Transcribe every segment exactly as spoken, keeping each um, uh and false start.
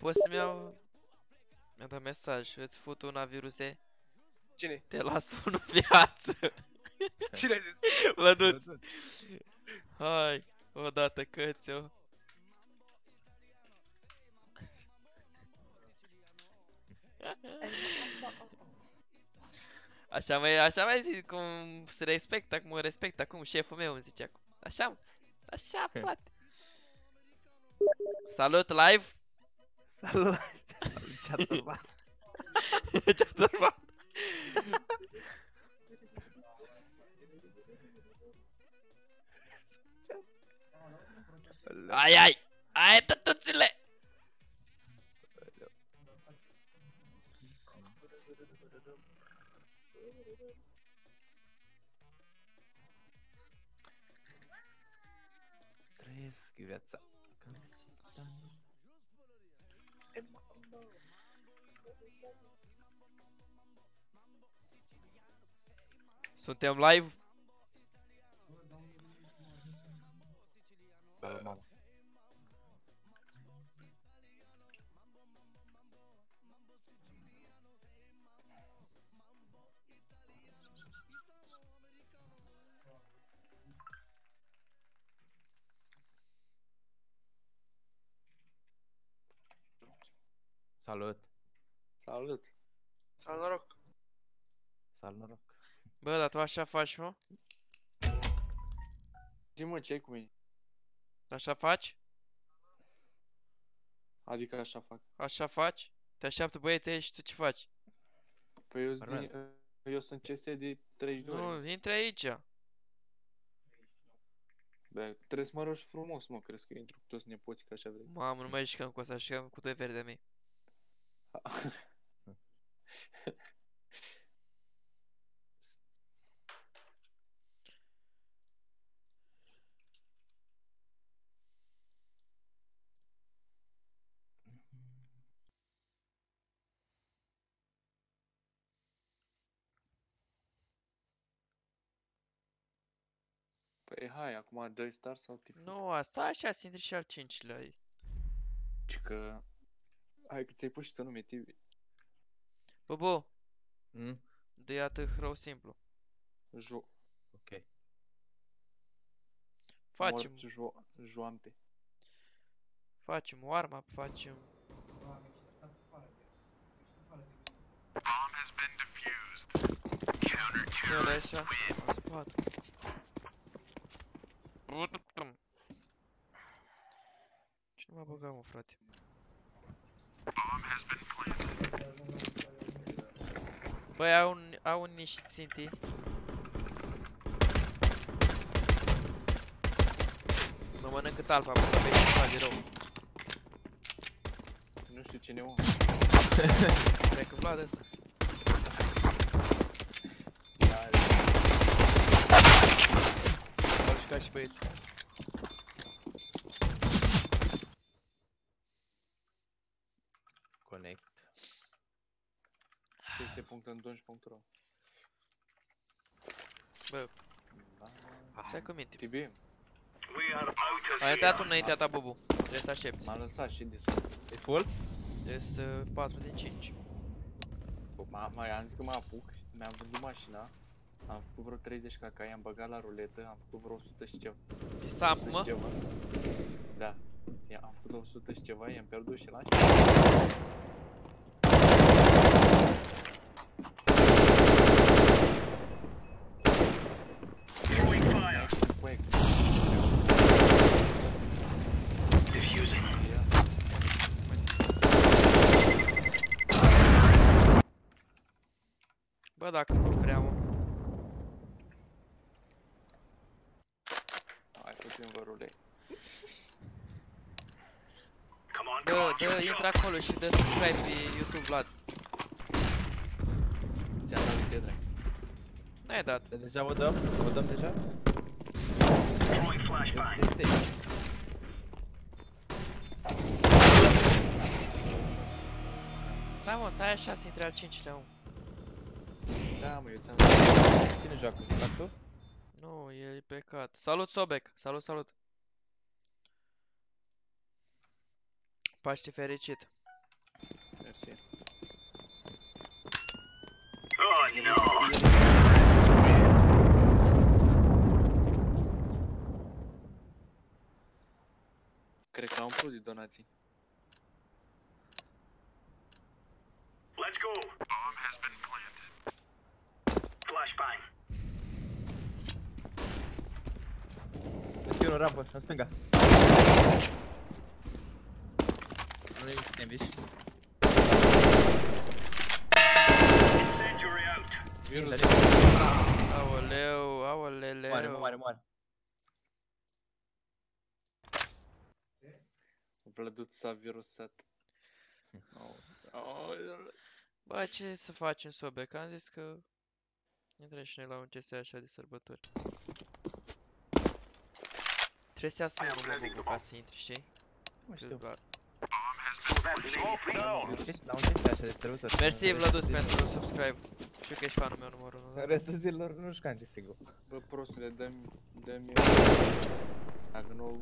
Poți să-mi iau... Mi-a dat mesaj, îți fut una viruse, Cine? te las unul viață. Cine a zis? Vlăduț. Hai, odată căți-o. Așa mai, așa mai zic, cum se respectă, cum respect acum șeful meu îmi zice acum. Așa, așa, frate. Salut, live! Salut! Ce-a turbat? Ce-a turbat? Ai, ai! Ai, tătuțule! Trăiesc viața. Suntem live? Salut, mama. Salut. Salut. Salut, noroc. Salut, noroc. Bă, dar tu așa faci, mă? Zi, mă, ce ai cu mine? Așa faci? Adică așa fac. Așa faci? Te așteaptă băieții aici și tu ce faci? Păi eu, din, eu sunt C S de treizeci de ore. Nu, intre aici. Bă, trebuie să mă rogi frumos, mă, crezi că eu intru cu toți nepoții, că așa vrei. Mamă, nu mai jucăm cu asta, jucăm cu doi verde mei. Păi hai, acum dai star sau te fut? Nu, asta așa, să intri și al cincilea. Ci că... Hai că ți-ai pus și tu nume, Tibi. Bobo, Mm? dă iată hero simplu. Jo... Ok. Facem, Morți jo... joante. facem warm-up, facem... Nu, dar așa, în spate. Ce nu m-a băgat, mă, frate? Băi, au, au niște țintii. Mă mănâncă talpa, mă, că vei și face rău. Nu știu cine om. Cred că Vlad ăsta. Au jucat și băieți. Connect. C S punct întunci punct ro. Bă, stai cu minte. Tibi, A intrat unul înaintea ta, Bubu. Trebuie să aștepți. m-a lăsat și de E full? Deci patru din cinci. Mai am zis că mă apuc, mi-am vândut mașina. Am făcut vreo treizeci cacai, am băgat la ruletă, am făcut vreo o sută și ceva. E Samp, o sută și mă? ceva. Da. Ia, am făcut o sută și ceva, i-am pierdut și la Bă, dacă nu vrea, mă. Hai puțin vă rulei. Dă, dă, intră acolo și dă subscribe pe YouTube, Vlad. Ți-am dat de drag. N-ai dat. Deja vă dăm? Vă dăm deja? Este, este. Stai, mă, stai așa să intre al cincilea, mă. Da, mă, eu ți-am dat. Cine joacă? Fac tu? Nu, e plecat. Salut, Sobek. Salut, salut. Paște fericit. Mersi. Oh no! Cred că au umplut de donații. Let's go! Bomb has been planted. Flashbang. Este unul rampă, în stânga. Nu e sandwich. Incendiary out. Virus. Aoleu, aoleleu. Moare, moare, moare. Vlăduț s-a virusat. Oh, oh, Bă, ce să facem, sobe? Că am zis că intrăm și noi la un C S așa de sărbători. Trebuie să iasă unul mă bubu ca să intri, știi? Nu știu. Că- La un chestie așa de străută. Mersi Vladus pentru subscribe. Știu că ești fanul meu numărul unu, da? Restul zilelor nu știu cam ce sigur. bă, prostule, dă-mi, dă-mi... Dacă nu...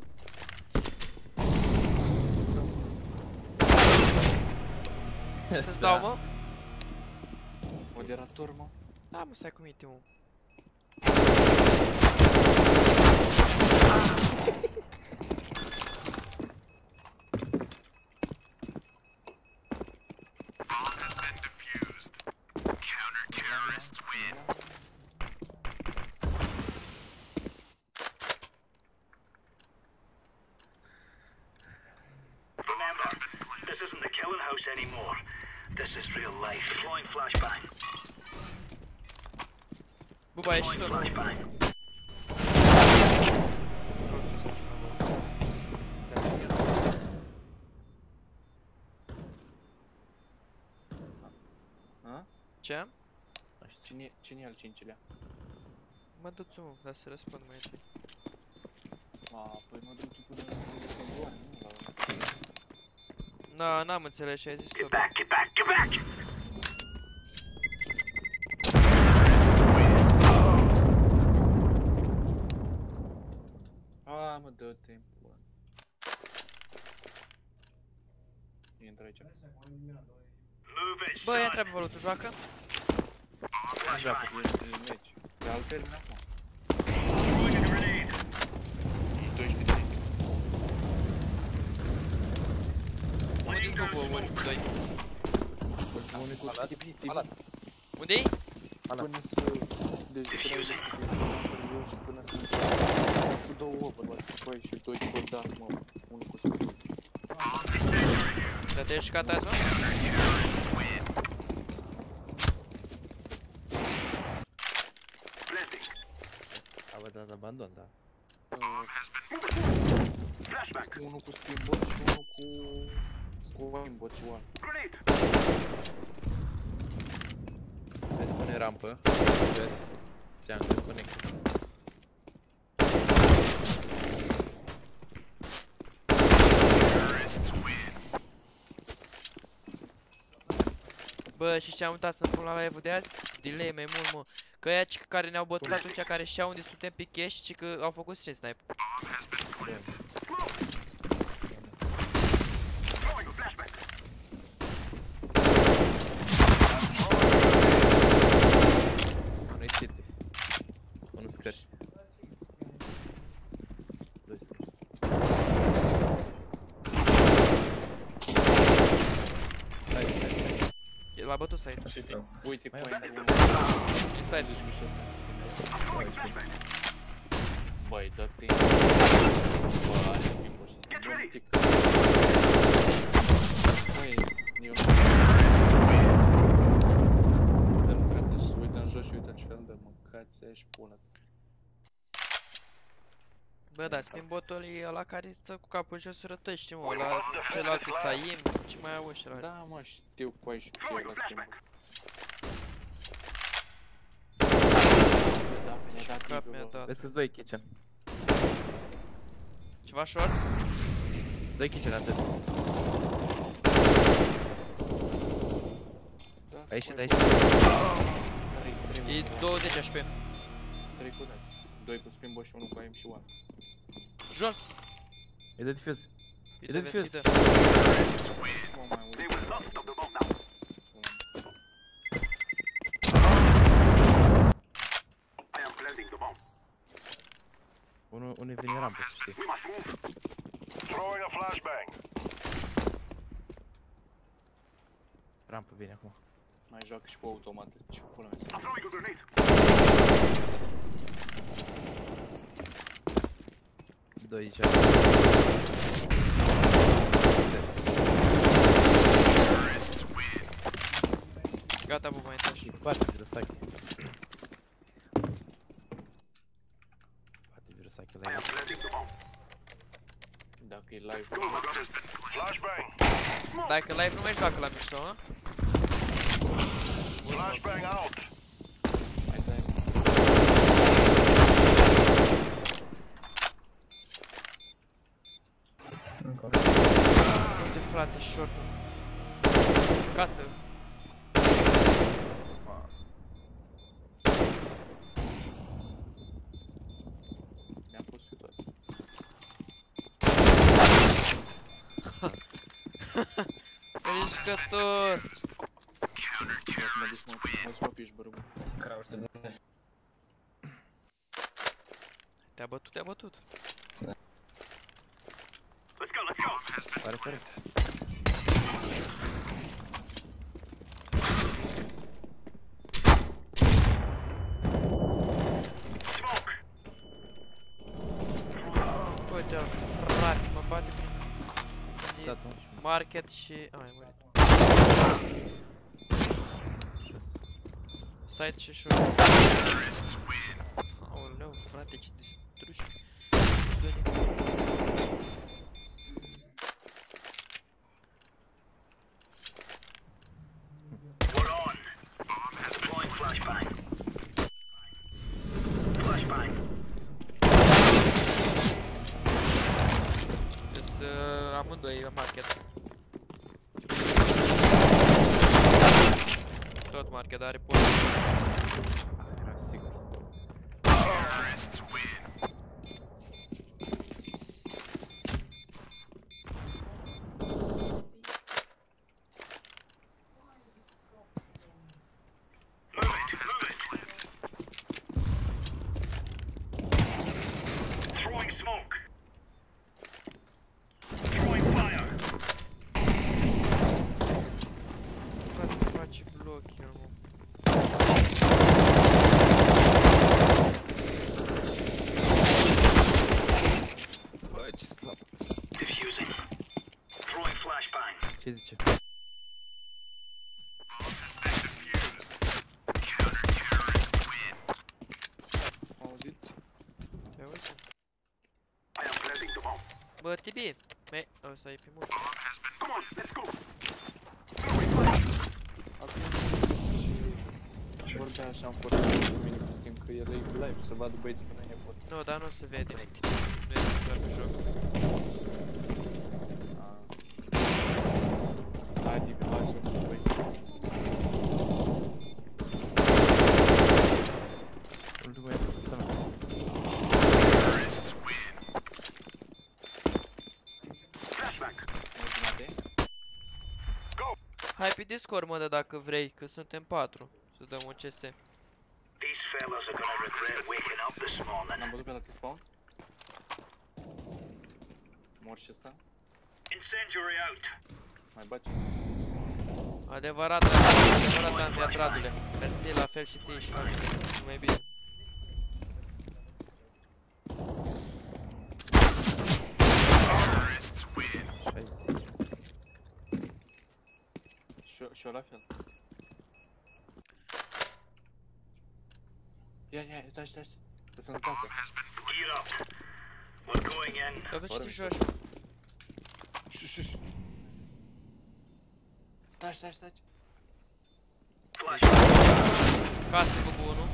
Ce să-ți dau, mă? Moderator, mă? Da, mă, stai cu minte, mă. Remember, this isn't the killing house anymore. This is real life. Deploying flashbang. Buba, ești Deploying tu. flashbang. A? Ce? Cine, cine e al cincilea? Mă duțu, mă, dar să răspund mai întâi. A, păi mă duc până la să doar, nu la... Na, n-am înțeles ce ai zis, Get sobe. back, get back, get back! A, mă, dă-te. Intră aici. Move it, Bă, ia son. întreabă Văluțu, joacă? E, e meci. Dar îl termin acum. Throwing a grenade. doisprezece de Unul din Bubu, unul cu doi. Unul cu alat. Alat. Unde-i? Până să... Deci de până să târziu și până să... Cu două overwatch, băi, și doi cu dați, mă. Unul cu spune. Dar te-ai jucat azi, mă? Blending. A, bă, dat abandon, da. Flashback. Unul cu steamboat și unul cu... Cu aimbot și one. Grenade. Se spune rampă. Sper. Jungle connect. Bă, și ce am uitat să-mi pun la live-ul de azi? Delay mai mult, mă. Că aia ci care ne-au bătut atunci, care și-au unde suntem pe cash, ci că au făcut stream snipe. Throwing a flashback. Unul-i city. Unul scări. Doi scări. Hai, hai, hai. E la bătut side. Uite, Mai point avem. unu. Inside. Zici cu și ăsta. Băi, dă-te. Bă, are schimbul ăsta. Get ready. Tic. Băi, eu nu... Uite-l mâncați și uită în jos și uită în ce fel de mâncați și pună. Bă, da, spinbotul e ăla care stă cu capul jos și rătăște, mă. Ăla celălalt e Saim, ce mai auzi ăla? Da, mă, știu cu ai și ce e la schimbul. Da, mi-a dat Cap timpul, mi-a bă. dat. Vezi că-s doi kitchen. Ceva short? Doi kitchen atât. Da, A ieșit, a băi, ieșit. trei, trei, E bă, douăzeci H P. trei cu dați. Doi cu spinbo și unul cu aim și one. Jos! E de diffuse. Uite, de vezi, diffuse. uite. Mă mai They uit. will not stop the bomb now. Unde vine rampă, să știi. We must move. Throwing a flashbang. Rampă vine acum. Mai joacă și cu automat. Ce pula mea. I'm throwing a grenade. Doi aici. Gata, vă mai intrați. Bate Virosaki. Bate Virosaki la I el. am planting the bomb. Dacă e live. Flashbang. Dacă live nu mai joacă la mișto, hă? Flashbang out. Hai dai. Uite frate, short-ul. Casă. Mi-am pus pe toate. Mișcător! Dacă mă duc, mă, mă să mă piși, bă, rămân. Te-a bătut, te-a bătut. Let's go, let's go. Pare corect. Smoke. Uite, frate, mă bate cu zi, Da, atunci. market și... A, ai murit. Site și short. Aoleu, frate, ce distruși. We're on. Deploying flashbang. Flashbang. Deci amândoi la market. Tot market, are pula. Era sigur. Move it, move it. Throwing smoke. Throwing fire. Frate, face bloc el, mă. Bă, ce slab. Diffusing. Throwing flashbang. Ce zice? Am auzit? Te auzi? I am planting the bomb. Bă, Tibi! Me, ăsta e pe mult. Come on, let's go. Acum ce vorbea așa în foarte cu mine cu Steam, că el e live, să vadă băieții că noi ne pot. Nu, dar nu se vede. Nu e doar pe joc. Hai, Tibi, hai să vedem băieții. Ultimul e făcut ta mea. Flashbang. Mulțumate. Hai pe Discord, mă, dacă vrei, că suntem patru. Să dăm un C S. These fellas are gonna regret waking up this morning. L-am bătut pe la T-spawn. Mor și ăsta. Incendiary out. Mai bați. Adevărat, adevărat, amfiatradule. Mersi, la fel și ție și la mine. Numai bine. șaizeci. Și eu, și eu la fel. Ia, ia, stai, stai, stai. Că sunt în casă. Gear up. We're going in. Dar tu ce te Fără joci? Șu, șu, șu. Stai, stai, stai. Flashbang. Casă cu bunul.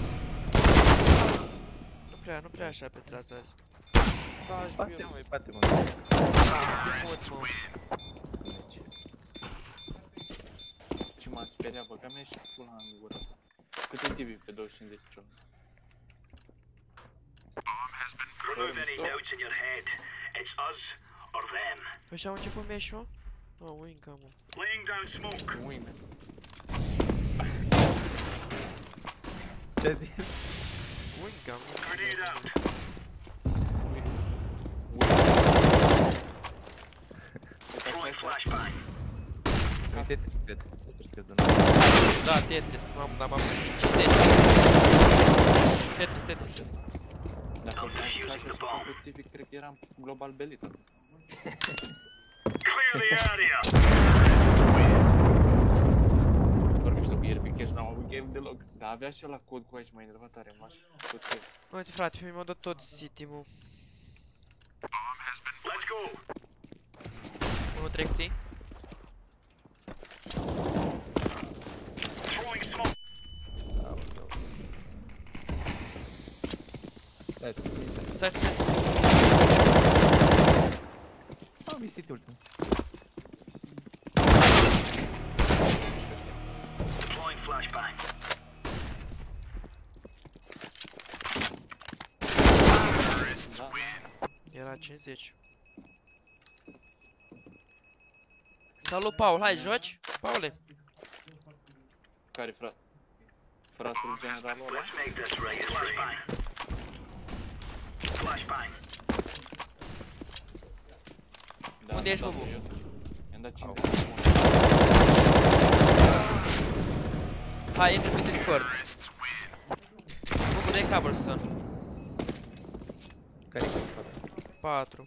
Nu prea, nu prea așa pe trează azi. Stai, și Bate, eu. mă, bate, mă. Poți, mă. Ce m-a speriat, bă, că mi-a ieșit pula în gură. Cât e T V pe douăzeci și cinci de picior? Remove any doubts in your head. It's us or them. Păi și-au început meși, mă? Oh, winca, mă. Laying down smoke. Wingman. Ce-a zis? Winca, mă. Grenade out. Throwing flashbang. Uite, cred. Cred că Da, Tetris, mamă, dar m-am cincizeci. Tetris, Tetris. Dacă vreau să fiu competitiv, cred că eram global belit. Clear the area. Vorbim știu că ieri pe cash n-am avut game deloc. Dar avea și ăla cod cu aici mai enervat tare, m-aș tot ce. Uite frate, pe mine m-a dat tot City-mul. Let's go. Unul trei cutii. Throwing smoke. Stai, Stai, stai. am visit ultimul. Deploying flashbang. Da. Era cincizeci. Salut, Paul, hai, joci? Paule. Care frate? Frasul generalul ăla? Let's make this right. Flashbang. Flashbang. Da, Unde ești, da, Bubu? eu- I-am dat cincizeci. Hai, intră pe Discord. Bubu, dai cobblestone. Care e fac? patru.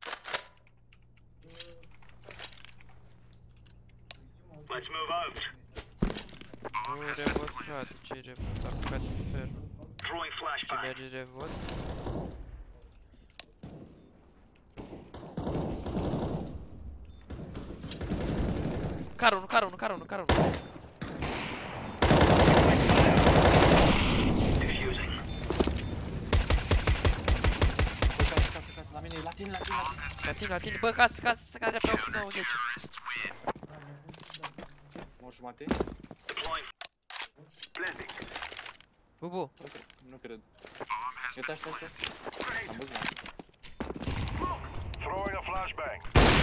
Let's move out. Nu revot, frate, ce-i revot? Am apucat infernul. Throwing Ce flashbang. merge revot? Car unu, car unu, car unu, car unu. Diffusing. Bă, casă, casă, casă, la mine, la tine, la tine, la tine. La tine, la tine, bă, casă, casă, casă, pe opt, nouă, zece. O jumate? Deploying. Blending. Bubu, Nu cred. Uite, stai, stai. Am văzut, mă. Throwing a flashbang.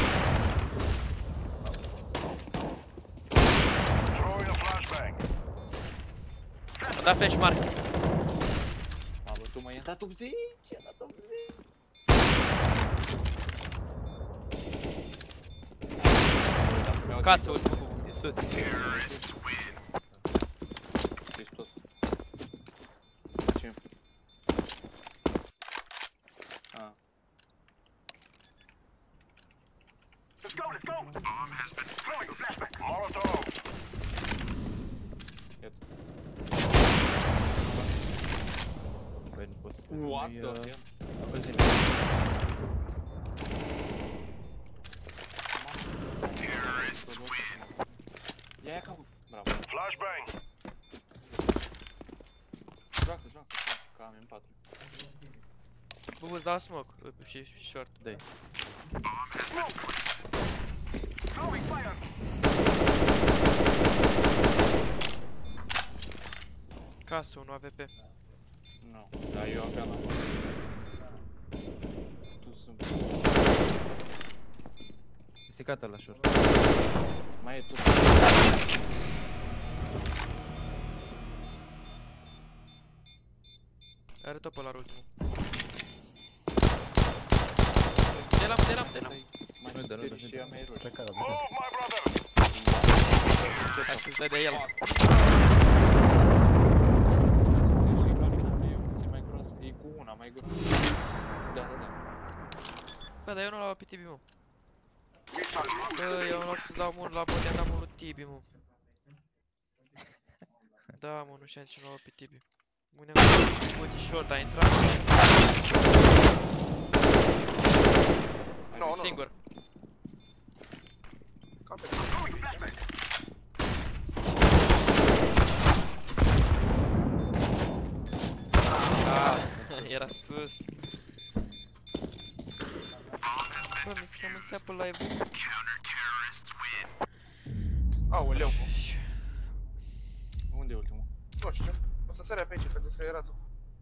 Throwing a flashbang. am dat flash mark. A bătut, mă, i-a dat optzeci, i-a dat optzeci. Casă, uite, Bubu. E sus. Hristos. Ce? A. Let's go, let's go. Bomb has been throwing a flashbang. Molotov. Iată. Băi, nu pot să... What Nu-i, the uh, hell? magazin. Ia, ia ca... Bravo. Flashbang. Joacă, joacă, ca am M patru. Bubu, îți dau smoke și și short. Dai. Throwing fire. Casă, unu A V P. Nu, dar eu aveam la... Tu sunt... E secată la short. Mai e tu. Are top ăla ultimul. De la, de la, de la. Mai Nu, dar nu, subțiri dar și nu. ea mai roșie. Plecat, da, Move, plecat. my brother. Hai să-ți dai de el. Subțiri și calina e puțin mai groasă. E cu una mai groasă. Da, da, da. Bă, dar eu nu l-au pe Tibi, mă. Bă, eu în loc să dau mult la bot, i-am dat mult lui Tibi, mă. Da, mă, nu știam ce nu l-au pe Tibi. Mâine am făcut short, a intrat. Nu, nu. Singur. Ah, era sus. Bă, mi se cam înțeapă live-ul. Aoleu, Unde e ultimul? nu știu. O să sărea pe aici, pentru că era tu.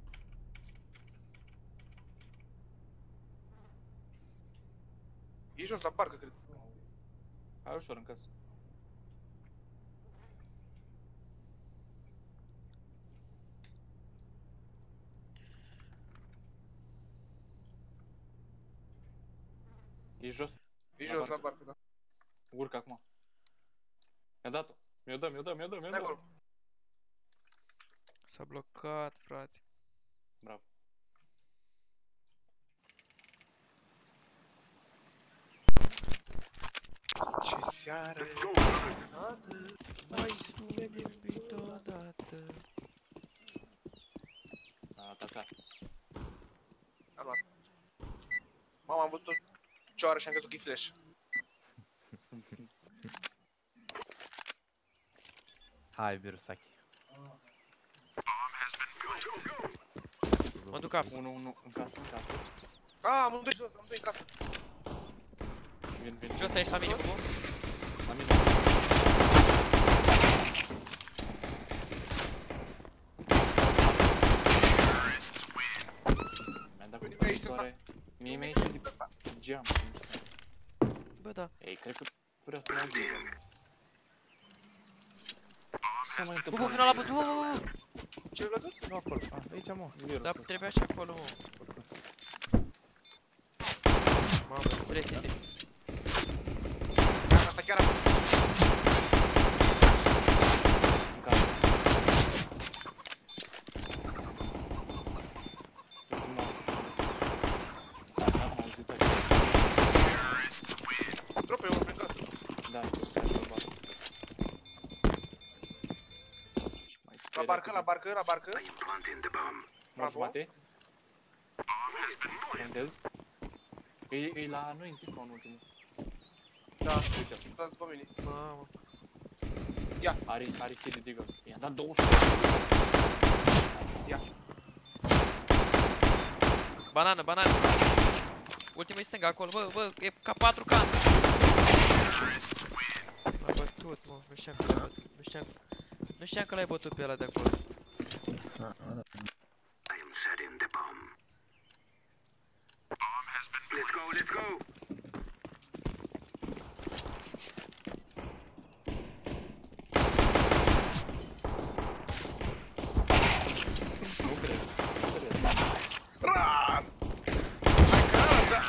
E jos la parcă, cred. Hai ușor în casă. E jos. E La jos la barcă. barcă, da. Urcă acum. Mi-a dat-o. Mi-o dă, mi-o dă, mi-o dă, mi-o De dă. acolo. S-a blocat, frate. Bravo. Ce seară. Mai spune-mi iubit odată. A atacat. Am luat. Mama, am văzut o cioară și am crezut că e flash. Hai, Birusaki. Mă duc apă. unu unu în casă, în casă. A, amândoi jos, amândoi în casă. Vin, vin. Jos ești la mine, Bubu? La mine. Mi-am dat cu trăitoare. Mie mi-a ieșit de geam. nu știu. Bă, da. Ei, cred că vrea să mă ajungă. Se mai întâmplă. Bubu, vină la bătut, bă, bă, bă. Ce l-a dus? Nu acolo. Ah, aici, mă. Virus Dar ăsta. trebuia și acolo, mă. Mamă, stresite. Asta chiar am văzut. În casă. Trebuie să mă ațin. Da, am auzit aici. Trope, eu mă prin casă. Da, știu, chiar pe barcă. Și mai La speria barcă, că- la barcă, la barcă. Planting the bomb. Mă jumate. Montez. E, e la noi închis sau în ultimul? Da, Uite, da, după mine. Mamă. are, are kid de digger. I-a dat douăzeci. Ia. Banană, banană. Ultimul e stânga acolo, bă, bă, e ca patru ca asta. M-a bătut, mă, nu știam că l-ai bătut, nu știam, nu știam că l-ai bătut pe ăla de acolo. I am setting the bomb. Let's go, let's go. Nu cred, nu cred. Ran! Așa.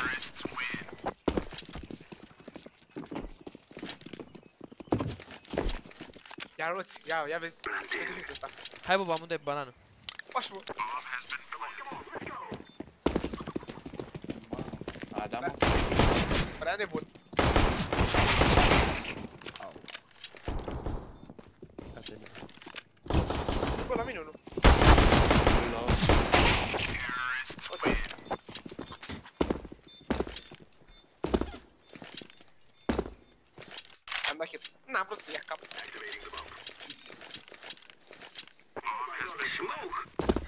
Ia roți, ia, ia vezi, ce duc ăsta. Hai, bă, amândoi banană. Pași, mă. A, da, mă. Prea nebun. După la mine unul. La- Ok. Am dat hit. N-am vrut să ia cap. Smoke.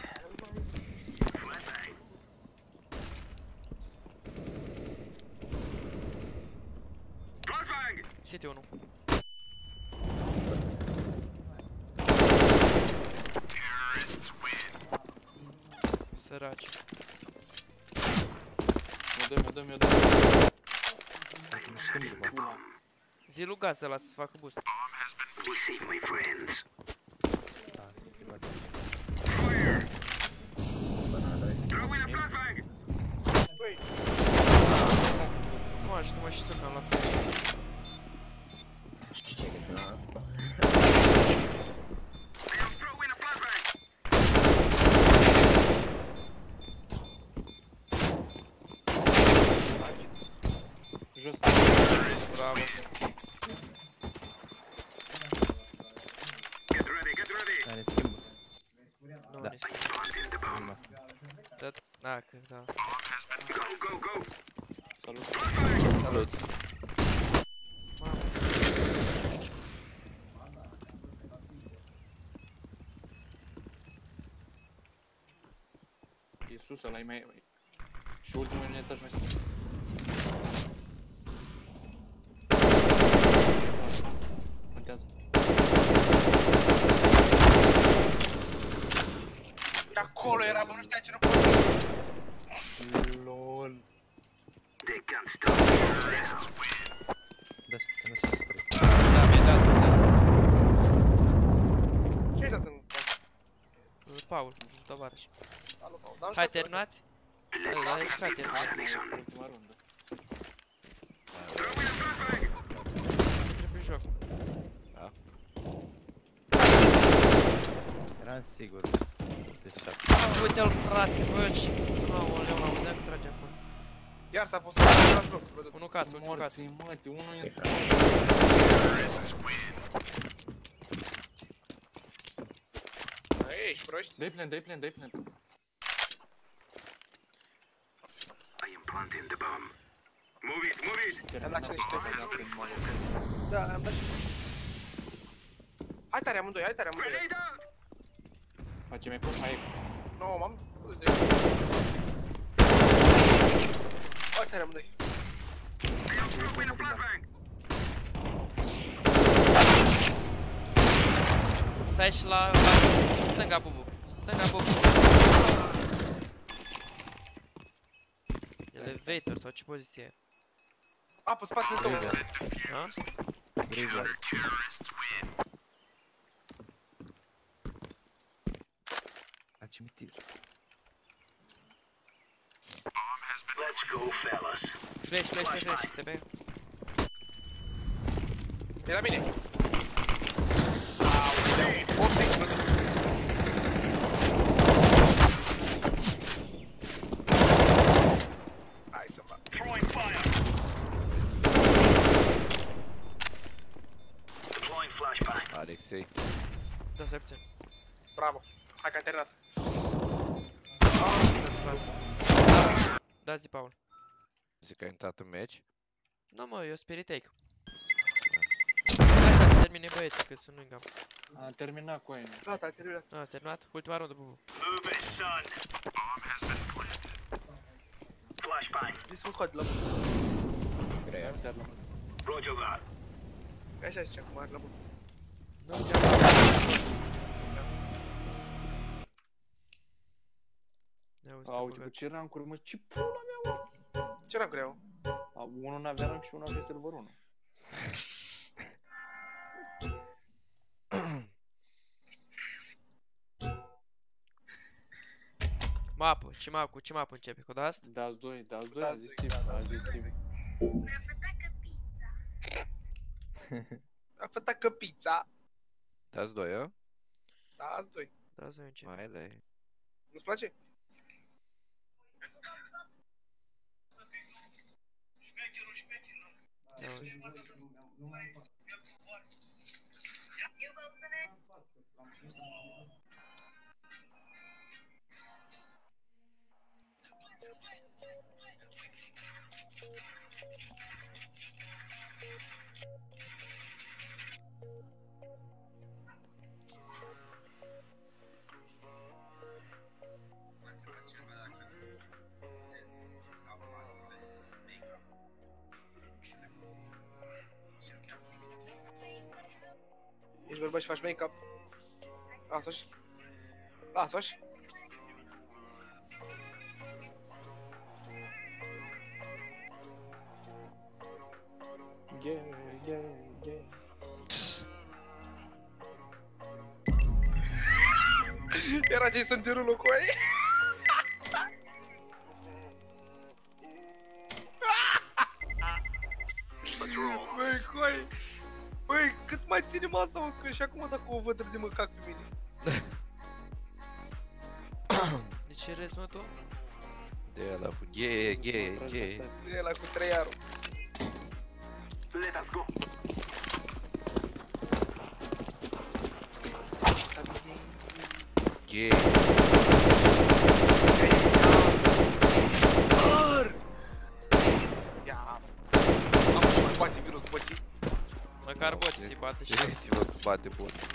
Flashbang. City unu. Săraci. Mi-o dă, mi-o dă, mi-o dă. Pula. Zi lui Gaz ăla să-ți facă boost. Be safe, my friends. Throw in a flashbang. Băi, Nu ajută-mă și tu că am la flash. I am throwing a flashbang. Jos. Bravo. Get ready, get ready. Dar ne schimbă. Nu, Da. ne schimbă. Planting the bomb. Nu mă schimbă. Da, da, că, da. Go, go, go. Salut. Flashbang. Salut. Mamă. E sus, ăla e mai... Și ultimul e etaj mai sus. Contează. de acolo era, bă, nu știa ce nu pot. LOL. They can't stop terrorists. Da, și că nu știu ce trebuie. Da, mi-ai dat, da. Ce ai dat în... Paul, tovarăș. Alo, Paul, dar nu Hai, știu- terminați? Da, da, ești frate, terminați. Ultima rundă. Am sigur. Deci șapte. Uite-l, frate, bă, ce... Aoleu, m-am auzeam că trage acolo. Iar s-a pus la loc. Unu casă, ultimul casă. Morții, măti, unul e în Ești proști? Dai plant, dai plant, dai plant. I am planting the bomb. Move it, move it! Am dat cine și se Da, am dat și... Hai tare amândoi, hai tare amândoi. Grenade out! Facem eco, hai eco. Nu, m-am... Hai tare amândoi. I am throwing a flashbang! Stai și la... la... stânga, Bubu. Stânga, Bubu. Elevator sau ce poziție e? A, pe spatele tău. Ha? Graveyard. La cimitir. Let's go, fellas. Flash, flash, flash, flash, se bea. E la mine. Aoleu, opt aici, brădă. Hai să fac. Throwing fire! Deploying flashbang. Alexei. Da, stai puțin. Bravo. Hai că ai terminat. Da, zi, Paul. Zic că ai intrat în meci. Nu, mă, eu spirit take. Așa, să termine băieții, că sunt lângă. Am terminat cu aia. Gata, ai terminat. A, s-a terminat? Ultima rundă, Bubu. Move it, son. Bomb has been planted. Flashbang. Zis un cod la mână. Grea, am terminat. Roger that. Că așa zicea, cum are la mână. Nu, Auzi, cu ce rancuri, mă, ce pula mea, mă? Ce era greu? A, unul n-avea rank și unul avea server unu. Mapă, ce mapă, cu ce mapă începe? Cu asta? Dați doi, dați doi, a zis Steve, a zis Steve. A făcut că pizza. Dați doi, a? Da, azi doi. Da, să începe. Mai le. Nu-ți place? Ești bărbat și faci make-up. Lasă-și. Lasă-și. Yeah, yeah, yeah. Era Jason Derulo cu ei. Băi, coi. Băi, cât mai ținem asta, mă, că și acum dacă o văd de mă cac pe mine. De ce râzi, mă, tu? De ăla cu ghe, ghe, ghe. E ăla cu treiarul. Let us go. Ghe. Ia. Am și mai bate virus, bății. Măcar boții bate și... Țineți-vă că bate boți.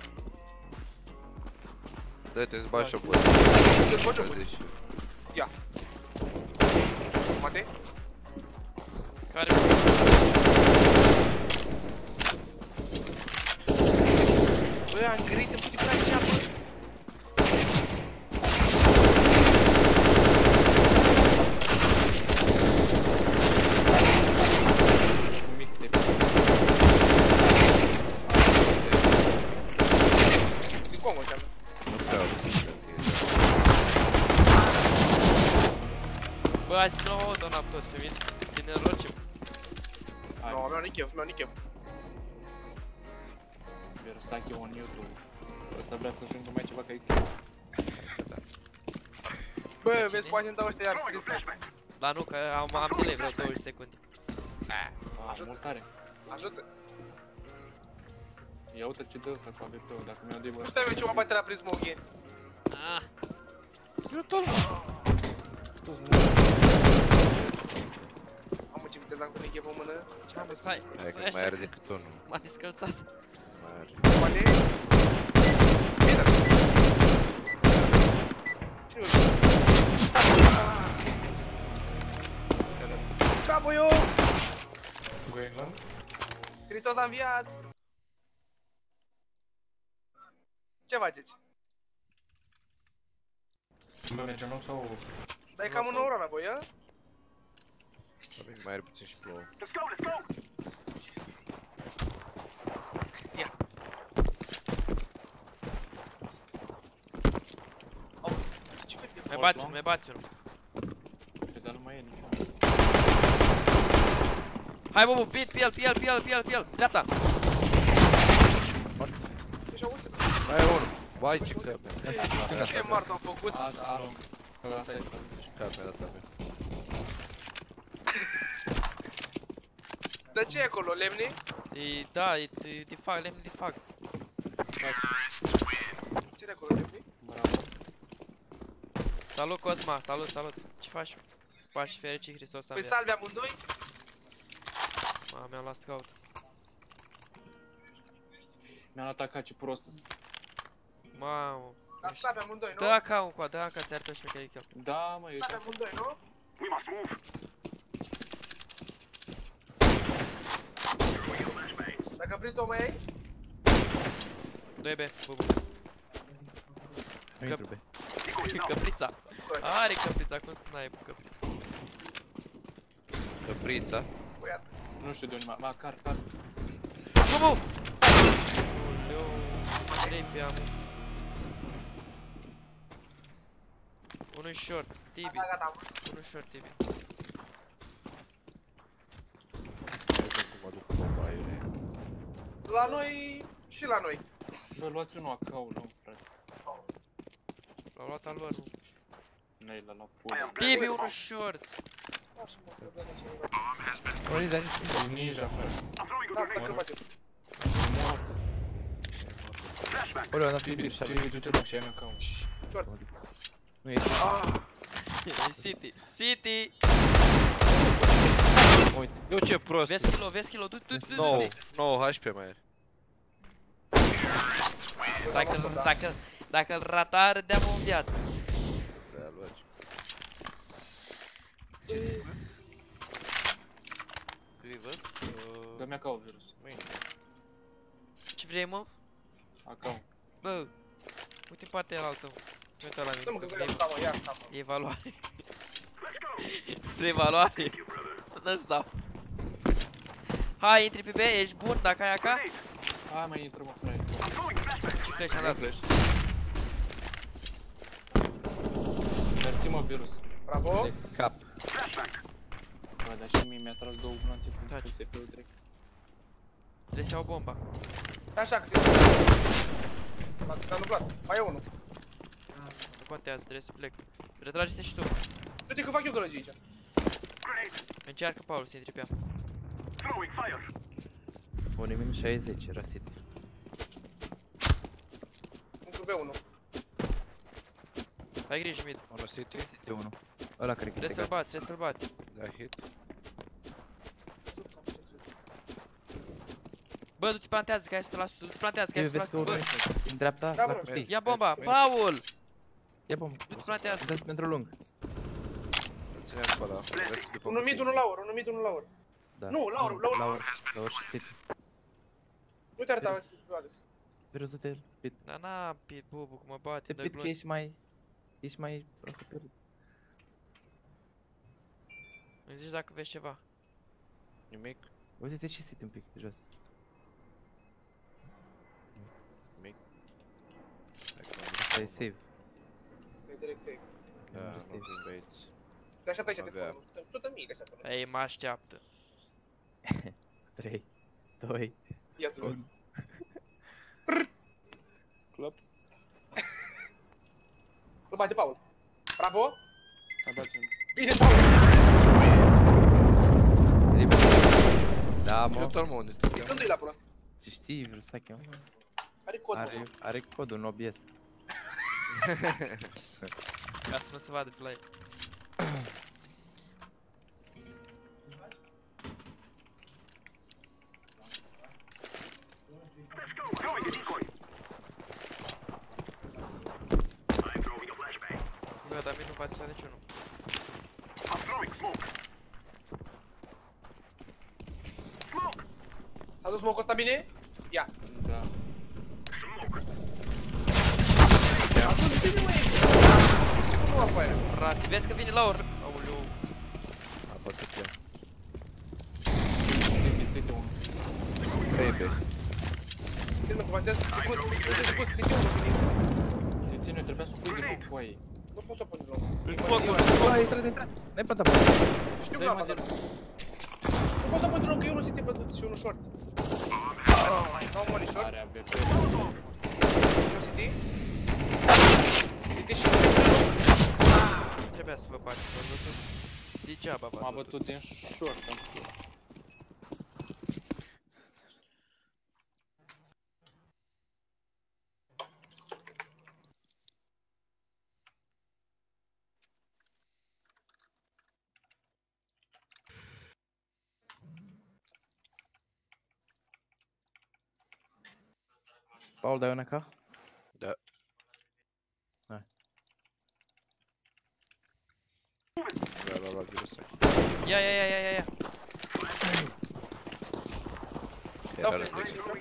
Dă-te-ți bagi și o boți. Dă-ți bagi o boți. Ia. Mate? Care... Băi, am gărit în putea la ceapă. Un mixtape. Din Congo înseamnă. Nu vreau. Bă, azi nu au donat toți pe mine. Să ne înrocim. Nu, mi-au nicheu, mi-au nicheu. Versace on YouTube. Ăsta vrea să ajungă mai ceva ca X. Bă, Cine? vezi, poate îmi dau ăștia iar strip flash. Dar nu, că am, am delay vreo douăzeci secunde. A, mult tare. Ajută. Ia uite ce dă ăsta cu A V P-ul, dacă mi-au de bă. Nu stai mă ce mă bate la prismă again. Ah, Tu-ți Mamă ce viteză am cu Niche pe mână. mamă, stai, Hai stai că mai așa, are decât unul. m-a descălțat. Mai are. Poate? Bine. Cine o Capă eu! England? Hristos a înviat! Ce faceți? Bă, mergem nou sau... Dar e cam un ora la voi, a? Mai are puțin și plouă. Let's go, let's go! Ce fete? Mai bați unul, mai bați unul. Pe dar nu mai e niciun. Hai, Bubu, pit, pe el, pe el, pe el, pe el, pe el, dreapta. Deci auzi, Mai e unul. Vai ce cape. ce mart au făcut? Asta, arunc. Că asta e. Cape, da, cape. De ce e acolo, lemne? E, da, e, e de fag, lemn de fag. Ce e acolo, lemne? Bravo. Salut, Cosma, salut, salut. Ce faci? Pași fericit, Hristos a Păi înviat. salve amândoi? Mamă, mi-am luat scout. Mi-am atacat ce prostă. Mamă. Dar salve amândoi, nu? Dă A K-ul încoa, dă A K, ți arăt pe șmecherii kill. Da, mă, eu Salve amândoi, nu? We must move. Dacă vreți o mai ai? doi B, Bubu. Nu intru B. Căprița. Are căprița, cum snipe căprița. Căprița. Băiat. nu știu de unde, ma, car, car. Bubu! Oleu, trei pe amul. Unul short, Tibi. Gata, gata, mă. Unul short, Tibi. Hai că cum mă duc cu bomba iurea. La noi și la noi. Bă, luați unul acau, nu, frate. L-au luat al lor, nu. Nei, la la pula. Tibi, unul short. Așa mă, probleme ce Ori, dar nici E ninja, frate. I'm throwing a Da, grenade. dacă bate. Flashback. Ori, am dat Ce pe ce șapte. ce ce ce ai acau? Nu e. Ah, E City. City! Uite. Eu ce prost. Vezi kilo, vezi kilo, du-te, du-te, nouă, du-te. nouă H P mai are. Dacă, dacă, dacă îl rata, râdeam în viață. Da, luat. River? Dă-mi acau virus. Mâine. Ce vrei, mă? Acau. Bă, uite partea aia altă. Uite la nu mă mine, gândesc că da, mă, ia, da, mă. e evaluare. Spre evaluare. Nu-ți dau. Hai, intri pe B, ești bun dacă ai A K? Hai, mai intră, mă, frate. Ce flash am Da, dat? flash. Mersi, mă, virus. Bravo. De cap. Bă, dar și mie mi-a tras două glanțe cu Taci. S P-ul direct. Trebuie să iau bomba. Așa, câte. S-a întâmplat. Mai e unul. Nu contează, trebuie să plec. Retrage-te și tu. Du-te că fac eu gălăgii aici. Grenade. Încearcă Paul să intri pe ea. Throwing fire. Unul minus șaizeci, era City. Într-un B unu. Ai grijă, mid. Ono City? City unu. Ăla cred că Trebuie este să-l gata. bați, trebuie să-l bați. Da, hit. Bă, du-te plantează că ai o sută la sută, du-te plantează că ai o Vezi sută că la sută. urmă Bă, în dreapta, Da, la bă. pustii. ia bomba, Mergi, Paul! Ia bomba. Du-te plantează. Dați pentru lung. Îl țineam pe ăla. Vezi după Unul mid, puțin. unul laur, unul mid, unul laur. Da. Nu, Laur, Laur. Laur, Laur și City. Nu te arăta, Alex. Virus, du-te, pit. Dar n-am pit, Bubu, cum mă bate, Te dă pit că glonț. ești mai... Ești mai... acoperit. Îmi zici dacă vezi ceva. Nimic, Uite-te și City un pic, jos. nimic. Asta e save. E direct safe. Da, Asta e nu save. vin băieți. Stai așa, aici, te Avea. spun. o sută mii de așa până. Ei, mă așteaptă. trei, doi, Ia să vezi. Club. Îl bate Paul. Bravo! A dat unul. Bine, Paul! Da, mă. Total mă, unde stă? Când-i la prost? Ce știi, vreau să cheamă. Are cod, Are, mă. are codul în O B S. Ca să nu se vadă pe la el. Bă, dar mie nu face să niciunul. S-a dus smoke-ul ăsta bine? Ia. Da. A dus bine, măi! Nu mă apaia. Rati, vezi că vine la or. Aoleu. A bătut ea. City, City unu. trei B. Ține mă, comandează. Sigur, sigur, sigur, sigur, sigur. Te ține, trebuia să o pui din nou cu aia. Nu pot să o pun din nou. Îl smoke, Bă, ai intrat, ai intrat. N-ai plantat, bă. Știu că Dă-i am mai de dat. Nu pot să o pun din nou, că e unul city pătut și unul short. N-au money short. Are A B P. Eu city. City și unul. Trebuia să vă bagi, vă văzut. Degeaba v-ați M-a bătut. bătut din short. Paul, dai una ca? Da. Hai. Da, l-a luat virusa. Ia, ia, ia, ia, ia, ia. Dau Era flash. de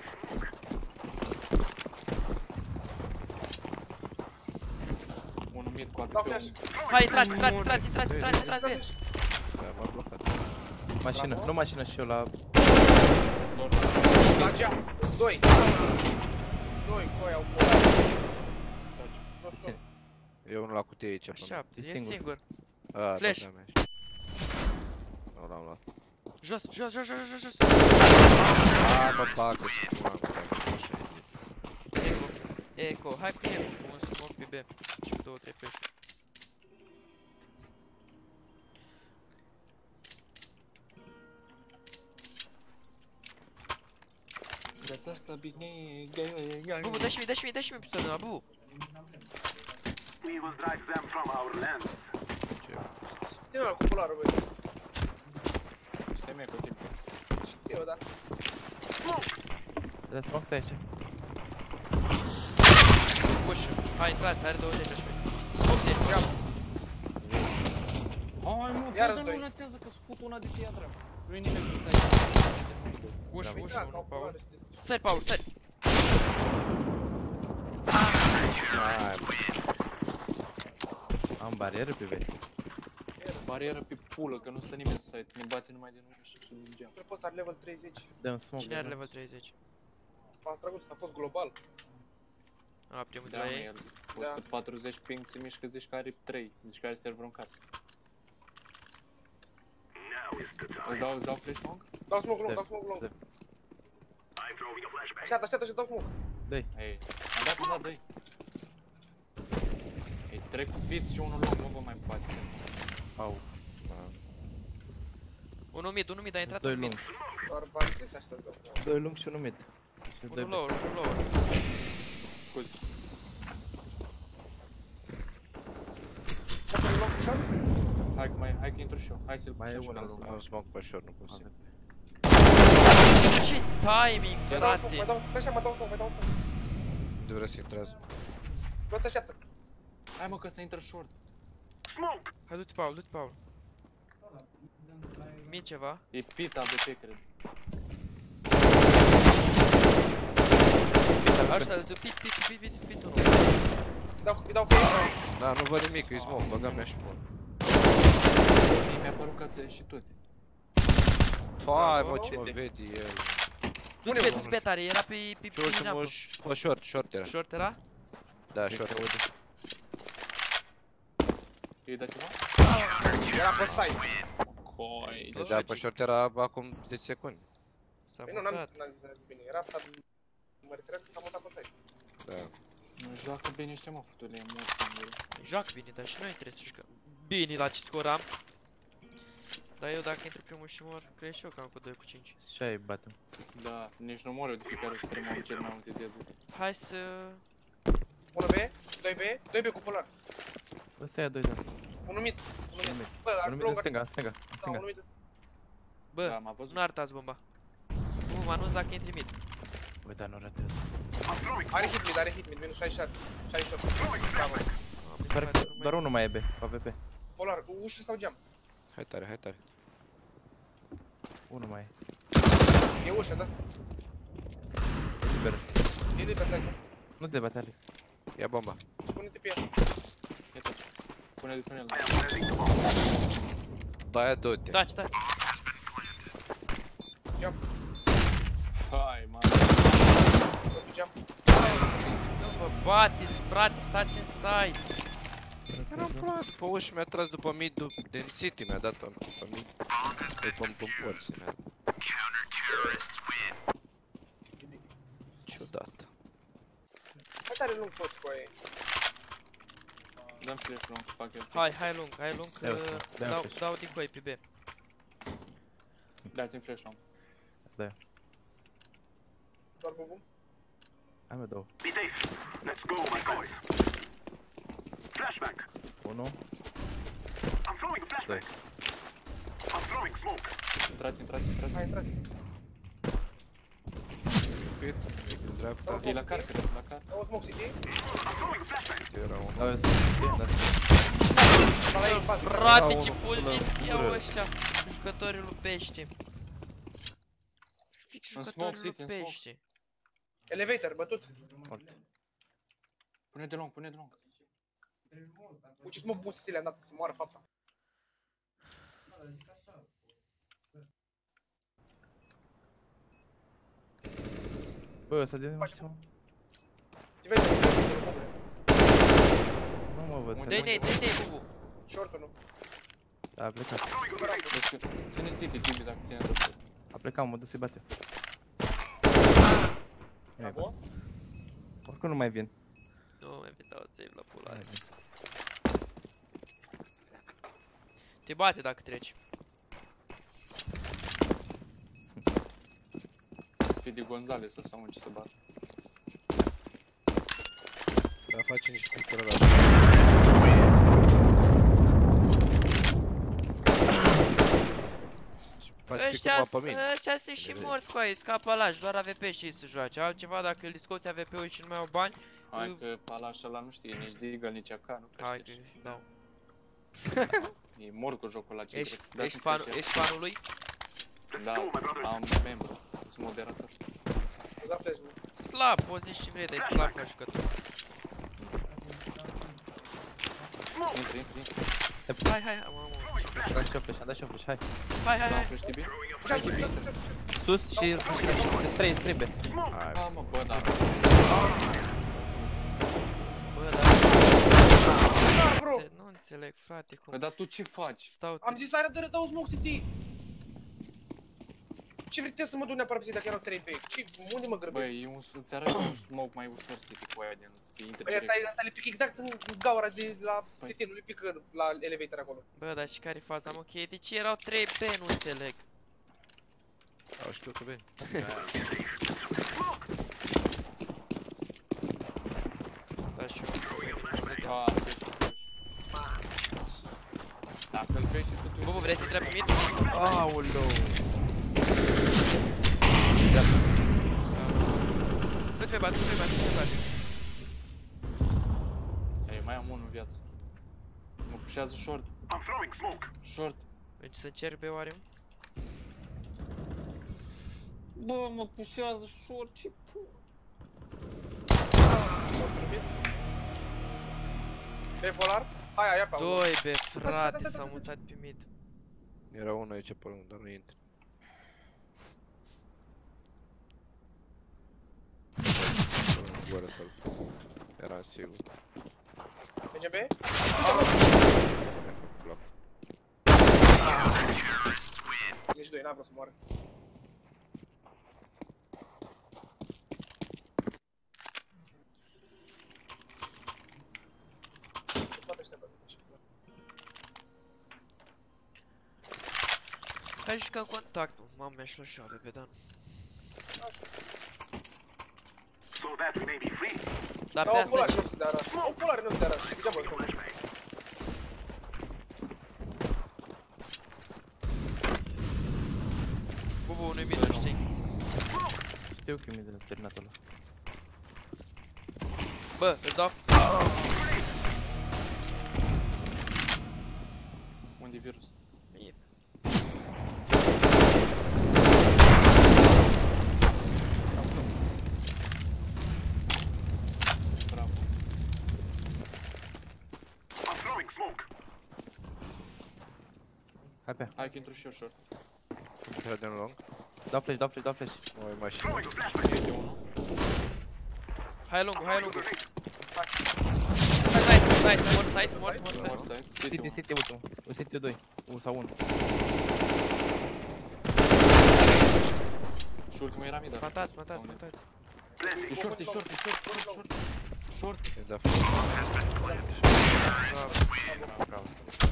Unul mid cu A B Dau P. flash. Hai, intrați, intrați, intrați, intrați, intrați, intrați, Dau bine. flash. Da, m-a blocat. Mașină, Bravo. nu mașină și eu la... La gea. Doi. Doi, coi au pot. Nu sunt. E unul la cutie aici, până. Șapte, E e singur. singur. A, Flash. da, mea. Nu l-am luat. Jos, jos, jos, jos, jos, jos. A, mă bagă, spuna, mă bagă, așa e zi. Eco, hai cu Eco, cu un smoke pe B. Și cu două, trei flash. Gata asta bine, gai, Bubu, dă-și-mi, dă-și-mi, dă-și-mi pistolul ăla, Bubu. We will drive them from our lands. Ce? Ține-mă cu culoarul, băi. Stai mie cu tine. Știu, da. Da, smoke stai aici. Push. Hai, intrați, are douăzeci așa. Opte, ceapă. Hai mă, Iarăși bă, doi. nu ratează că s-a făcut una de pe ea dreaptă. Nu e nimeni să stai. Uș, Da, uș, Da, unul, ca o Paul. culoare, știi. Sări, Paul, sări. Hai, mă. Am barieră pe vei. Barieră pe pulă, că nu stă nimeni în site. Ne bate numai din ușă și sub din geam. Cred că ăsta are level treizeci. Dăm smoke. Cine are dăm. level treizeci? M-a străgut, a fost global. A, putem uite Da, la mă, ei. el. o sută patruzeci ping, se mișcă, zici că are trei. Zici că are server în casă. Now is the time. Îți dau, îți dau flash long? Dau smoke long, Da. dau smoke long. Da. I'm throwing a flashbang. Așteaptă, așteaptă și dau smoke. Dă-i. Ei, am dat, am dat, dă-i. Ei, trec cu pit și unul long, nu vă mai bate. Au. Unul mid, unul mid, a intrat Doi unul mid. lung. Doar bani trebuie să așteptăm. Doi lung și unul mid. Și doi Unul lower, unul lower. Scuze. Dacă e long cu shot? Hai că mai, hai că intru și eu. Hai să-l Mai e pușăm și una pe lungă. ăsta. Am smoke pe short, nu pot să. Avem. Ce timing, Mai dau smoke, mai frate. dau smoke, așa, mai dau smoke, mai dau smoke. De vreau să intrează. Vreau să așteaptă. Hai mă că ăsta intră short. Smoke. Hai, du-te, Paul, du-te, Paul. Mid ceva. E pit A B P, cred. Așa, du pit, pit, pit, pit, pit unul. Îi dau, îi dau cu ei. Da, nu văd nimic, e smoke, băga mea și bun. Mie mi-a părut că ați ieșit toți. Fai, mă, ce mă vede el. Du-te pe, du-te pe tare, era pe, pe, Și pe ultimul, inapă. ș- pe short, short era. Short era? Da, short. I-ai dat ceva? Era pe site. Coi. Deci, da, pe short era acum zece secunde. S-a Păi nu, n-am mutat. zis, n-am zis, n-am zis bine. Era să... Mă referea că s-a mutat pe site. Da. Nu joacă bine ăștia, mă, futule, e mult singură. Joacă bine, dar și noi trebuie să jucăm. Bine la ce scoram. Dar eu dacă intru primul și mor, cred și eu cam cu doi cu cinci. Și aia îi batem. Da, nici nu mor eu de fiecare dată când am cel mai multe deaduri. Hai să... unu B, doi B, doi B cu polar. Bă, să ia doi de unu mid, unu Unu mid. mid. Bă, ar Unu mid în lungă. stânga, în stânga, în Da, stânga. unu mid. Bă, Da, m-a văzut. nu arătați bomba. Nu, mă anunț dacă intri mid. Băi, dar nu ratează. Are hit mid, are hit mid, minus șaizeci și șapte. șaizeci și opt. Bravo. Am Pare intrat, că nu mai- doar unul mai e B, pe A V P. Polar, ușă sau geam? Hai tare, hai tare. Unul mai e. E ușă, da? E liber. E liber, stai. Nu te bate, Alex. Ia bomba. Pune-te pe el. Ia taci. Pune-l, pune-l. Da, aia du-te. Taci, taci. Geam. Hai, mă. Tot pe geam. Nu vă bateți, frate, stați în side. Eram prost, pe uși mi-a tras după mid, din City mi-a dat-o după mid. După în porți mi-a dat. Ciudat. Hai tare lung poți cu aia. Dăm flash lung, fac eu. Hai, hai lung, hai lung, Dă-i că ăsta, dă-i dau, flash. dau decoy pe B. Dați-mi flash lung. Îți dă eu. Doar bubum. Hai mă, două. Be safe. Let's go, my boys. Flashback. Unu. I'm throwing a flashback. I'm throwing smoke. Intrați, intrați, intrați. Hai, intrați. Pit, mic în dreapta. E la car, cred, la car. Dau smoke city. I'm throwing a flashback. Era un... Dau eu să știe, dar... Ba la ei, în față. Frate, Era ce unul poziție până au în ăștia, jucătorii lui Pește. Fix În jucătorii smoke lui city, în smoke. Pește. Elevator, bătut. Pune de lung, pune de lung. Uite smoke bun să le-am dat să moară fapta. Bă, ăsta de unde mă știu? Te vezi? Nu mă văd. Dă-i nei, dă-i nei, bubu. Short-ul nu. Da, a plecat. Deci, ține city, Tibi, dacă ține de asta. A plecat, mă duc să-i bate. Nu e Bravo. Oricum nu mai vin. Nu, mai fi dau save la Nu mai pulare. vin. Te bate dacă treci. Speedy Gonzales o să mă ce să bată. Da, face niște pictură la... Faci Ăștia, picul pe mine. ăștia sunt și morți cu aia, scapă lași, doar A V P și să joace. Altceva dacă îi scoți A V P-ul și nu mai au bani, Hai că Palaș ăla nu știe nici Deagle, nici A K, nu prea hai că știe. dau. E mort cu jocul ăla, ce Ești, drept. ești, Dați-mi fan, flash. ești fanul lui? Da, am membru, sunt moderator. Da flash, bă. Slab, poți zici ce vrei, dar e slab ca jucător. Intri, intri, intri. Hai, hai, am, am, am. Am dat și o flash, am dat și o flash, hai. Hai, hai, Da, hai. flash Tibi? Pușați, pușați, pușați. Sus și... Trei, trei B. Hai, Da, mă, bă, da. Bă, dar... Da, bro. Nu înțeleg, frate, Bă, cum dar tu ce faci? stau... Am zis are de dau smoke city. Ce vrei să mă duc neapărat pe zi dacă erau trei pe? Ce, unde mă grăbesc? Băi, e un, îți arăt un smoke mai ușor să te cu aia din... Te intri Păi asta, direct. e- asta le pic exact în gaura de la Păi. C T, nu le pică la elevator acolo. Bă, dar și care-i faza, mă, ok? De ce erau trei B, nu înțeleg. au știu că veni. Da, și eu. Ah, dacă îl vezi și tu, tu... Bubu, vrei să intră pe mid? Aoleu. Nu te bate, nu te bate, nu te bate. Ei, mai am unul în viață. Mă pușează short, I'm throwing smoke. short. Deci să încerc B oare? Bă, mă pușează short, ce pu... Pe polar? Hai, ia pe auto. doi B, frate, s-au mutat pe mid. Era unul aici pe lângă, dar nu intră. Gură să-l fac. Eram sigur. Merge B? Mi-a făcut bloc. Nici doi, n-a vrut să moară. Hai jucăm contact, mă. Mamă, mi-aș lua șoare pe Dan. So that we may be free. Dar Da, pe oculari asta nu sunt de araș. Oculari nu sunt de araș. Degeaba îl Bubu, unui mid, nu știi. Știu că mi-e de la terminat ăla. Bă, îți dau. Unde e virus? E. Bravo. I'm throwing smoke. Hai pe ea. Hai că intru și eu short. Credem long. Dau flash, dau flash, dau flash. Oi, mașină. Throwing a flashbang. Uite unul. Hai lungul, hai lungul. Hai side, side, mort side, mort, mort Mort side. side. City City, unul. City ultimul. O City doi. U sau unu. Și ultimul era mid, da. Matați, matați, matați. E short, e short, e short, short, short. Short. E da Bravo.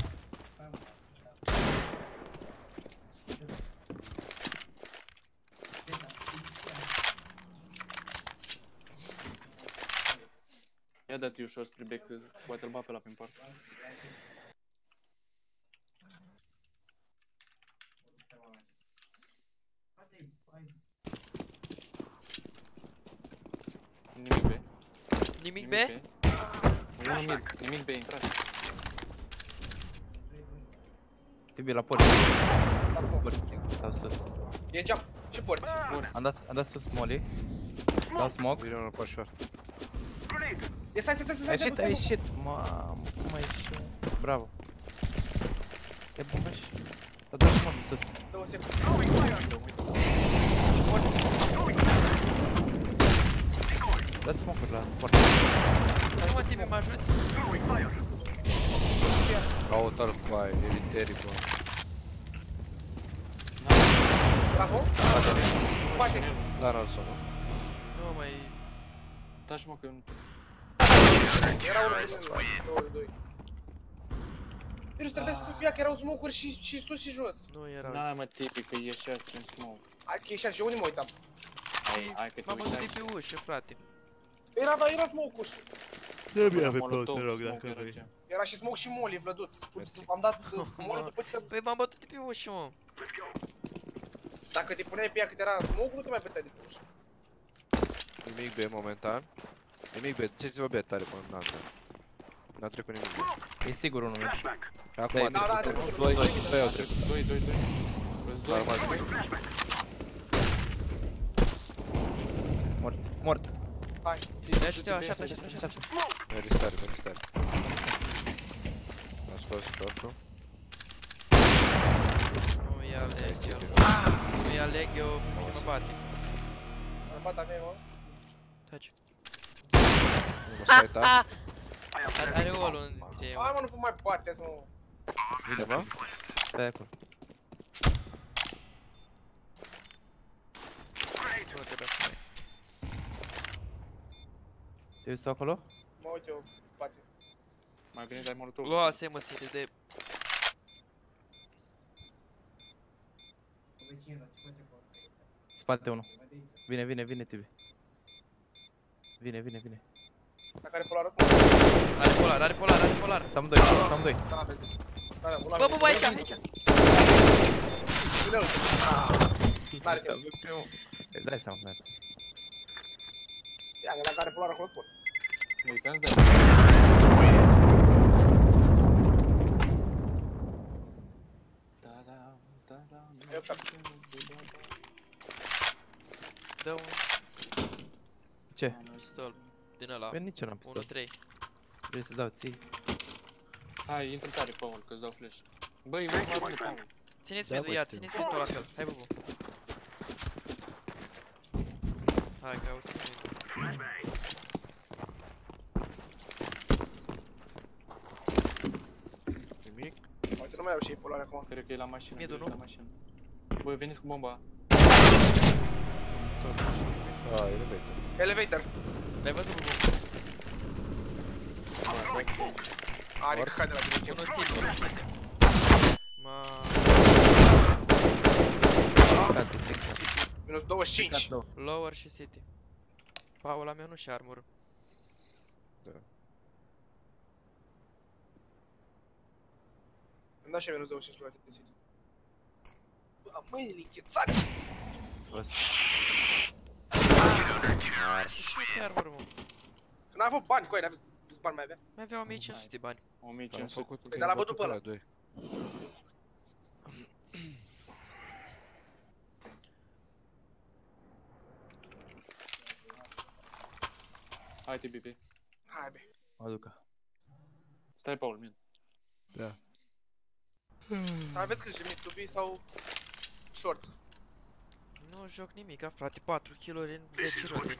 Ia dați ușor spre back, că poate îl bat pe ăla prin partea. Nimic B. Nimic B? Unul mid, nimic B, intrați. Tibi la porți. Da, smoke. Porți, sau sus. E jump. Și porți. Am dat, am dat sus molly. Dau smoke. Vine unul pe short. E stai, stai, stai, A stai, ieșit, a stai. ieșit. Mamă, cum a ieșit? Bravo. E bomba și... A dat smoke sus. Două secunde. Și porți. Dați smoke-uri la poartă. Nu mă, Tibi, mă ajuți? Caută-l cu aia, e terribil. Bravo. Bate. Da, nu-l sună. Nu mai... Taci mă că... Era unul de doi. Virus, trebuie să pui pe ea că erau smoke-uri și, și sus și jos. Nu erau. Da, mă, tipic, că ieșea prin smoke. Hai că ieșea și eu unii mă uitam. Hai, hai că te M-am bătut uitai. de pe ușă, frate. Era, da, era smoke-uri. Dă-mi pe pot, te rog, dacă vrei. Era și smoke și molly, vlăduț. Mersi. Am dat molly după ce... Păi m-am bătut de pe ușă, mă. Dacă te puneai pe ea cât era smoke, nu te mai puteai de pe ușă. Nimic B momentan. Nimic B, duceți-vă B tare până în altă. N-a trecut nimic B. E sigur unul mid. Acum a Da, da, trecut. trecut. Doi, doi au trecut. Doi, doi, doi. Îți doi. Normal. Mort, mort. Hai. Ia și te așa, așa, așa, așa. Mergi stare, mergi stare. A scos short-ul. Nu ia leg, eu. Nu ia leg, eu, pe mine mă bate. Am bat a mea, mă. Taci. Nu mă site up. Are, are olu în ce, Hai, mă, nu vă mai bateți, mă. Vine, mă? Stai acolo. Te uiți tu acolo? Mă uit eu, bate. Mai bine dai molotov. Luase, mă, City de... Spate unul. Vine, vine, vine, Tibi. Vine, vine, vine. Dacă are polar răspuns. Are polar, are polar, are polar. Sam doi, Sam doi. Da, aveți. Da, da, Bă, bă, bă, aici, aici. Vine ultim. N-are timp. Îți dai seama, merg. Ia, că dacă are polar acolo, spun. Ei, ți-am zis da, da, da, da. Eu fac. Dă un Ce? pistol din ăla. Păi nici eu n-am unu pistol. trei. Vrei să dau ție? Hai, intră tare, Paul, că-ți dau flash. Băi, vrei mai bine, Paul. Țineți Da, mid-ul, bă, ia, știu. țineți mid-ul la fel. Hai, bă, bă. Hai, că au ținut. Nimic. Uite, nu mai au și ei polar acum. Cred că e la mașină, Mie, direct nu? la mașină. Băi, veniți cu bomba. Ah, elevator. Elevator. L-ai văzut, bă, bă. Are căcat de la direct. Unul singur. Ma... Picat, e picat. Minus douăzeci și cinci. Picat, două. Lower și city. Paula mea nu și armor. Îmi dau și minus douăzeci și cinci la atenție. Bă, mâinile înghețate! O să- Și și armor, mă. Că n-ai avut bani, coi, n-aveți bani mai avea. Mai avea o mie cinci sute bani. o mie Am cinci sute. făcut Păi, dar l-a bătut pe ăla. la doi. Hai te, B B. Hai, be. Mă duc. Stai, Paul, mine. Dar aveți grijă, mid to B sau short. Nu joc nimic, frate, patru kill-uri în zece runde.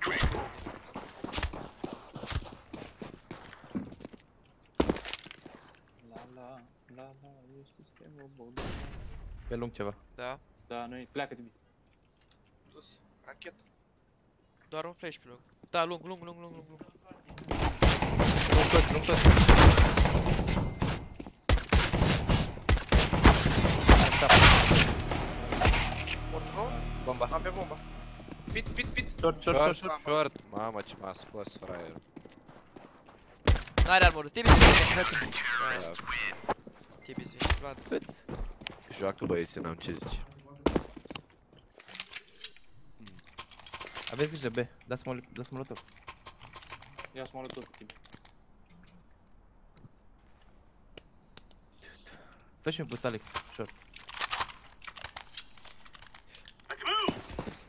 La la, la la, e sistemul bun. Pe lung ceva. Da, Da, noi, pleacă-te, B. Dus, rachetă. doar un flash pe lung. Da, lung, lung, lung, lung, lung, lung. Lung tot, lung tot. Așa. Mort, nu? Bomba. Am pe bomba. Pit, pit, pit. Short, short, Short, short, short. short. Mamă, ce m-a scos fraierul. N-are armorul, Tibi zi. Tibi zi, Vlad. Câți? Joacă băieții, n-am ce zici. Aveți grijă, B. Dați-mă dați-mă molotov. Ia să mă arăt tot cu tine. Fă și mi pus Alex. Short. Let's move!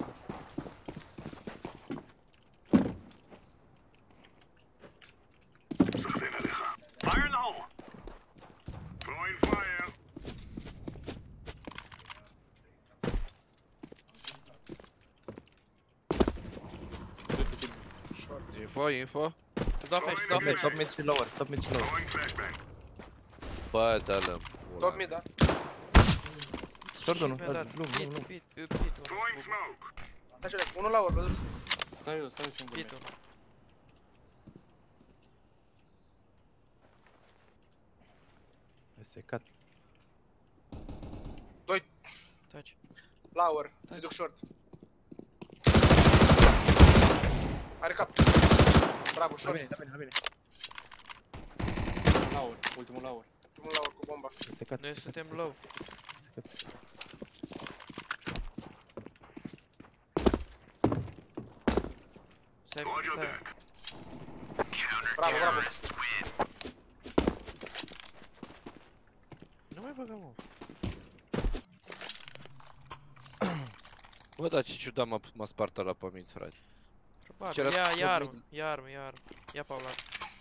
Fire in the hole! Throwing fire! Info, info. Îți dau flash, îți dau Top mid, flash. top mid și lower, top mid și lower. Throwing flashbang! Bă, dă-l-mi. Top mid, da? Short unul, Mi-a dat. lung, Pit, lung, lung. pit, pit, pit, Throwing unul. smoke! Așa, unul la urmă, Stai eu, stai singur. Pit, unul. E secat. Taci. Lower, se duc short. Are cap. Bravo, La short. mine, la mine, la mine. Laur, ultimul laur. Primul lower cu bomba. E secat. Noi e secat, suntem e low. secat. Stai, Roger stai. that. Bravo, bravo. Nu mai băga, mă. Bă, dar ce ciudat m-a, m-a spart ăla pe mine, frate. Probabil, era ia, top ia armă, mid. ia armă, ia armă. Ia Paula.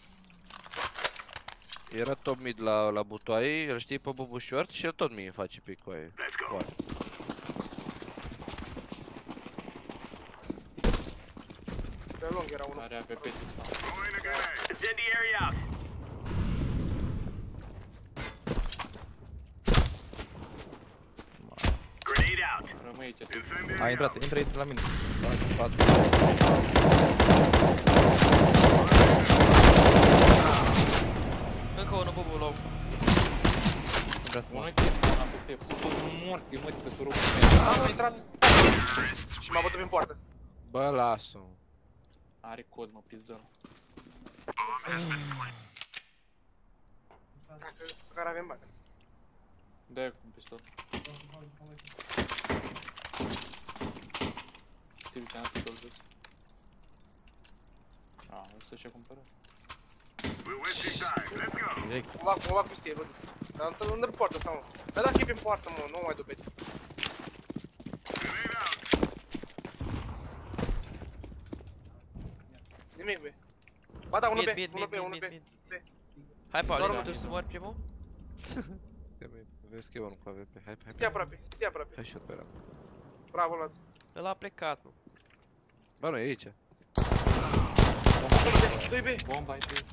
Era top mid la, la butoaie, îl știi pe Bubu Short și el tot mi-i face picoaie. Let's go! Poate. Pe lung era unul. Are A P P. Throwing a grenade! Incendiary out! Grenade out! Rămâi aici. tu. A Incendiary intrat, out! intră, intră la mine. patru. Încă unul, bubu, low. Nu vrea să mă... Unul chestia în A P P. Toți morții, mă, pe surul. Am intrat. Și m-a bătut prin poartă. Bă, lasă-o. Are cod, mă, pizdă. Dacă care avem bani. Dă-i cu un pistol. Știi ce am pistol jos? A, o să și-a cumpărat. We're wasting time. Let's go! Direct. Mă bag, mă bag peste ei, văd. Dar îndă îndă poartă asta, mă. Dar dacă e prin poartă, mă, nu mai dupeți. Grenade out! Nimic, be. Ba da, unul Mid, B, mid, unul B, mid, unul mid, B. mid. B. Hai, Paula, Doar tu unul. să mori primul? Vezi că e unul cu A V P. Hai, hai, Stii hai. aproape, stii aproape. Hai și-o pe ăla. Bravo, Vlad. Ăla a plecat, mă. Bă, nu, e aici. doi B. Bomba ai pe...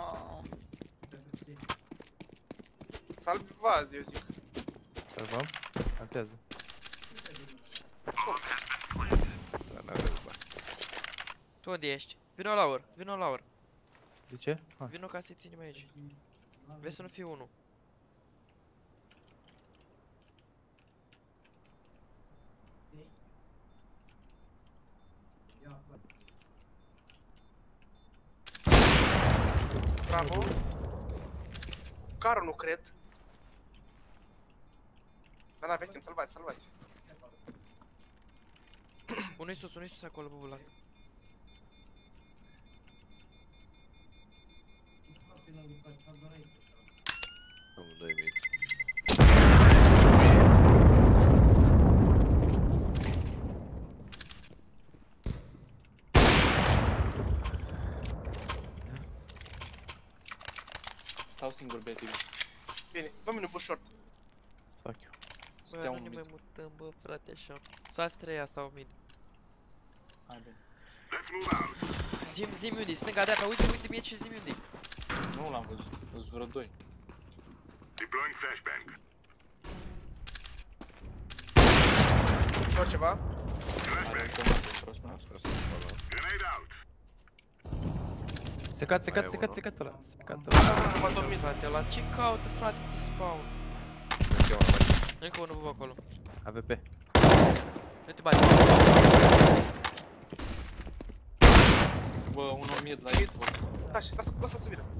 Salvați, eu zic. Salvăm? Altează. Dar n-aveți bani. Tu unde ești? Vino la ur, vino la ur. De ce? Hai. Vino ca să-i ținem aici. Vezi să nu fii unul. Bravo. Caro nu cred. Dar n-aveți timp, salvați, salvați. Unul-i sus, unul-i sus acolo, bă, lasă. Amândoi mid. Stau singur, B, Tibi. Bine, dă mine un short. Să fac eu. Bă, Stea nu un ne mid. mai mutăm, bă, frate, așa. S-a trei asta, o mid. Hai bine. Let's move out. Zim, zim unde, stânga, dreapta, uite, uite, mie și zim unde. Nu l-am văzut. Sunt vreo doi. Deploying flashbang. Doar ceva. Are automat în prost, mă. Asta, asta, acolo. Grenade out. Secat, secat, Mai e secat, unul. secat ăla. Secat ăla. M-a dormit. Frate, la ce caută, frate, de spawn? Încă unul mai. Încă unul, bă, acolo. A V P. Nu te bate. Bă, unul mid la Xbox. Lasă, lasă, lasă să vină.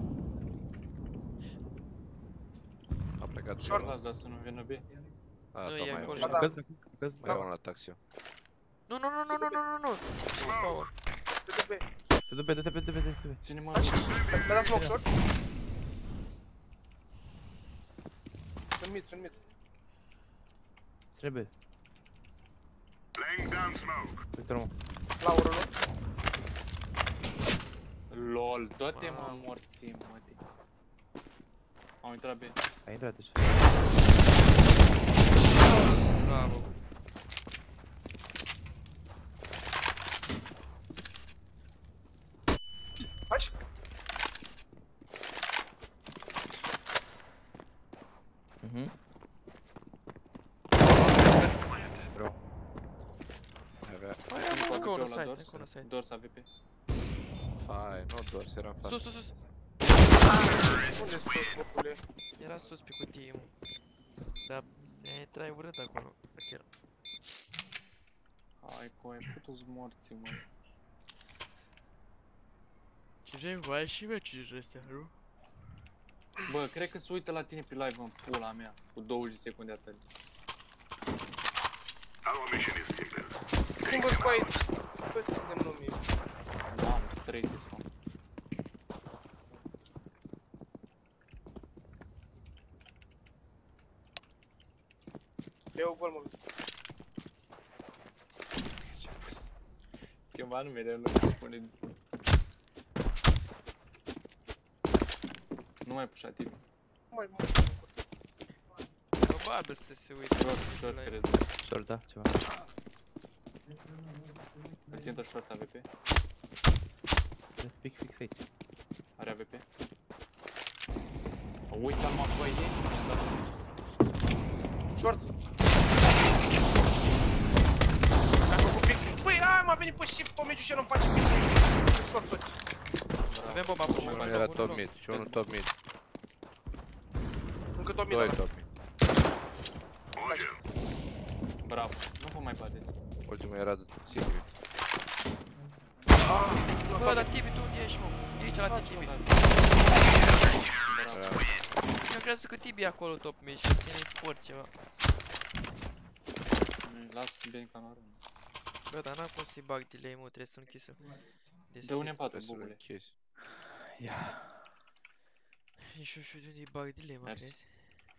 A plecat de Short ăla. las, dar să nu vină B. A, Nu, tot e mai e acolo. unul. Da. Găză, găză. Mai e unul la taxi. Nu, nu, nu, nu, nu, nu, nu, nu. Spawn. Dă de B. Te du pe, du-te pe, du-te pe, du-te pe. Ține-mă. Mi-a dat smoke short. Sunt mid, sunt mid. Trebuie. Laying down smoke. Uite mă. La urul lor. LOL, dă-te mă morții, mă. Am intrat B. Ai intrat deja. Bravo. Faci? Mhm. Bro. Hai avea. Încă unul site, încă unul site. Doors A V P. Fai, nu doar, eram față. Sus, sus, sus. Unde sus, băcule? Era sus pe cutie, mă. Dar e trai urât acolo. Chiar. Hai, cu ai făcut-o-ți morții, mă. Ce vai și meciurile astea, nu? Bă, cred că se uită la tine pe live în pula mea. Cu douăzeci de secunde atât. Our mission is simple. Cum vă spui aici? Toți suntem lumii. Mamă, straight this, mă. Eu gol, mă. Schimba numele, nu se spune. Nu mai pușa tine. Nu mai mă. Probabil să se uite. Short, short, cred. Short, da, ceva. Îți intră short A V P. Pic fix aici. Are A V P. Uita-mă, bă, ieși, mi-a dat. Short. Mi-a făcut pic. Băi, ai, m-a venit pe shift, Tomiu și nu-mi face pic. Short toți. Avem bomba pe Unul unul. era top mid și unul top mid. Încă Tomiu Doi ăla. top mid. Roger. Bravo, nu vă mai bateți. Ultimul era de secret. Bă, dar Tibi, tu unde ești, mă? E aici la Tibi. Bravo. Eu crezut că Tibi e acolo top mid și ține fort ceva. Las bine canalul. Bă, dar n-am cum să-i bag delay, mă, trebuie să închis. Dă un patru, Trebuie să-l bubule. închizi. Ia. Nici nu știu de unde-i bag delay, mă, Mers. crezi?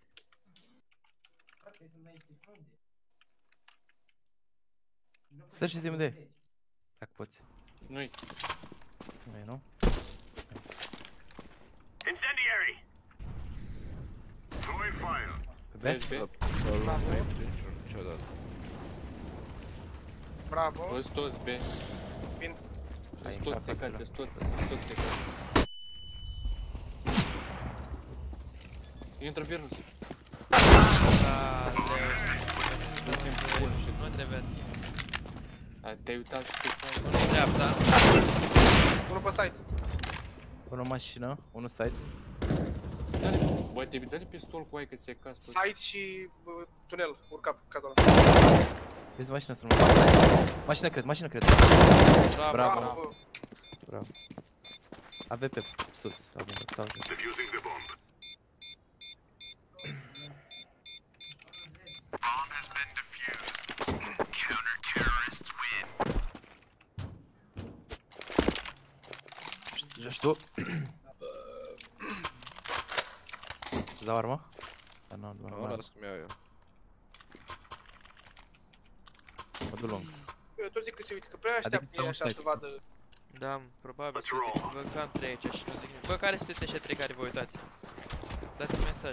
Stai și zi unde e. Dacă poți. Nu-i. Nu e, nu? Incendiary. Throwing fire. Vezi, B? Să-l luăm mai niciun, niciodată. Bravo. Toți, toți, B. Bine. Ai Sunt toți intrat secați, acolo. sunt toți, sunt toți secați. Intră Virnus. Aleu. Du-ți în pulă și Nu trebuia să iei. A, te-ai uitat și tu. Dreapta. Unul pe site. Unul mașină, unul site. Dă-le, bă, te dă-le pistol cu aia că se casă. Site și bă, tunel. Urca pe cadul ăla. Vezi mașină să nu mă. Mașină cred, mașină cred. Bravo. Bravo. Bravo. Bravo. A V P sus, la bomba, sau jos. Defusing the bomb. Joci tu? Să dau armă? Dar nu, nu, Nu, nu, las cum iau eu. mă duc lung. Eu tot zic că se uită, că prea Adică așteaptă ei am așa sniper. să vadă. Da, probabil să uite că vă cam trei aici și nu zic nimic. Bă, care sunteți ăștia trei care vă uitați? Dați-mi mesaj.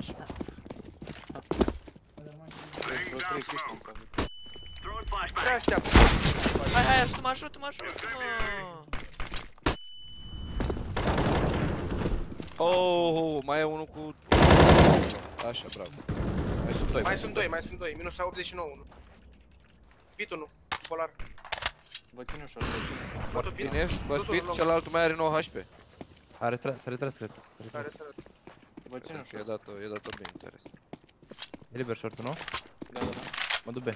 Vreo trei chestii încă. Throwing flashbang. Prea așteaptă. Hai, hai, ajută-mă, ajută-mă, ajută-mă! Oh, mai e unul cu... Așa, bravo. Mai sunt doi. Mai sunt doi, mai sunt doi. Minus optzeci și nouă unu. Pit unu. Polar. Vă țin ușor, vă țin ușor. Bătul pit. Bine, bă, speed, celălalt mai are nouă H P. A retras, s-a retras, cred. S-a retras. Care să... Vă țin Cred că e ușor. dat-o, e dat-o bine, interes. E liber short-ul, nu? Da, da, da. Mă duc B.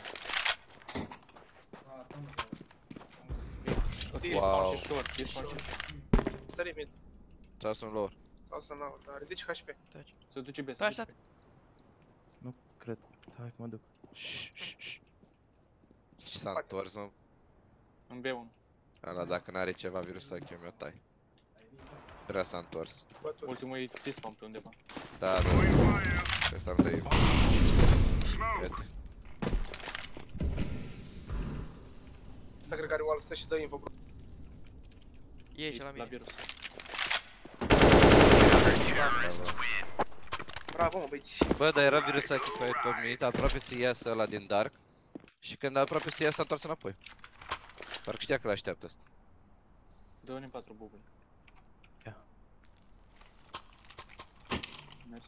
Ok, Wow. spawn și short, e spawn și short. Stări mid. Țas un lower. Sau să n-au, dar ridici H P. Se duce B, se Da, duce așa. B. Nu cred. Hai că mă duc. Ce s-a întors, mă? În B unu. Ala, dacă n-are ceva virus să eu mi-o tai. Prea s-a întors. Bătut. Ultimul e T-spawn pe undeva. Da, da. Ăsta nu te Uite. Asta cred că are wall, stă și dă info, bro. E aici la La mine. virus. Bravo, mă, băiți. Bă, dar era virus aici pe dormit, aproape să iasă ăla din Dark. Și când aproape să iasă, s-a întors înapoi. Parcă știa că l-așteaptă ăsta. Dă-ne patru buburi. Ia. Mersi.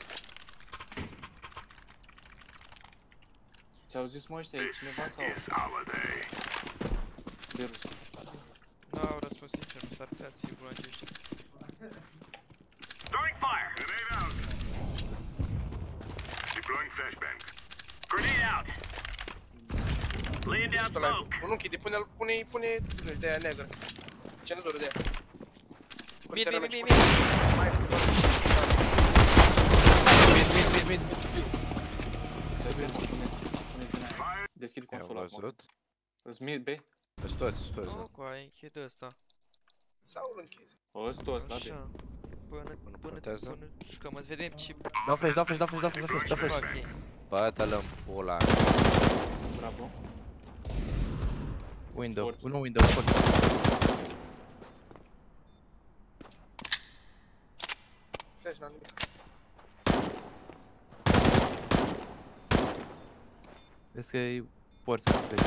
Ți-au zis mă ăștia, e cineva sau Is our day. virus? Nu au răspuns sincer, nu s-ar putea să fie bulanci ăștia. Throwing fire. Grenade out. Deploying flashbang. Grenade out. Laying down Ești ăla. smoke. Nu închide, pune-l, pune-i, pune-i de aia neagră. Cenzură de aia. Mid, mid, mid, mid, mid. Mai Mid, mid, mid, mid. Deschid I-am consola acum. văzut. Îs mid B? Îți toți, îți toți, da. Nu, cu aia închid ăsta. Sau îl închizi. O, ăsta toți, da, B. Așa. Până, Nu până, contează? până jucăm, îți vedem ce Dau flash, dau flash, dau flash, dau flash, dau flash, dau flash. fac ei. Bă-te-l în pula. Bravo. Window, Porți. nu window, fuck. Flash, n-am nimic. Vezi că e porți.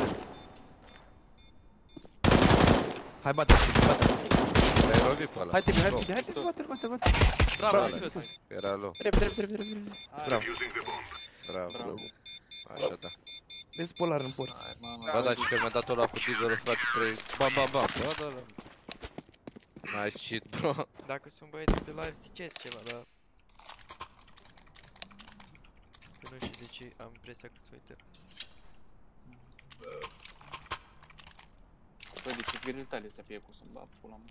Hai, bate, bate. L-ai lovit pe ăla. Hai, Tibi, hai, Low. Tibi, hai, Tibi, bate, bate, bate. Bravo, Bravo, ai sus. Era low. Repede, repede, repede, repede. Bravo. Defusing the bomb. Bravo. Bravo. Așa, da. Vezi polar în porți. Hai, mama. Bă, da, și că mi-a dat ăla cu dealer-ul, frate, trei. Bam, bam, bam. Da, da, da. Nice cheat, bro. Dacă sunt băieți pe live, ziceți ceva, dar... Că nu știu de ce am impresia că se uită. Bă, deci e grile tale să fie cu să-mi bag pula mea.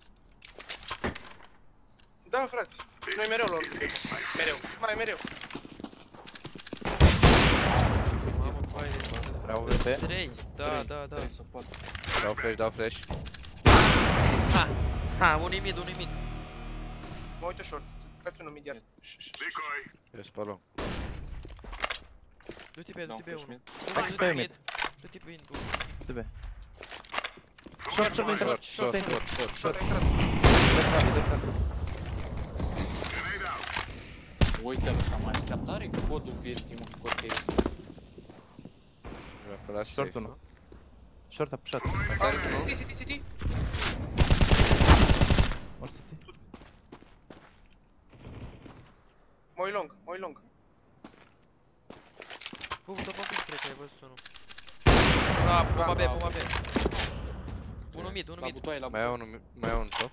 Da, frate. Noi mereu luăm. Mereu. Mai mereu. Mamă, vai de sus. Bravo, V P. trei, da, da, da. Trei support. Dau flash, dau flash. Ha! Ha, unui mid, unui mid. Mă uit ușor. Faci unul mid iar. Decoy. Eu sunt pe loc. Du-te pe, du-te pe flash unul. mid. Hai, Hai, du-te pe pe mid. mid. Du-te pe mid. Du B. Short, short, Short, short, short, short. short, short, short. Short, a intrat. Grenade out. Uite-l ăsta, mă așteaptă. Are codul vieții, mă, cod de Mi-a călat Short safe, unu. nu? Short a pushat. City, city, city. Or city. Mă uit long, mă uit long. Bum, dă bă, cred că ai văzut unul. Da, bomba B, bomba B. Unul mid, unul La mid. butoaie, la Mai e butoaie. unul, mai e unul top.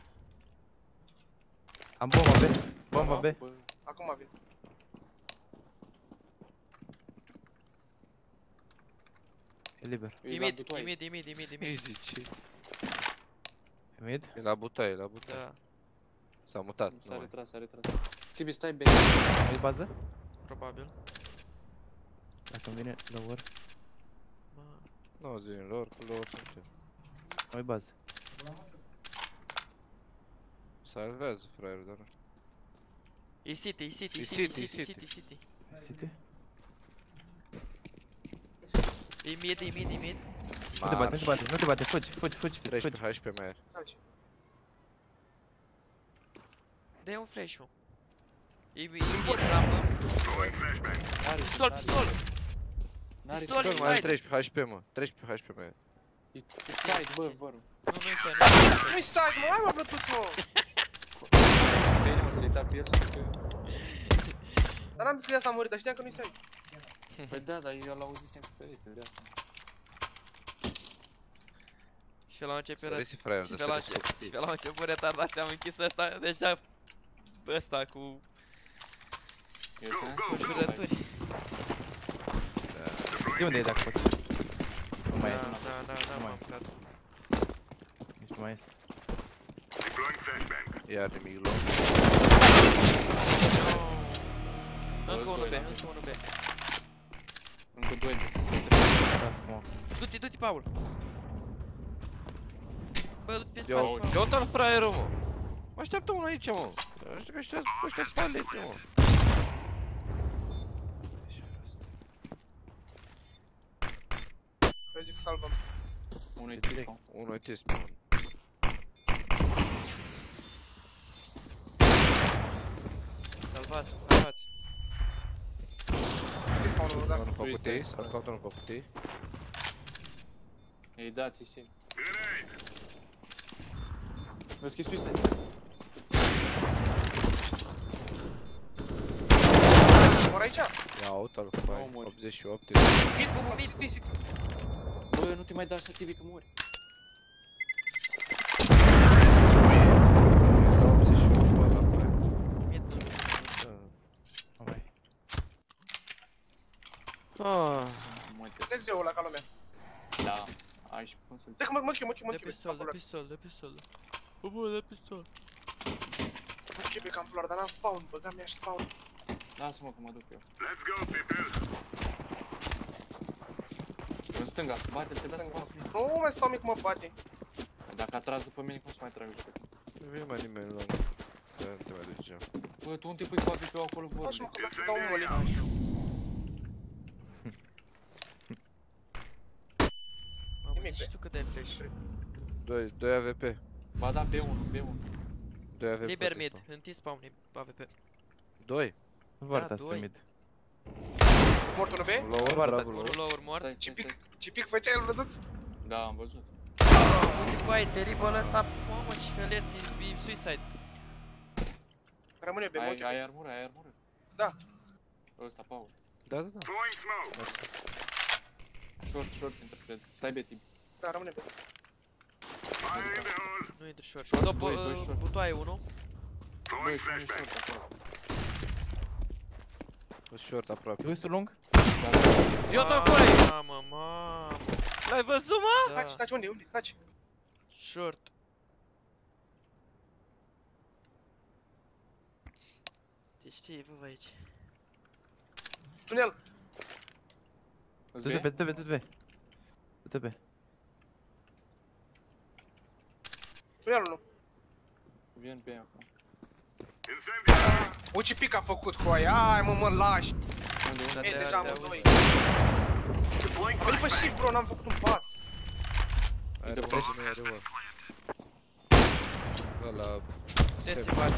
Am bomba B. Bomba B. Bă, Acum vin. E liber. e E la mid, e butoaie. mid, e mid, e mid, e mid. Easy, ce? E mid. E la butaie, la butaie. Da. S-a mutat, nu S-a mai. retras, s-a retras. Tibi, stai B. Ai bază? Probabil. Dacă îmi vine lower, Mă. Nu, zi lor, cu lor suntem. ai bază. Salvează, fraierul, dar nu știu. E City, e City, e E City, City, e City, City. City, City. City? E mid, e mid, e mid. Nu te bate, nu te bate, nu te bate, fugi, fugi, fugi, fugi. treisprezece H P mai are. Taci. Dă-i un flash, mă. E, e mid, rampă. N-are, Pistol, n-are. pistol. N-are Pistol. Bă, mai are treisprezece H P, mă. treisprezece H P mai are. E e side, bă, vă rog. Nu, nu-i side, nu-i side. Nu-i side, mă, hai mă, Bluetooth, mă! Bine, mă, să-i da pe el și că... Dar n-am zis că de asta a murit, dar știam că nu-i side. Păi da, dar eu l-auzisem că sărise, de asta. Și pe la început era... Sărisi, fraier, Și de pe la sărisi început, și cu pe la început retardați, am închis ăsta, deja... Ăsta cu Eu ți-am spus și jurături. De unde e dacă poți? Nu mai Da, e, da, da, da, Nu m-am mai. aflat. nici nu mai ies. Iar nimic lor. Încă unul B, doi, încă unul B. încă doi de. Da, smoke. Du-te, du-te, Paul. Bă, du-te pe Ia spate, o- Paul. ia uite-l fraierul, mă. Mă așteaptă unul aici, mă. Ăștia, ăștia, ăștia spalete, mă. Eu zic salvăm. Unul e T-spawn. Unul e T-spawn. Salvați-mă, salvați. Spawn-ul, da. Unul pe Suicide. cutii, s-ar caută unul pe cutii. Ei, dați-i sim. Vezi că e suicide. Mor aici? Ia uite-l, Nu fai, mori. optzeci și opt. Mid, bubu, mid. City, city. Bă, nu te mai da așa, Tibi, că mori. Da, optzeci și opt, bă, la fai. Mid, nu. Nu mai. Ah, Mă, te... Vezi B-ul ăla ca lumea. Da. Ai și cum să-l... Stai că mă, mă chiu, mă chiu, mă De chiu. pistol, de pistol, de pistol. Bubu, de pistol. Mă chiu pe campular, dar n-am spawn, băga mea și spawn. Lasă-mă că mă duc eu. Let's go, people. În stânga, bate-l, te lasă pas mine. Nu mai stau mic, mă bate. Dacă a tras după mine, cum să mai trag eu? nu vine mai nimeni lung. Da, nu te mai duci geam. Bă, tu unde pui cu A V P-ul acolo Faci mă, vorbe? că vreau să dau un moli. Mamă, Nimic, zici be. tu cât dai flash. doi, doi A V P. Ba da, B unu, B unu. doi A V P. Liber pe mid, T-spawn. în T-spawn e A V P. doi. Nu vă arătați Da, pe doi. mid. Mort unul B? Lower, Vă arătați. bravo, Unul lower. lower mort. Stai, Ce stai, pic, stai. ce pic făceai el văduț? Da, am văzut. Băi, terrible ăsta, mamă, ce feles, e, e suicide. Rămâne B, mă Ai, chiu. ai armură, ai armură. Da. Ăsta, Paul. Da, da, da. Throwing smoke. Short, short, intră, cred. Stai, B, Tibi. Da, rămâne B. Fire in the hole. Nu intră short. Short, După, doi, doi short. butoaie unul. Throwing Băi, și unul e flashbang. short acolo. Short aproape. Egoistul lung? Da, da. Ia uite acolo aici! Mamă, mamă. L-ai văzut, mă? Taci, Da, taci, unde, unde, taci. short. Te știi, bă, aici. Tunel. Îți Du-te B? pe, du-te pe, du-te pe. Du-te pe. Tunelul nu. Vin B acum. Incendiary. O, ce pic a făcut cu aia, ai mă, mă lași. Unde, unde? Da, E, te- deja te amândoi. auzi. Deploying Am venit pe flashbang. shift, bro, n-am făcut un pas. Are de un prost. și nu are wall. Ăla... Te se bate.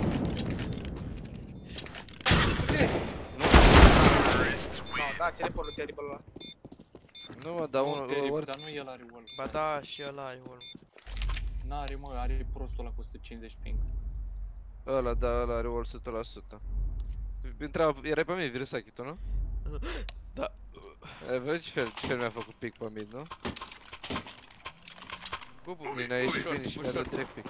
No, da, ține polul terrible ăla. Nu, mă, dar Nu, unul... terribil, ori- dar nu el are wall. Ba da, și ăla are wall. N-are, mă, are prostul ăla cu o sută cincizeci ping. Ăla, da, ăla are wall o sută la sută. Intra, erai pe mine, Virusaki, tu, nu? Da. Ai văzut ce fel, ce fel mi-a făcut pic pe mid, nu? Bubu, Din a ieșit short, bine și cu mi-a dat short. direct pic.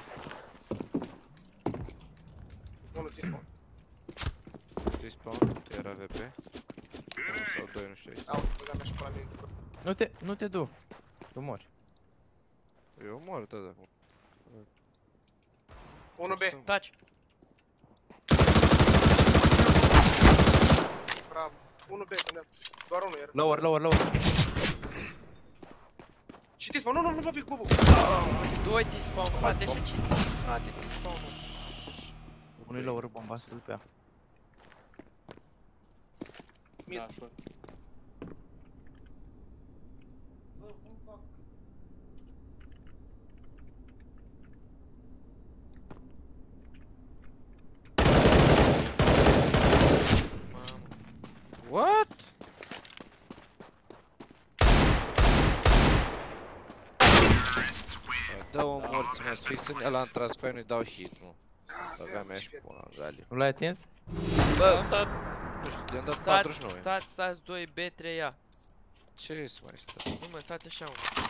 Unul T-spawn. T-spawn, era A V P. Sau doi, nu știu aici. Au, băga mea și pe la mine. Nu te, nu te du. Tu mori. Eu mor tot acum. unu B. Taci. Bravo. unu B, gândeam. Doar unul era. Lower, lower, lower. Citiți-mă, nu, nu, nu vă pic, bubu. Doi T-spawn, frate, și ce? Frate, T-spawn. Unui lower bomba, să-l pe ea. Da, short. What? Dă-o morți, mă, fix în ăla, am tras pe aia, nu-i dau hit, nu. Avea mea și pula în gali. Nu l-ai atins? Bă, Am dat, nu știu, i-am dat stați, patruzeci și nouă. stați, stați, doi B, trei A. Ce să mai stă? Nu mă, stați așa unul.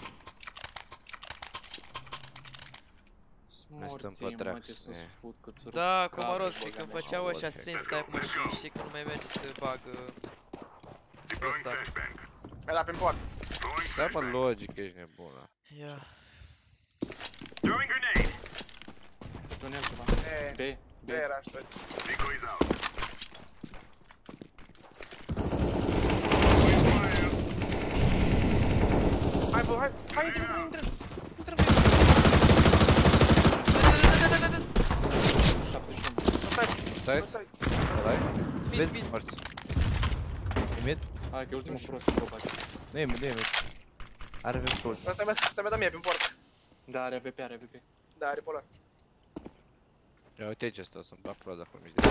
Mai stăm Smorții, pe mă, drac, ce să e. fut cățură. Da, Care Comarovski, băga când mea făceau și ăștia bol, strings type mașini, știi că nu mai merge să bagă ăsta. Mi-a dat prin poartă. Da, mă, logic, ești nebună. Ia. Throwing grenade. Tunel ceva. E, B, B. B era asta. Decoys out. Hai, bă, hai, hai, intră, intră, intră, intră. șaptezeci și unu. Stai, Stai, stai. ăla-i? Mid, Vezi? mid. Morți. E mid? Hai că e ultimul prost, probabil. Nu e mid, nu e mid. Are V P ul. Asta mi-a asta mi-a dat mie prin poartă. Da, are A V P, are A V P. Da, are polar. Ia uite aici ăsta, să-mi bag pula de acolo mici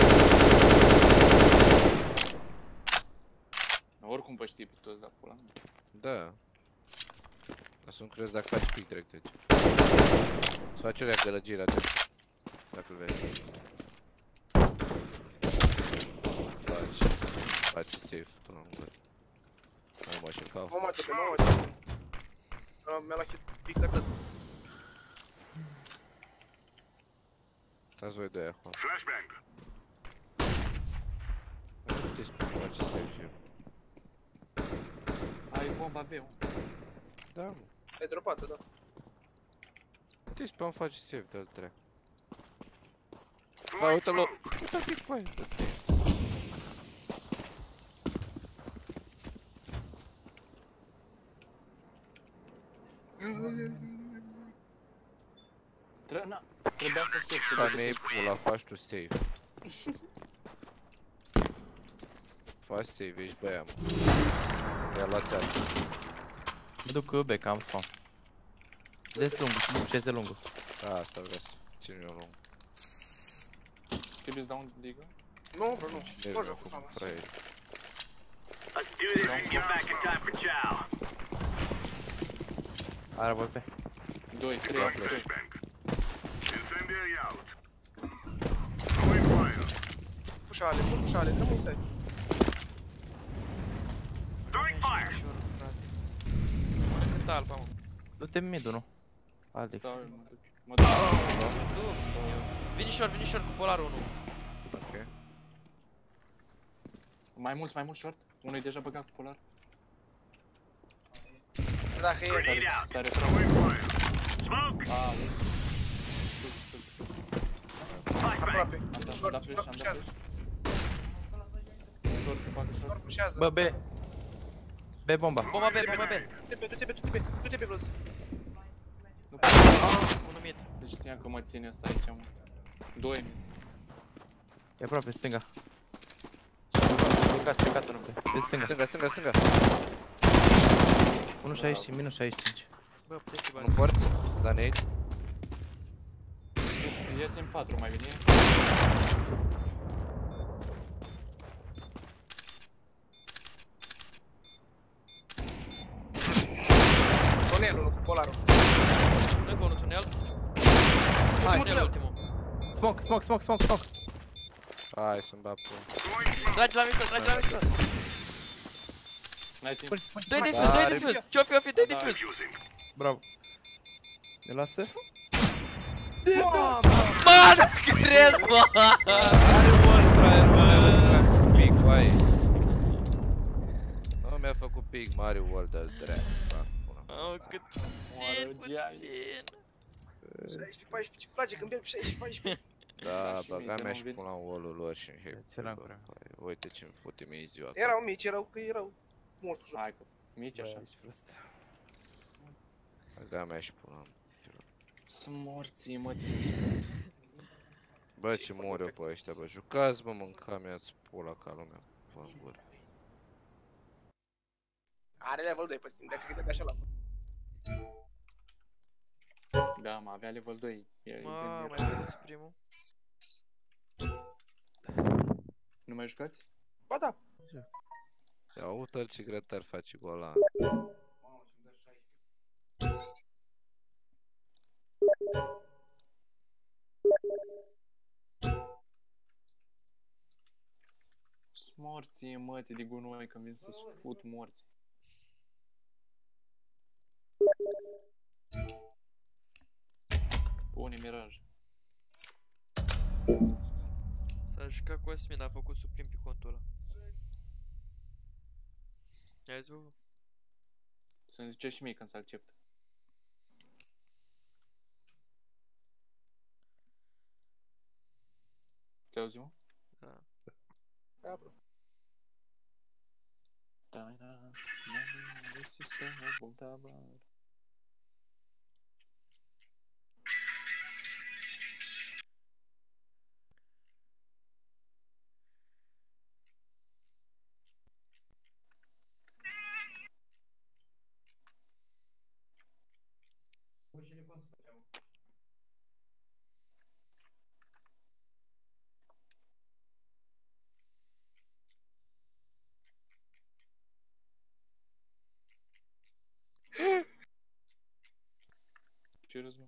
de... Oricum vă știi pe toți, dar pula mea. Da. Dar să nu crezi dacă faci pic direct aici. Să faci o gălăgire atent. Dacă-l vezi. Faci. Faci safe, tu nu mă. Nu mă știu Mă mă ce, mă mă ce. Mi-a luat hit, pic treptat. Stați voi doi acolo. Flashbang. Te spun, face safe și eu. Ai bomba B, mă. Da, mă. E dropată, da. Te spun, face safe de-al treia. Da, uite-l, uite-l pic pe aia. Tre- na, trebuia să știi, să Ca ducă mei să... pula, faci tu safe. Faci save, ești băia, mă. Ia luați altul. Mă duc B, că am spawn. Des lungul, șeze lungul. Da, asta vreau să țin eu lung. Trebuie să dau un digă? Nu, bro, nu. Deci Nu mă joc cu fac fama. fraier. Let's do this and get back in time for chow. Are voi pe. doi, trei, Da, trei. Flashbang. Incendiary out. Throwing fire. Pușale, nu pușale, nu mă stai. Throwing fire. Ușor, frate. Pune cât alba, mă. Du-te mid-ul, nu? Alex. Stau, mă duc. Mă duc. Du, Vinișor, vinișor cu polarul unu. Ok. Mai mulți, mai mulți short. Unul e deja băgat cu polar. Dacă e, Grenade out. S-a retras. Throwing fire. Smoke. Ah, stug, stug, stug. Flashbang. aproape. Am dat, am Short, dat flash, short am dat pușează. flash. Short, se bagă Short short. pușează. Bă, B. B bomba. Bomba B, bomba B. Du-te pe, du-te pe, du-te pe, du-te pe, Vlad. Unu mid. Deci știam că mă ține asta aici, mă. Doi. E aproape, stânga. Plecat, plecat unul B. De stânga. Stânga, stânga, stânga. unu șaizeci și cinci, minus șaizeci și cinci. Bă, puteți să Nu bagi. porți? Da, nade. Ia-ți în patru mai bine. Tunelul, nu cu polarul. Încă unul tunel. Hai. Tunel ultimul. Smoke, smoke, smoke, smoke, smoke. Hai să-mi bag pula. Tragi la mișto, tragi la mișto. N-ai timp. Dă-i defuse, Da, dă-i are- defuse. Ce-o fi, o fi, dă-i Da, defuse. Bravo. Ne lasă? Mă, nu cred, bă! Are wall, fraier, mă, are wall, pic, vai. Nu mi-a făcut pic, mare wall de-al drept, fac pula. Au, cât puțin, Moară, Gianni. puțin. șaisprezece paisprezece, ce place când merg pe șaisprezece paisprezece. Da, și mie, băga că mea nu și vin. pun la wall-ul lor și în țeram Happy bă. prea. Păi, uite ce-mi fute mie ziua. Erau mici, erau că erau morți cu joc. Hai că mici așa. Bă, ești prost. Băga mea și pun la... Sunt morții, mă, te să spun. Bă, Ce ce foarte mor eu efect. pe ăștia, bă. Jucați, bă, mânca mea-ți pula ca lumea. Vă în gură. Are level doi pe Steam, dacă de așa la Da, mă, avea level doi. E, e de Mă, mir. mai făcut primul. Nu mai jucați? Ba da. Ia uite ce grătar face cu ăla. Sunt morții, mă, te de gunoi când vin să fut morți. Pune miraj. S-a jucat Cosmin, a făcut suprim pe contul ăla. Ia zi, bă. Să-mi zice și mie când să accept. Ți auzi, mă? Da. Da, bro. Da, da, this is the whole bar. Ce râzi, mă?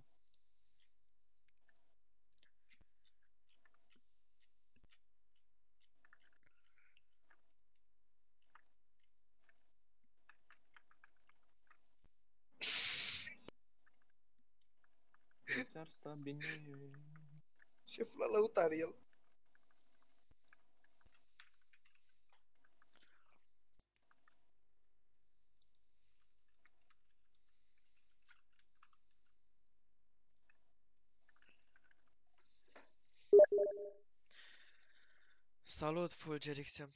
Ți-ar sta bine. Șeful la lăutare el. Salut, Fulgerixem.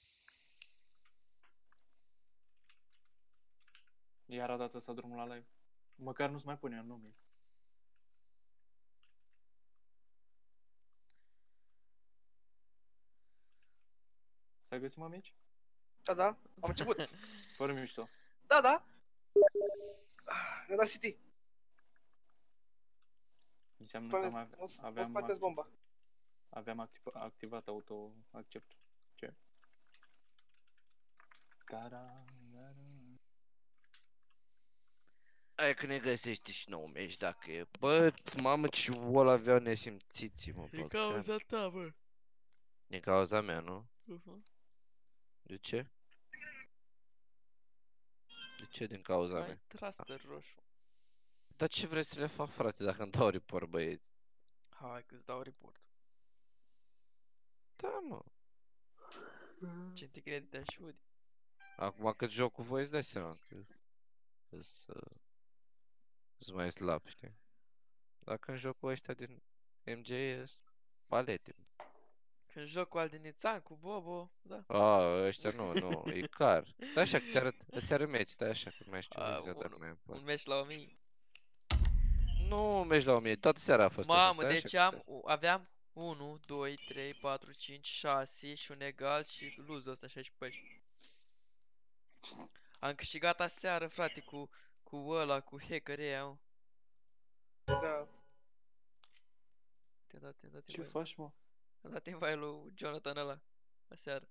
Iar a dat ăsta drumul la live. Măcar nu-ți mai pune în nume. S-ai găsit, mă, mici? Da, da. Am început. Fără mișto. Da, da. Ah, ne-a dat City. Înseamnă că am Spune, ave- o să aveam, spateți acti- bomba. aveam activ- activat auto-accept. Ce? Gara, gara. Hai că ne găsești și nou meci dacă e. Bă, mamă ce wall aveau nesimțiți, mă, E bă. cauza ta, bă. E cauza mea, nu? Uh-huh. De ce? De ce din cauza Ai mea? thruster roșu. Dar ce vrei să le fac, frate, dacă îmi dau report, băieți? Hai că-ți dau report. Da, mă. Ce te crede te așudi? Acum cât joc cu voi îți dai seama că îs, uh, îs mai slab, știi? Dacă în joc cu ăștia din M G S, palete. Când joc cu Aldinițan, cu Bobo, da. A, ăștia nu, nu, e car. Stai așa că ți arăt, îți arăt meci, stai așa că mai știu A, exact dacă un, mai am un post. meci la o mie. Nu mergi la o mie, toată seara a fost așa, Mamă, stai așa deci că am, ți- u- aveam unu, doi, trei, patru, cinci, șase și un egal și luzul ăsta șaisprezece paisprezece. Am câștigat aseară, frate, cu, cu ăla, cu hackerii ăia, mă. Da. Te-am dat, te-am dat Ce invite. faci, mă? Am dat invite lui Jonathan ăla, aseară.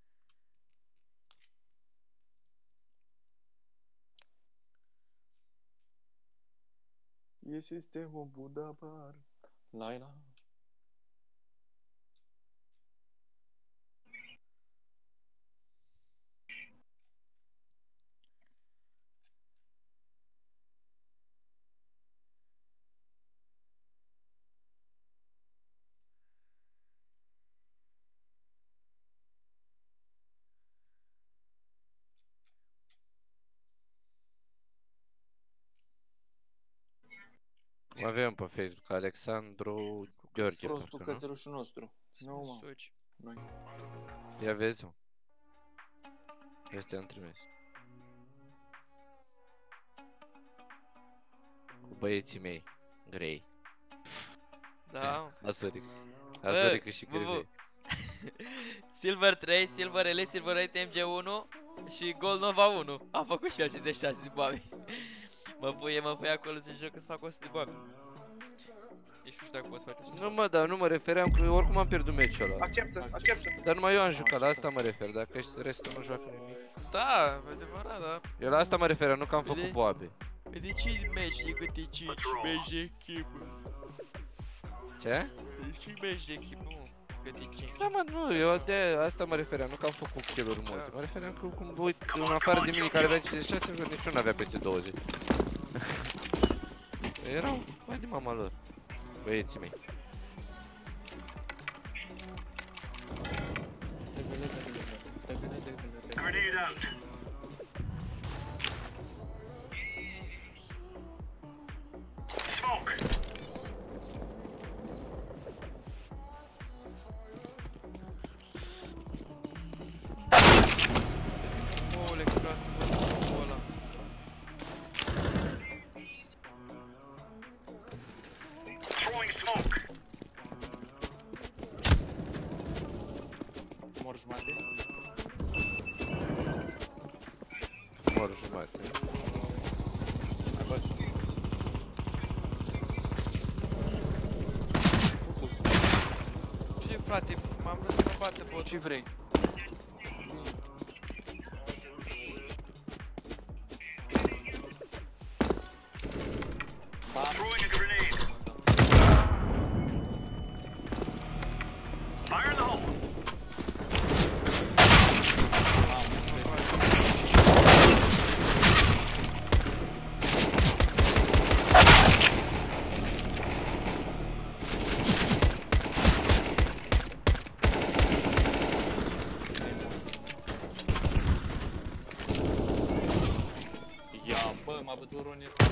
E sistemul Budabar. Laila. Avem pe Facebook Alexandru Gheorghe. Prostul parcă, nu? cățelușul nostru. Nu, mă. Suci. Noi. Ia vezi, mă. Este am trimis. Cu băieții mei. Grei. Da. Asoric. Bă, Asoric și bă, bă. grei. Silver trei, Silver L, Silver eight M G unu și Gold Nova unu. A făcut și el cincizeci și șase de boabe. Mă puie, mă puie acolo să joc să fac o sută de boabe. Nici nu știu dacă poți face o sută de Nu boabe. mă, dar nu mă refeream că eu oricum am pierdut meciul ăla. Acceptă, acceptă. Dar numai eu am jucat, la asta mă refer, dacă ești restul nu joacă nimic. Da, adevărat, da. Eu la asta mă referam, nu că am făcut Vede? boabe. De ce meci de câte cinci meci de echipă? Ce? De ce meci de echipă, mă? Câte cinci? Da, mă, nu, eu de asta mă refeream, nu că am făcut kill-uri multe. Mă refeream că, cum, uite, în afară de mine care avea cincizeci și șase, niciunul avea peste douăzeci. Erau, mai de mama lor, băieții mei. Grenade out. Smoke. Ole, că vreau să văd scopul ăla. Throwing smoke. Mor jumate. Mor jumate. Mai băți. Ce frate, m-am vrut să mă bată botul. Ce vrei? Throwing a grenade. Fire in the hole. Ia, bă, m-a bătut Ronnie ăsta.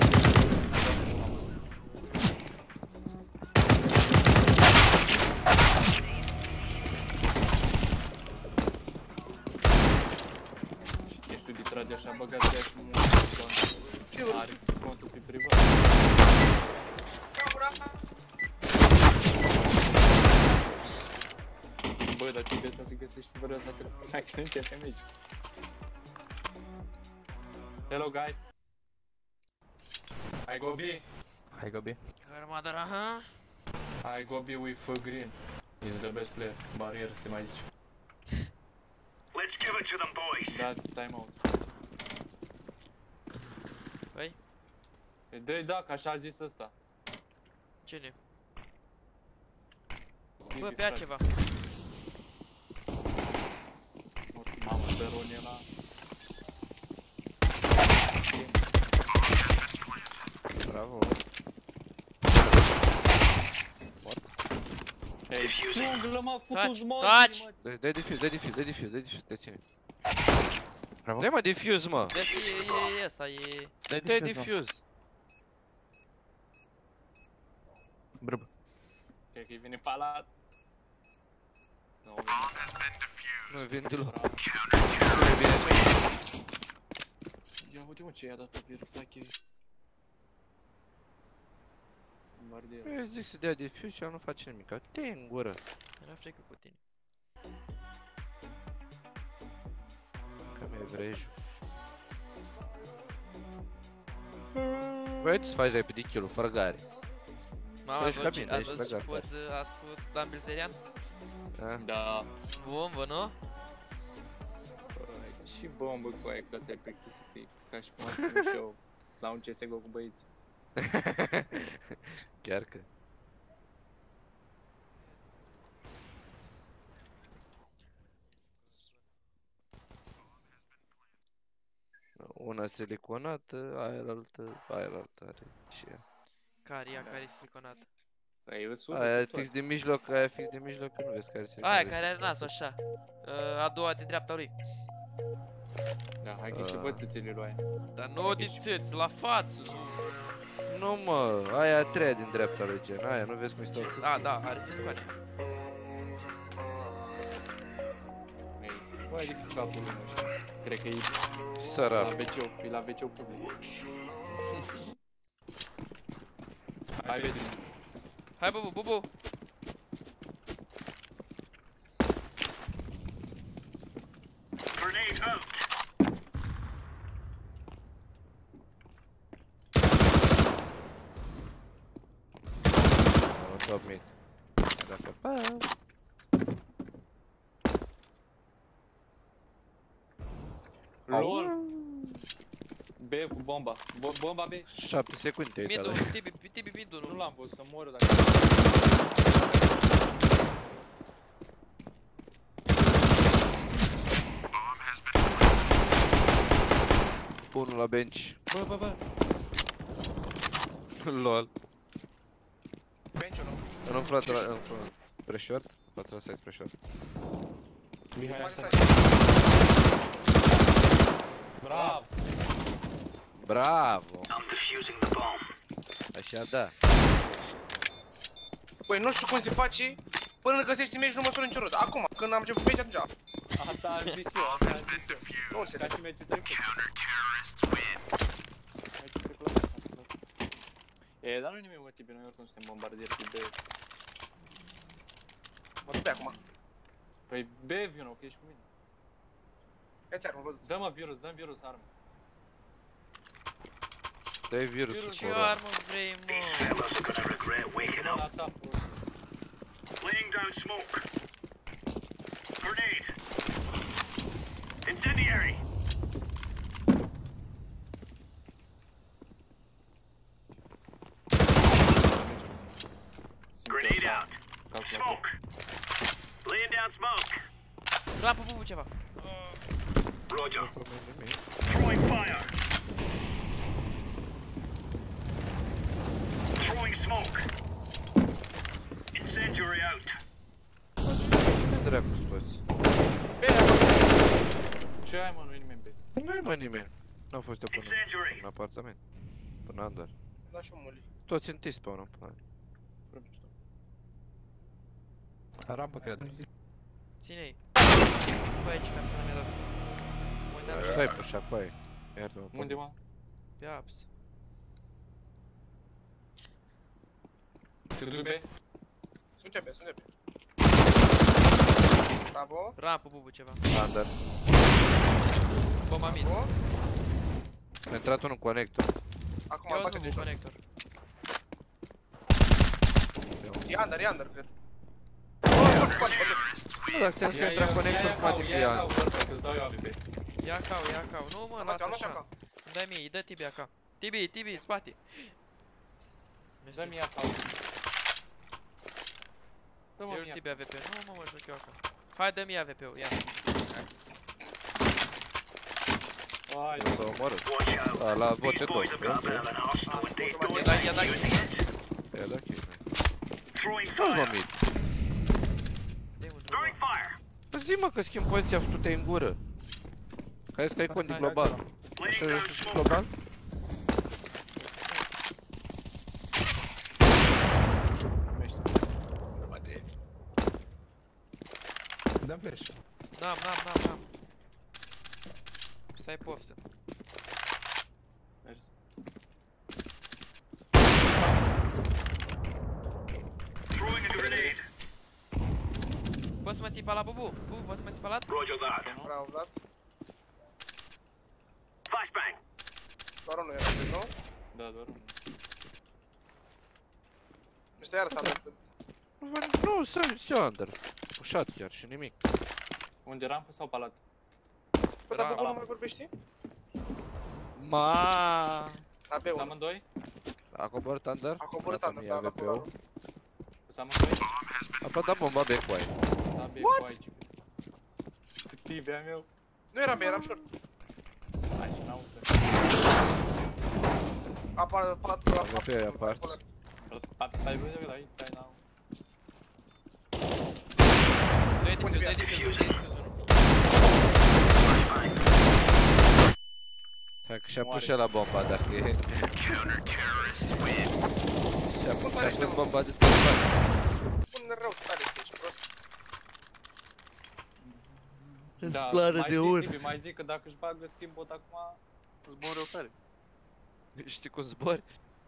Și chestii de trage așa, băgați ea și mult. Are contul pe privat. Bă, dar ce de asta se găsește fără asta că mai că nu te aici. Hello guys. I go B. Hai, Gobi. Armada, aha. I go B with uh, green. He's the best player. Barier se mai zice. Let's give it to them, boys. Dați time out. Păi, Dă-i da, că așa a zis ăsta. cine? Bibi, Bă, pe a frate. ceva. Mamă, pe Ronnie ăla. Bravo. Ei, junglă, mă, Taci, futu-ți mă! taci! Dă- Dă defuse, dă defuse, dă defuse, dă defuse, deține. Bravo. Dă-i mă defuse, mă! Deci e, e ăsta, e... Dai Dă-i defuse, mă. defuse. Brăbă. Cred că-i vine palat. Nu, Nu, vin deloc. bravo. Nu vine așa. Ia uite mă ce i-a dat virusache. Bombardier. Eu zic să dea defuse și el nu face nimic. Te în gură. Era frică cu tine. Că mi-e vrejul. Băi, tu-ți faci repede kill-ul, fără gare. Mama, Ești ați ca văzut, mine, ați ești văzut ce băgat, poți să ascult Dan Bilzerian? Da? Da. Bombă, nu? Băi, ce bombă cu aia, că să-i plictisit. Ca și cum am spus și eu la un C S G O cu băieți. Chiar că. Una siliconată, aia la altă, aia la altă are și ea. Care ea, care e siliconată? Păi, eu sunt Aia fix de mijloc, aia fix de mijloc, că nu vezi care se Aia care are nasul așa. Uh, a doua de dreapta lui. Da, hai că și Ah. văd țâțele lui aia. Dar nu de țâți, la față. nu. Nu mă, aia a treia din dreapta lui Gen, aia, nu vezi cum stau? A, da, are silicoane. Ei, băi, de capul lui, nu știu. Cred că e la Sărac. ve ce o, e la ve ce o public. Hai, vedem. Hai, bubu, bubu! Grenade out. On top mid. Dacă pa. LOL! B cu bomba. Bo bomba B. șapte secunde te-ai uitat Midu, la Tibi, Tibi, Midu, Nu nu. l-am văzut să moră dacă... unul la bench. Bă, bă, bă. Lol. Bench-ul nu. Nu frate la... în frate. Spre short? Față la side spre short. Mihai, Mai asta. stai. Bravo! Bravo! I'm defusing the bomb. Așa da. Băi, nu știu cum se face până îl găsești meci nu mă sună nicio rotă. Acum, când am început bench, atunci. Asta am zis eu, asta am zis eu. Nu Ca înțeleg. și meciul trecut. Meciul trecut la asta. E, dar nu-i nimic, mă, tipi, noi oricum suntem bombardieri cu B. Mă duc pe acum. Păi B, Vino, că ești cu mine. Ia-ți armă, văd. Dă-mă virus, dă-mi virus, armă. Dă-i virusul Ce corona. armă vrei, mă? Fellas are gonna regret waking Dă up. la tap, bro. Laying down smoke. Grenade. Incendiary. Grenade out. Smoke. Laying down smoke. Rampă, bubu, ceva. Roger. Throwing fire. Throwing smoke. Incendiary out. Dracu scoți. Ce ai, mă, nu-i nimeni B. Nu e mă nimeni. N-au fost eu până Incendiary. în apartament. Până Andar. Da, și omului. Toți întâi spawnă în plan. Fără mișto. Rampă, cred. Ține-i. Bă, aici, ca să nu mi-a dat. Mă uitam și Stai pușa cu aia. Iartă-mă. Unde, mă? pe apps. Se duc B? Suntem pe, suntem pe. Bravo. Rampă, bubu, ceva. Andar. Bomba mid. Bravo. A intrat unul în conector. Acum Eu îl azi bate bubu, de conector. E under, e under, cred. Bă, dacă ți-am zis că a intrat conector, poate că e Ia, Andar. îți dau eu A V P. Ia cau, ia cau. Nu, mă, Am lasă luat așa. acá. Îmi dai mie, îi dă Tibi acá. Tibi, Tibi, spate. Mersi. Dă-mi ia acolo. Dă-mă Eu mie. Tibi A V P. Nu, mă, mă joc eu acá. Hai, dă-mi A V P-ul, ia. Hai, O să omorât. Watch out. Da, la These voce boys doi. have got a bit of an arsenal indeed. Ia da, ia da. E da, ok. Throwing Toți mă fire. mid. Dă-i un Throwing drumul. fire. Bă, zi mă că schimb poziția fătută în gură. Hai să ai condi Hai, global. Laying Așa down e și smoke. global? mește. Dăm flash. N-am, n-am, n-am, n-am. Să ai poftă. Mersi. Throwing a grenade. Poți să mă ții pe la bubu? Bubu, poți să mă ții pe la? Roger that. Bravo, Vlad. Flashbang. Doar unul era, cred, nu? Da, doar unul. Ăsta iară s-a dat. Nu, vă- nu, să se under. Ușat chiar și nimic. Unde, rampă sau palat? Bă, dar Bravo. Bubu nu mai vorbești? Ma. La B Sunt unu. amândoi? A coborât under? A coborât Gata, under, mie da, la A V P-ul. culoarul. Sunt amândoi? A dat bomba B cu aia. Da, B cu aici. Tibi a meu. Nu eram B, eram short. Hai și n-au să. Apar patru la A V P aia apart. Stai bine că dai, dai n-au. Dă-i defuse, dă-i defuse, dă-i defuse unul. Hai că și-a pus Moare. și la bomba dacă e. Counter-terrorists win. Și-a pus, și-a ăștia, pus mă. bomba de tot bani. Pune rău tare, ești prost. Îți Da, plană mai de zic, urs. Tibi, mai zic că dacă își bagă schimbot acum, îți bun rău tare. Știi cum zbori?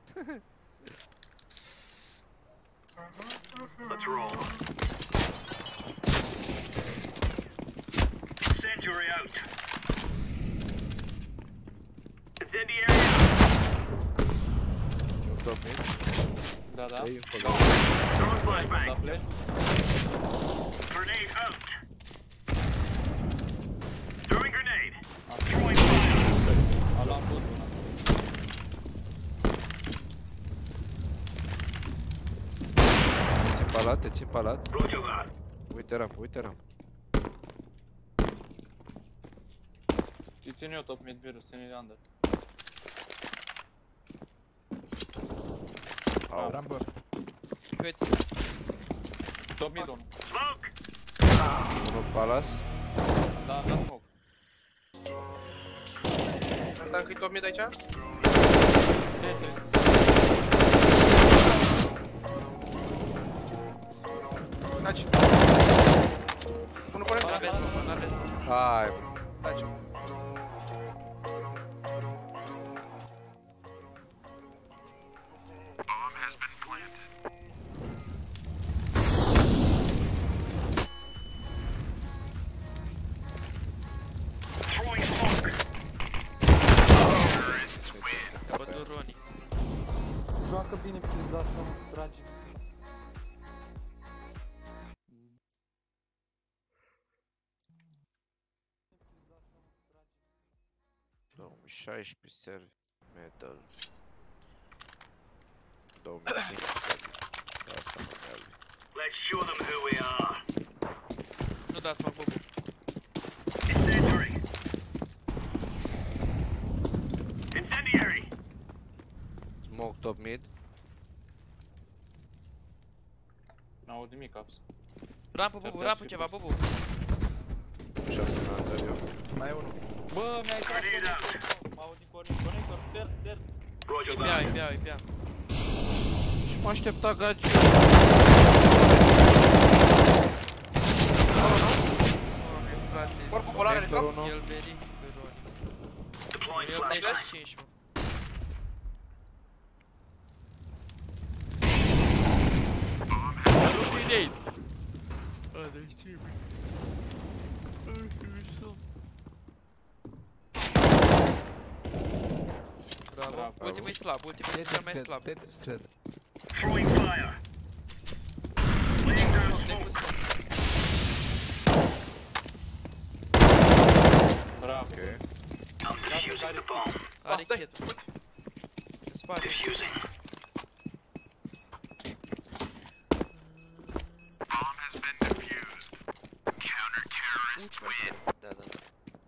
Let's roll. Incendiary out. Incendiary out. Nu top mid. Da, da. Dă-i info. Throwing La flashbang. flash. Grenade out. Throwing grenade. A, Throwing fire. a luat bot una. Te țin palat, te țin palat. Roger that. Uite ramp, uite ramp. Îi țin eu top mid virus, ține under. Au. Rambă. Câți? Top mid unul. Smoke. Unul palas. Da, da smoke. Asta încă-i top mid aici? Tetris. Taci. Unul pune? Nu aveți, nu aveți. Hai. Taci. Bomb has been planted. Throwing smoke. Terrorists win. Că bătut Roni. Joacă bine pizda asta, mă, dragi. două mii șaisprezece serve medal. două mii cincisprezece. Asta mă merge. Let's show them who we are. Nu dați mă, Bubu. Incendiary. Incendiary. Smoke top mid. N-aud nimic, abs. Rampă, Bubu, Te-ar rampă fi ceva, pus. Bubu. Și-a pus eu. Mai e unul. Bă, mi-ai tras Grenade out. conector. M-au din conector, șters, șters. Roger Îi bea, îi that. bea, îi bea. Și mă aștepta gaci. Doamne, frate. Corpul polar în Conector cap. unu. El verifică, Roni. Deploying E flashbang. optzeci și cinci, mă. Arunc grenade. A, deci ce bine. Ai, ce mișto. Bravo. Bravo. Ultimul e slab, ultimul e cel mai slab. Tetris, cred. Throwing fire. Laying down smoke. Bravo. Ok. I'm defusing the bomb. Are dai. chetul. În spate. Defusing. Bomb has been defused. Counter-terrorists win. Da, da, da.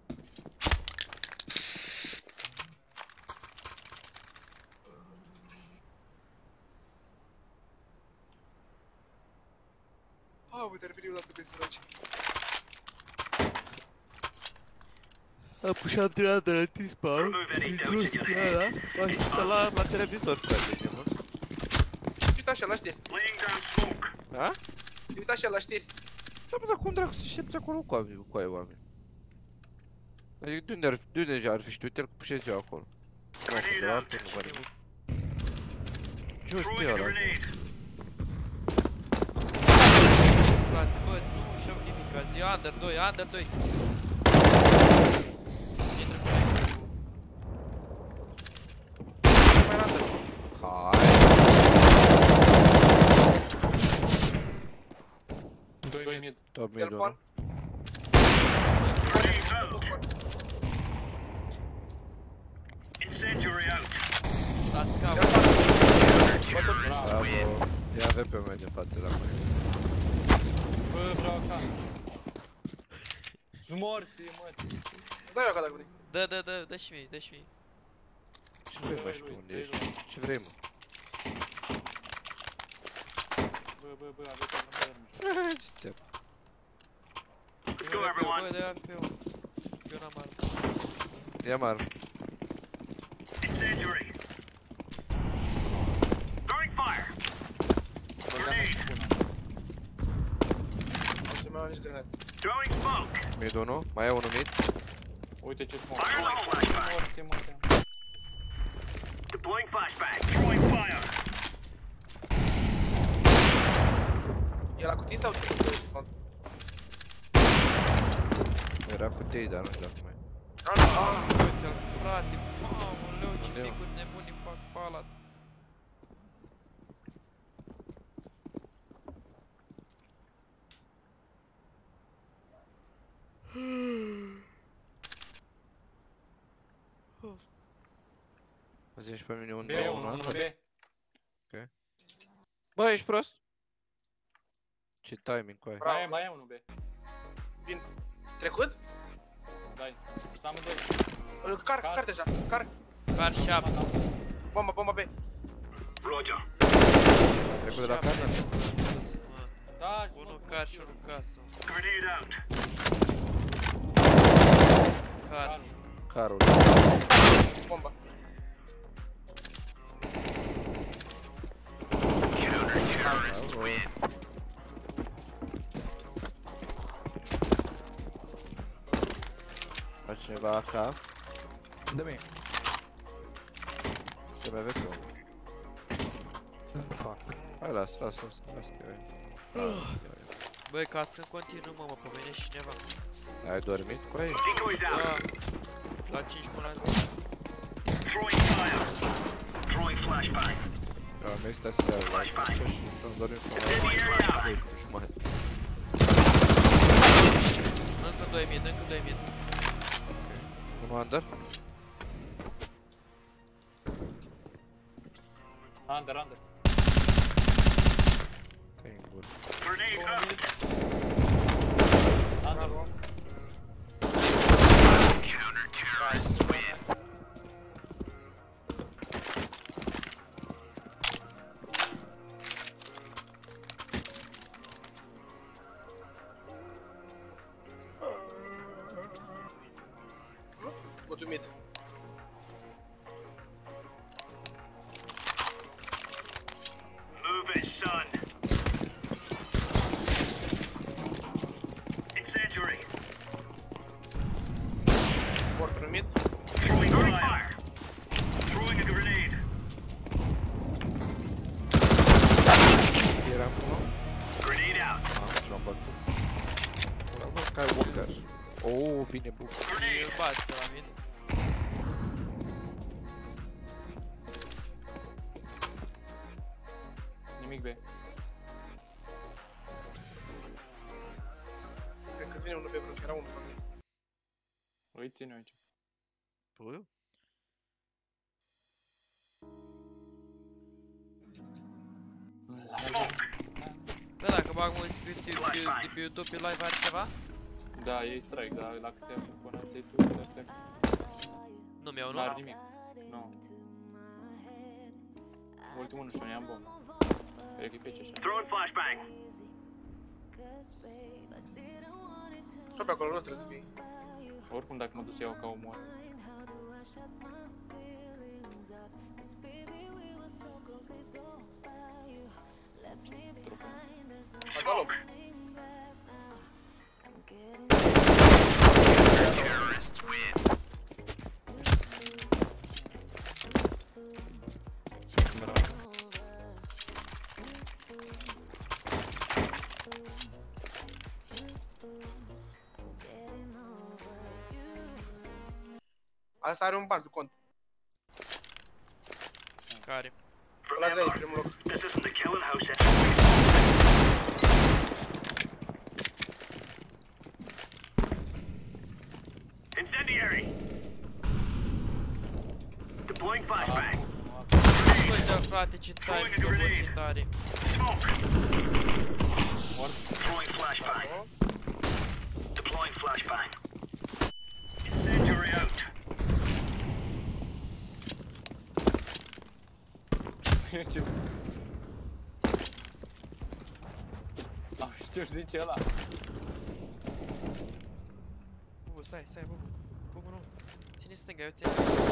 Ah, mă termin eu la câte săraci. Am pus antrenat de la T-Spawn. Remove any Intru doubts in your seara. head. M-aș uita la, la televizor, frate, de mult. Uita așa la știri. Laying down smoke. Da? Uita așa la știri. Da, bă, dar cum dracu să ștepți acolo cu oameni, cu aia oameni? Adică de unde ar, de unde ar fi știut el că pușez eu acolo? Nu, Grenade de la out. altul nu vă nimic. Ce o știu Throwing a ăla? grenade. Frate, bă, nu știu nimic azi. E under doi, under doi. Intră cu noi. Mai la doi. Hai! doi mid. Top mid El unu. pon. Grenade out. Incendiary out. La scaun. El pon. Counter-terrorists Bravo! win. Ia avem pe mai de față la mine. Bă, vreau ca. Zmorții, mă. Dai eu ca dacă vrei. Dă, dă, dă, dă și mie, dă și mie. Ce vrei, mă, și tu unde ești? Ce vrei, mă? Bă, bă, bă, aveți armă. Ce țeap? Let's go, everyone. Bă, de A P U. Eu n-am armă. Ia mar. nici grenade. Throwing smoke. Mid unu, mai e unul mid. Uite ce smoke. Fire in the hole. Morți, mă, te-am. Deploying flashbang. Throwing fire. E la cutii sau ce? Era cutii, dar nu știu dacă mai. Ah, uite-l frate, aoleu, ce Leu. picuri nebuni fac palat. Azi ești pe mine un B, doi unul, unu. unul B. Bă, ești prost? Ce timing cu aia. Mai e, mai e unul B. Trecut? Dai, să amândoi. Îl car, Car. car deja, car. Car șapte. Bomba, bomba B. Roger. Trecut de la carne? Sus, mă. Da, Unul car și unul casă. Grenade out. Car. Carul. Bomba. Altcineva A K? Dă mie. Trebuie avea pe unul. Fac. Hai, las, las, las, las că e. Băi, ca să continuu, mă, mă pomene și cineva. Ai dormit cu aia? Decoys out. Da. La cinci până la zece. Throwing fire. Throwing flashbang. Eu am mers seara la așa și am dormit până la doi cu jumătate. Încă doi mid, încă doi mid. Unul under? Under, under. Te-ai în gură. Grenade out. Under. Counter-terrorists win. Mulțumit. Move it, son. Incendiary. Mort primit. Throwing fire. Throwing a grenade. Eram cu unul? Grenade out. Am și l-am bătut. L-am luat Skywalker. Oh, bine, buc. Îl bate pe la mid. Nimic B. Cred că vine unul pe vreo, era unul pe mine. Îi ține aici. Tu? Bă, dacă bag muzică de pe YouTube pe live are ceva? Da, e strike, dar la câți componenți ai tu, perfect. Nu-mi iau, Nu are nu? nimic. Nu. Ultimul nu știu, ne-am bombă. Cred că e pe aici așa. Throwing flashbang. Și pe acolo nu trebuie să fii. Oricum dacă mă duc să iau ca omor. Trupă. Acolo. Terrorists win. Bravo. Asta are un ban de cont. Care? Ăla de aici, primul loc. This isn't the killing house. Incendiary. Deploying flashbang. Uite, frate, ce timing obositare. Smoke. Mort. Throwing flashbang. Deploying flashbang. Incendiary out. Ce... Am știu ce zice ăla. Bubu, stai, stai, Bubu. Bubu, nu. Ține stânga, eu țin.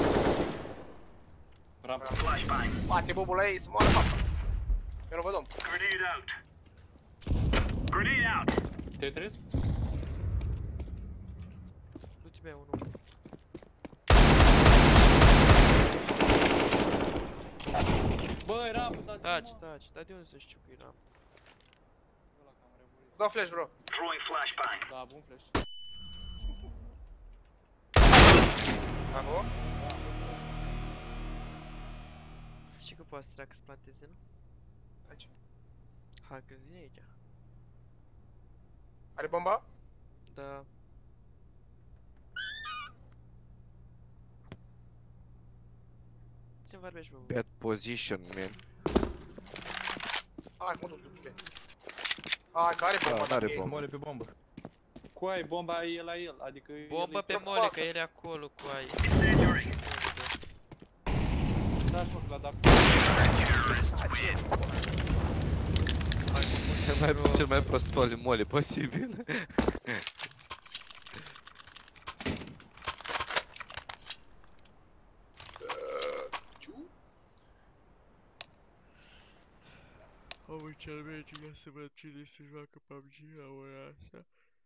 Rampa. Flashbang. Bate bobul la ei să moară fapă. Eu nu văd om. Grenade out. Grenade out. Tetris? Du-te bea unul. Băi, rampă, dați-mi Taci, mă. taci, dar de unde să știu că e ramp? Ăla că am remurit. Îți dau flash, bro. Throwing flashbang. Da, bun flash. Acolo? Și că poate să treacă să planteze, nu? Aici. Hai că vine aici. Are bomba? Da. Ce vorbești, bă? Bad position, man. Hai, mă duc după. Hai, că are Da, bomba. n-are dacă e. bombă. Moare pe bombă. Cu ai, bomba e la el, adică... el Bombă e- pe mole, că el e acolo cu ai. Da, și mă, că l-a dat. Cel mai, cel mai prost polimole posibil. Am încercat merge ca să văd cine se joacă P U B G la ora asta.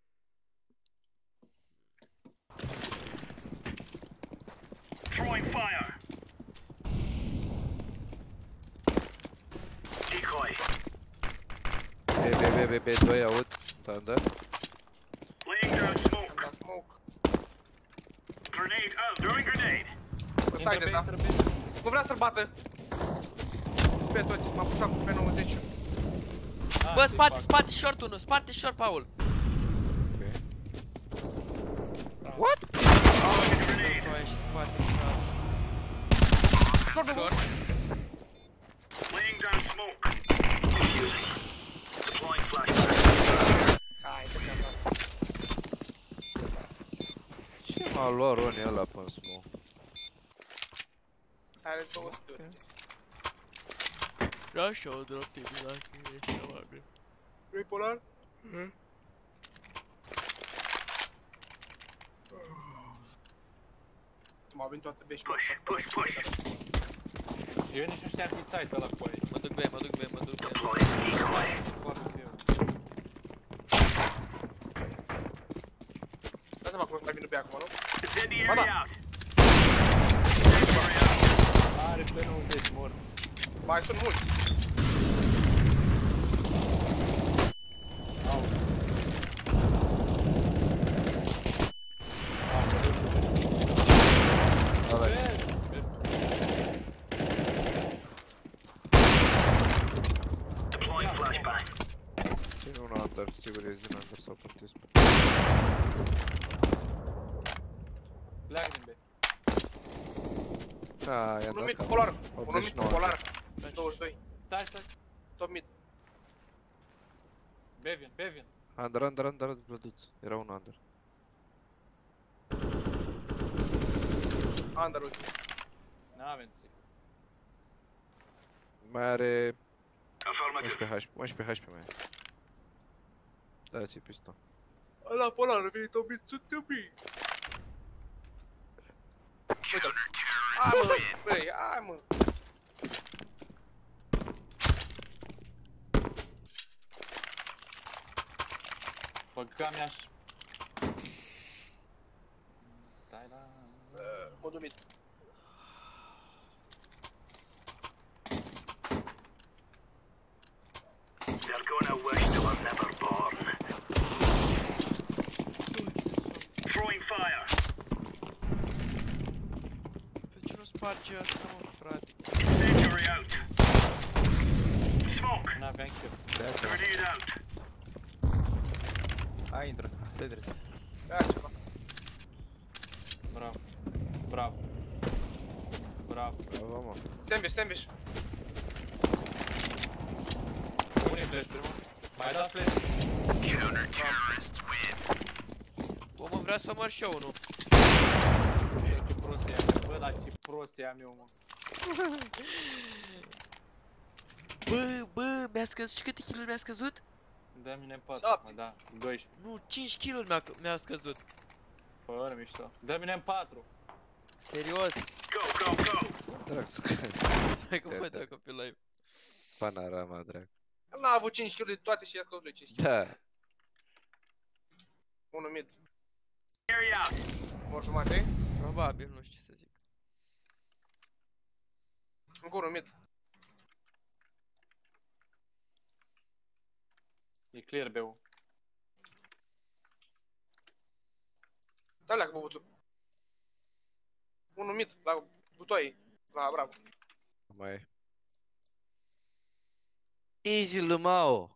Throwing fire. Decoy. B, B, B, B, B, doi aud. Thunder. Laying down smoke. Am dat smoke. Grenade out. Throwing grenade. În side deja. Nu vrea să-l bată. Pe toți, m-am pușat cu P nouăzeci. Bă, spate, spate short unul, spate short, Paul. What? Grenade. Tu ai și spate în casă. Short, Short. Laying down smoke. Defusing. Deploying flashbang. Hai, să te-am dat. Ce m-a luat Ronnie ăla pe-n smoke? Stai, are două sturi. Da, și o drop tip, dacă e așa mai bine. Vrei polar? M-au venit toate bești. Push, push, push. Eu nici nu știam că e site ăla cu ai. Mă duc B, mă duc B, mă duc B. Deploying decoy. Foarte greu. Dă seama cum mai vine pe acum, nu? Incendiary Ba da. out. Are P nouăzeci, mor. Mai sunt mulți. Ăla Deploying flashbang. ține unul under, sigur e din under sau puteți. Pleacă din B. Da, i-am Unul dat mid cu cap. polar. Unul mid optzeci și cu nouă. polar. douăzeci și doi. Stai, stai. Top mid. Bevin, Bevin. Under, under, under, văduț. Era un under. Under ultim. N-avem ții. Mai are Affirmative. unsprezece H P, unsprezece H P mai are. Da-ți-i piston. Ăla polar, a venit top mid, sunt top mid. Uite-l. Hai mă, băi, hai mă. Băga mi-aș... Stai la... Mă duc mid. They're gonna wish they were never born. Throwing fire. De ce nu sparge asta, mă, frate? Incendiary out. Smoke. N-aveam chef. Grenade out. Hai, intră. Tetris. Ia ceva. Bravo. Bravo. Bravo. Bravo, mă. Sandwich, sandwich. Unii flash, mă. Mai dat flash. Bă, mă, vreau să omor și eu unul. Bă, ce prost e a meu. Bă, dar ce prost e a meu, mă. Bă, bă, mi-a scăzut, și câte kill-uri mi-a scăzut? Dă mine patru, Șapte. mă, da. doisprezece. Nu, cinci kill-uri mi-a mi-a scăzut. Fără mișto. Dă mine patru. Serios. Go, go, go. Drag, Hai că văd acum pe live. panorama, drag. El n-a avut cinci kill de toate și i-a scăzut lui cinci kill. Da. Unul mid. Mor jumate. Probabil, nu știu ce să zic. Încă unul mid. E clear B-ul. Da, leacă bubuțul. Unul mid, la butoaie. La bravo. Mai. Easy Lumao.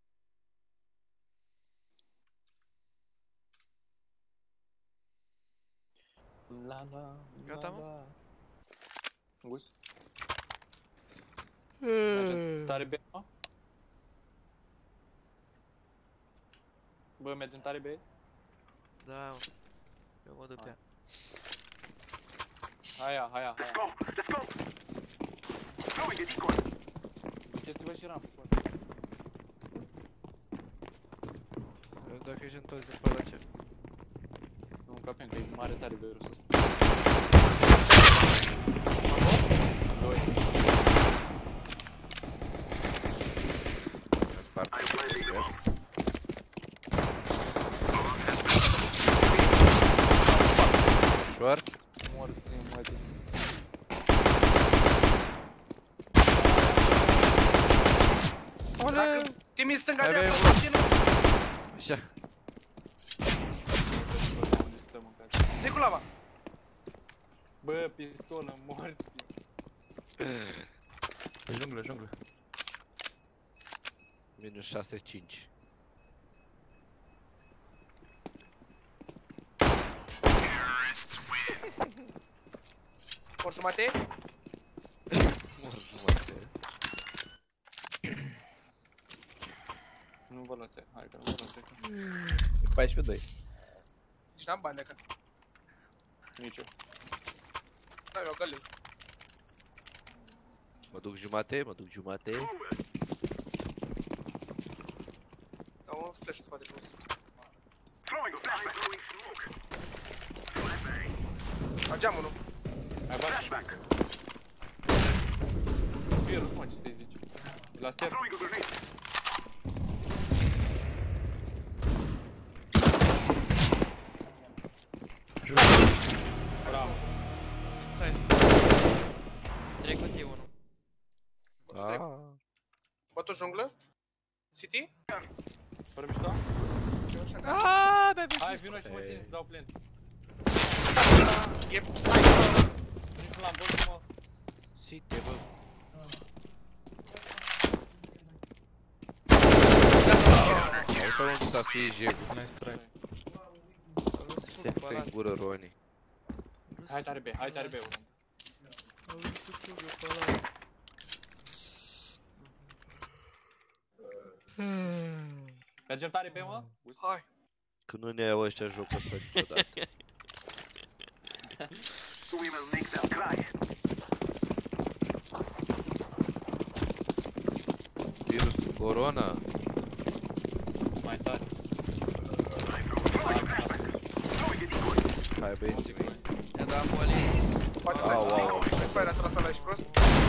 La la, Gata, la, mă? la. Gust. Mergem tare B, mă? Bă, mergem tare B? Da, mă. Eu mă duc pe ea. Haia, haia, Let's haia. go. Let's go. Throwing a decoy. Duceți-vă și ramp. Eu dacă ești întors din pe la ce? Nu încapem, că e mare tare virusul ăsta. Doi. Spart. I'm planting the bomb. Ușor. Morți, mătii. Dacă timi stânga Hai, de băi, acolo, țină. Așa. Unde stăm în casă? De cu lava. Bă, pistolă, morți. Junglă, junglă. Minus șase cinci. Mor jumate. Mor jumate. Nu vă luați, hai că nu vă luați. E paisprezece doi. Deci n-am bani leacă. Nici eu. Da, eu gălei. Mă duc jumate, mă duc jumate. Da, un flash în spate frumos. Throwing a flashbang. Throwing smoke. Flashbang. La geam unul. Hai, bate. Flashbang. Virus, mă, ce să-i zici? La I'm stairs. throwing a grenade. Bravo. Stai. Trecut e unul. Ah. Bătut junglă. City. Fără mișto? Aaaa, bebe. Hai, vino și mă țin, îți dau plen. E sniper. Nici nu l-am văzut, mă. Site, bă. Uite unde s-a suit jegul. Nice try. Te în gură, Roni. Hai tare B, hai tare B. Mergem tare B, mă? Hai. Când nu ne iau ăștia jocul ăsta niciodată. We will make them cry. Virusul corona. Mai tare. Throwing a decoy. Hai băieții mei. I-a dat moli. Poate Au, au, au. să ai a tras ăla, ești prost?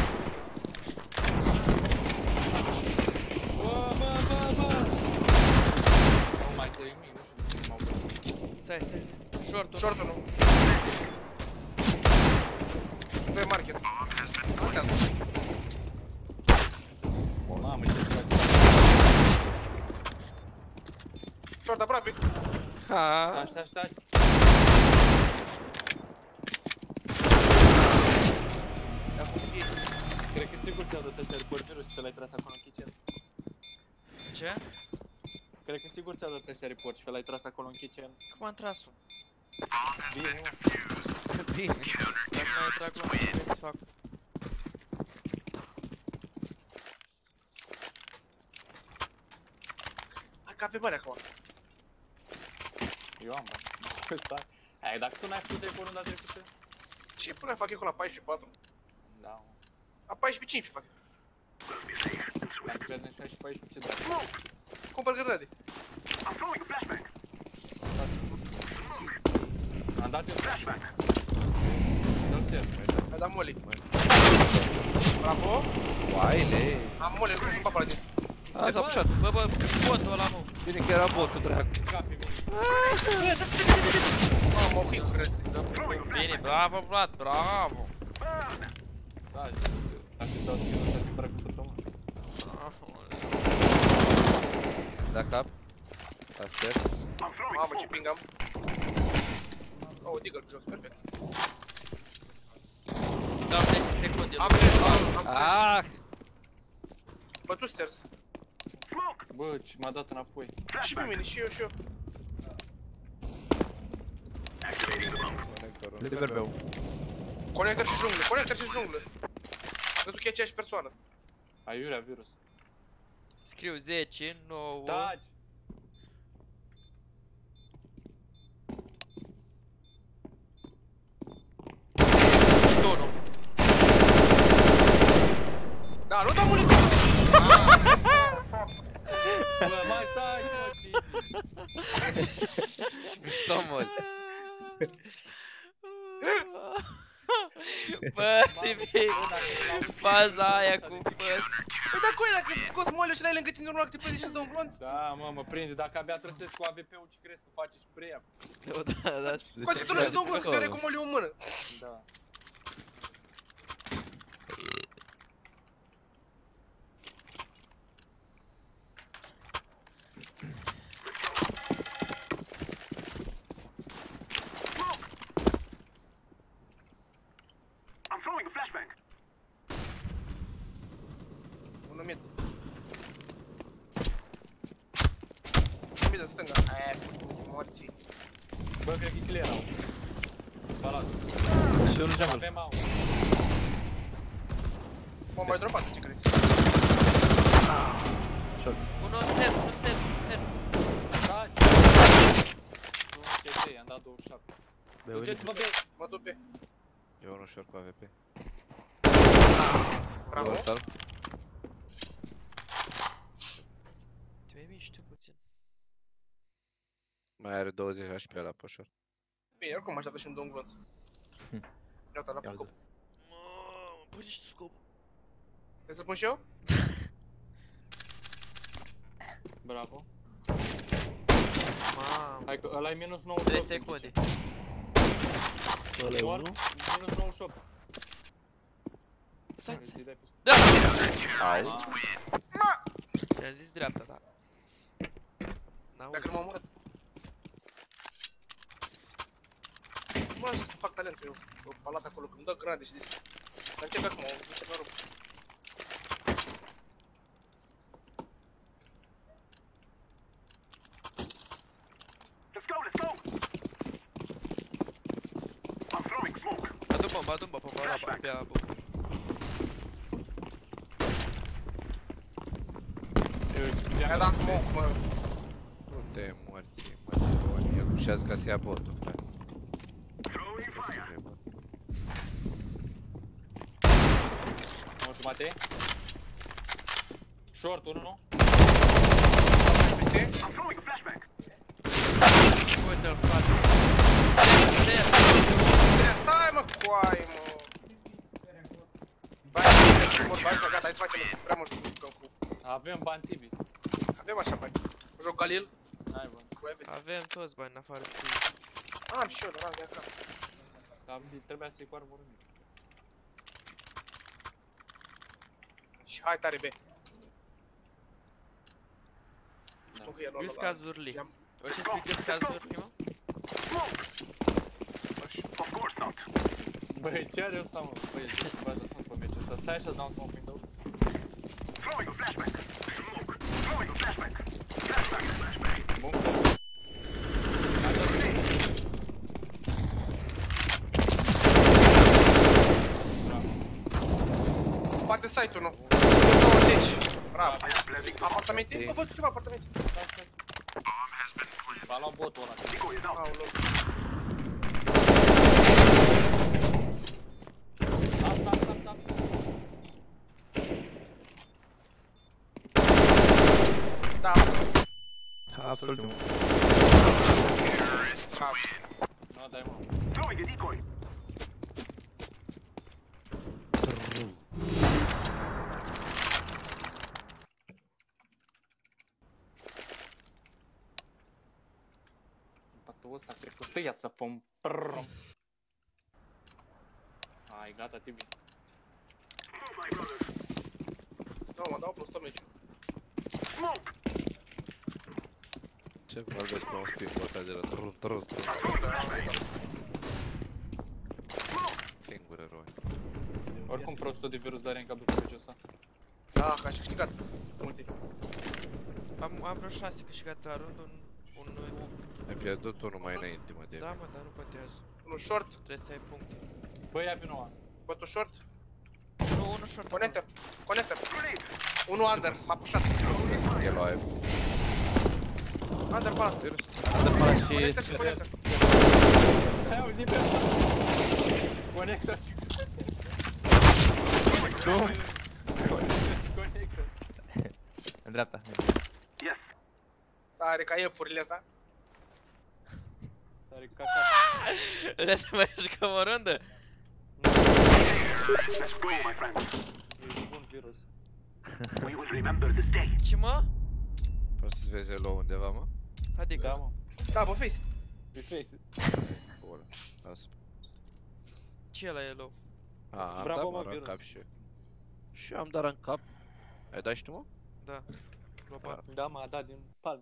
Bă, bă, bă, bă! Nu mai te nimic, nu știu cum m-au văzut. Stai, stai. Short, short. Short unul. Doi market. Uite-l. Mamă, ce faci? Short aproape. Ha. Stai, stai, stai. I-a făcut ei. Cred că sigur ți-au dat ăștia report virus și te l-ai tras acolo în kitchen. Ce? Cred că sigur ți-au dat ăștia report și te l-ai tras acolo în kitchen. Cum am tras-o? Bine, mă. Bine. Dacă mai trag la mine, trebuie să fac. Hai că avem bani acum. Eu am bani. Stai. Hai, dacă tu n-ai făcut report runda trecută? Ce până fac eu cu la paisprezece patru? Da, mă. La paisprezece cinci fac. Dacă pierdem șaisprezece paisprezece, ce dai? Smoke! Cumpăr grenade. I'm throwing a flashbang. Am dat eu Flashbang. dă-l stairs. Mi-a dat molly. Bravo. Oaile. Am molly, nu sunt pe acolo din. A, s-a pușat. Bă, bă, botul ăla, mă. Bine că era botul, dracu. Mamă, ok, cred. Bine, bravo, Vlad, bravo. Da, dacă dau skin-ul ăsta pe dracu săptămână. Da cap. Asker. Mamă, ce ping am. Oh, digger jos, perfect. Dau zece secunde. Am cred, am, am cred. Ah! Bă, tu stairs. Bă, ce m-a dat înapoi. Și pe mine, și eu, și eu. Liber meu. Conector și junglă, conector și junglă. Văzut că e aceeași persoană. Aiurea virus. Scriu zece, nouă. Taci! unu. Da, nu da mulit. Bă, mai taci, mă, Tibi! Mișto, mă. Bă, Tibi, faza aia cu bă. Păi da, coi, dacă scoți molul și l-ai lângă tine, nu activezi și îți dă un glonț? Da, mă, mă prinde, dacă abia trăsesc cu A V P-ul, ce crezi că face spray-up? Da, da, Scoate tu și dă un glonț, care e cu molul în mână. Da. I'm throwing a flashbang. Unul mid. Mid în stânga. Aia, morții. Bă, cred că e clear au. Palat. Și unul jungle. Avem au. M-am mai dropat, ce crezi? Short. Unu stairs, unu stairs, unu stairs. Taci! Nu, ce ce, i-am dat douăzeci și șapte. Bă, Duceți, uite. bă, be! Mă duc pe. Eu nu știu cu A V P. Bravo. Total. Te mai miști tu puțin. Mai are douăzeci H P ăla pe short. Bine, oricum așteaptă și îmi dă un glonț. Iată, la Ia scop. uite. Mă, pune și tu scopul. Vrei să pun și eu? Bravo. Mamă, Hai că ăla e minus nouăzeci și opt. trei secunde. Ăla e Short, unul. minus nouăzeci și opt. Stai, Hai să-i dai pe- da! Au. Mi-a zis dreapta, da. N-auzi. Dacă nu m-am murat. Nu așa să fac talent eu. O palat acolo, când dă granade și dis. Dar încerc acum, o să mă rog. Let's go, let's go. I'm throwing smoke. Adu bomba, adu bomba, bomba ăla, pe aia, bomba. Mi-a dat smoke, mă. Nu te morți, mă, de buni. El pușează ca să ia botul, frate. Throwing fire. nouă jumate. Short, unul, nu? I'm throwing a flashbang. Uite-l, frate. Stairs, Stai mă, coai, mă. Bai, mor, bai, gata, hai să facem prea mult jucăm cu... Avem bani, Tibi. Avem așa bani. Joc Galil, Hai, bă. cu Evet. avem toți bani în afară de tine. Am și eu, dar am de acasă. Dar trebuia să-i cu armură mică. Și hai tare, B. Da. Nu că e lor Gâsca zurli. O ce spui gâsca zurli, mă? Of course not. Băi, ce are ăsta, mă? Băi, ce să faci asta pe meciul ăsta? Stai așa, dau un smoke window. Throwing a flashbang. Smoke. Throwing a flashbang. Flashbang. Flashbang. Bun, flash. Hai, dă-l. Bravo. Poate site-ul, nu? douăzeci. Bravo. I am planting. Apartamente? Bă, văd câteva apartamente. Stai, stai. V-a luat botul ăla. Decoy is out. Aoleu. Stop, stop, stop, stop. Da, Absolut. bravo. Nu, dai, mă. Throwing a decoy. Băiatul ăsta cred că o să iasă fum. Prrrr. Ai, gata, Tibi. Da, mă dau plus tomici. Ce vorbesc pe un spin-ul ăsta de la trun, trun, trun. Singur eroi. Oricum prostul de virus de are în cap după meciul ăsta. Da, că aș câștigat. Multe. Am, am vreo șase câștigate la rând, un... un... Ai pierdut unul mai înainte, mă, de Da, mă, dar nu contează. Unul short. Trebuie să ai puncte. Băi, ia vino ăla. Bătul short. Nu, unul short. Connector. Connector. Unul under. M-a pușat. El o ai. Under palat. Virus. Dă pala și... Connector și connector. Ai auzit pe ăsta? Conector. Nu! Conector. În dreapta. Yes. Are ca iepurile astea. Sare cacat. Vrei să mai jucăm o rundă? Let's go, my friend. E bun virus. We will remember this day. Ce mă? Poți să-ți vezi elo undeva, mă? Adică? Da, mă. Da, bă, face. Pe face. Bună. Lasă. Ce e la yellow? A, am Bravo, dat mă, mă în virus. cap și eu. Și eu am dat în cap. Ai dat și tu, mă? Da. Global. Da, mă, a dat din palme.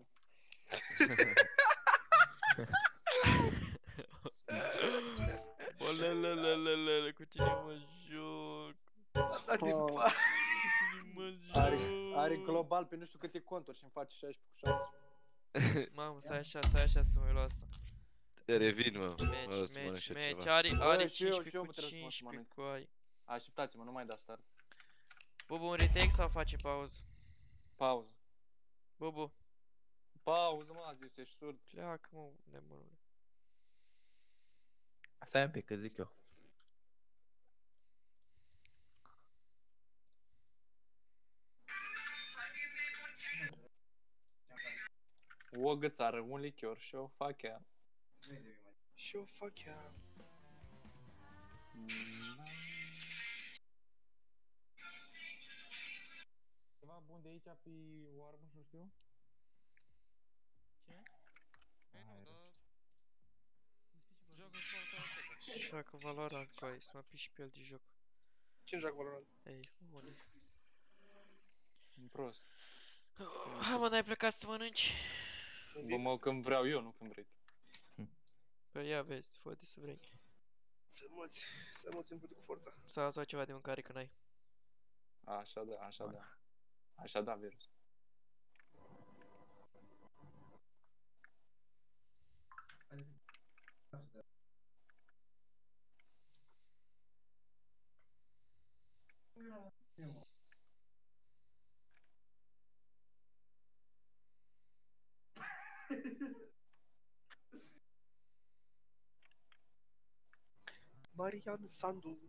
Olelelelele, cu cine mă joc? Da, din Oh. pa. Mă Are, joc. are global pe nu știu câte conturi și îmi face șaisprezece cu șapte. Mamă, stai așa, stai așa să mă iau asta. Revin, mă. Meci, Mă, să mănânc meci, și meci, ceva. are, Bă, are și eu, și eu cincisprezece mă cu trebuie să mă cincisprezece mănânc. cu ai. Așteptați-mă, nu mai da start. Bubu, un retake sau facem pauză? Pauză. Bubu, Pauză, mă, a zis, ești surd. pleacă mă, nebunule. Stai un pic, că zic eu. O gățară, un lichior și o fac ea. Și o fac ea. Ceva bun de aici pe o armă, nu știu? Joacă Valorant, coi, să mă piși pe el de joc. Cine joacă Valorant? Ei, bun. Prost. Hai mă, n-ai plecat să mănânci? Bă, mă, când vreau eu, nu când vrei. Păi ia vezi, fă de să vrei. Să măți. Să măți împute cu forța. Sau sau ceva de mâncare că n-ai. Așa da, așa da. Așa da, virus. Marian Sandu.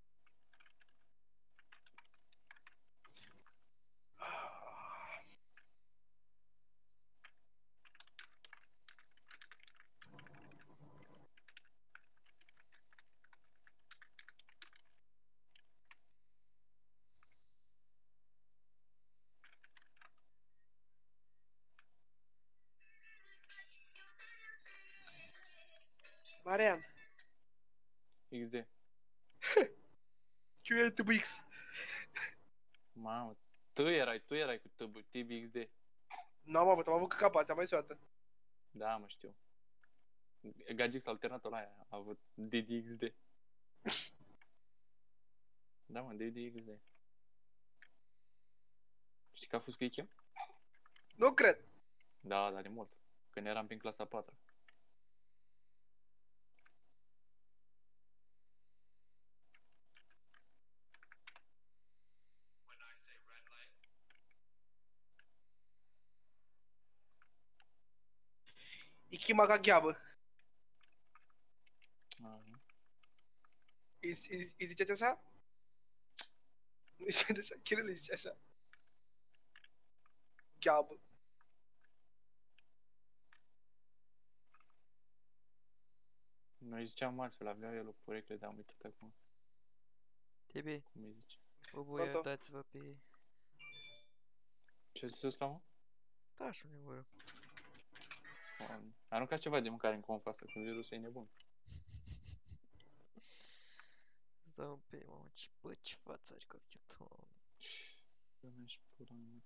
Marian. X D. Q E T B X. Mamă, tu erai, tu erai cu T B, T B X D. N-am avut, am avut capa, ți-am mai zis o dată. Da, mă știu. Gagix alternatul ăla a avut D D X D. Da, mă, D D X D. Știi că a fost cu Ikea? Nu cred. Da, dar de mult. Când eram prin clasa a patra. Ikima ca gheabă. Ah, Îi, îi, îi ziceți așa? Nu ziceți așa, Chiril îi zice așa. Gheabă. noi ziceam altfel, avea el o porecle, dar am uitat acum. T B, Cum îi zice? Bubu, Pronto. ia dați-vă pe... Ce a zis ăsta, mă? Da, așa ne voră. Doamne. Aruncați ceva de mâncare în confa asta, că virusul e nebun. Stai un pic, mamă, ce, bă, ce față are copilul, Doamne. Eu mi-aș pula mea.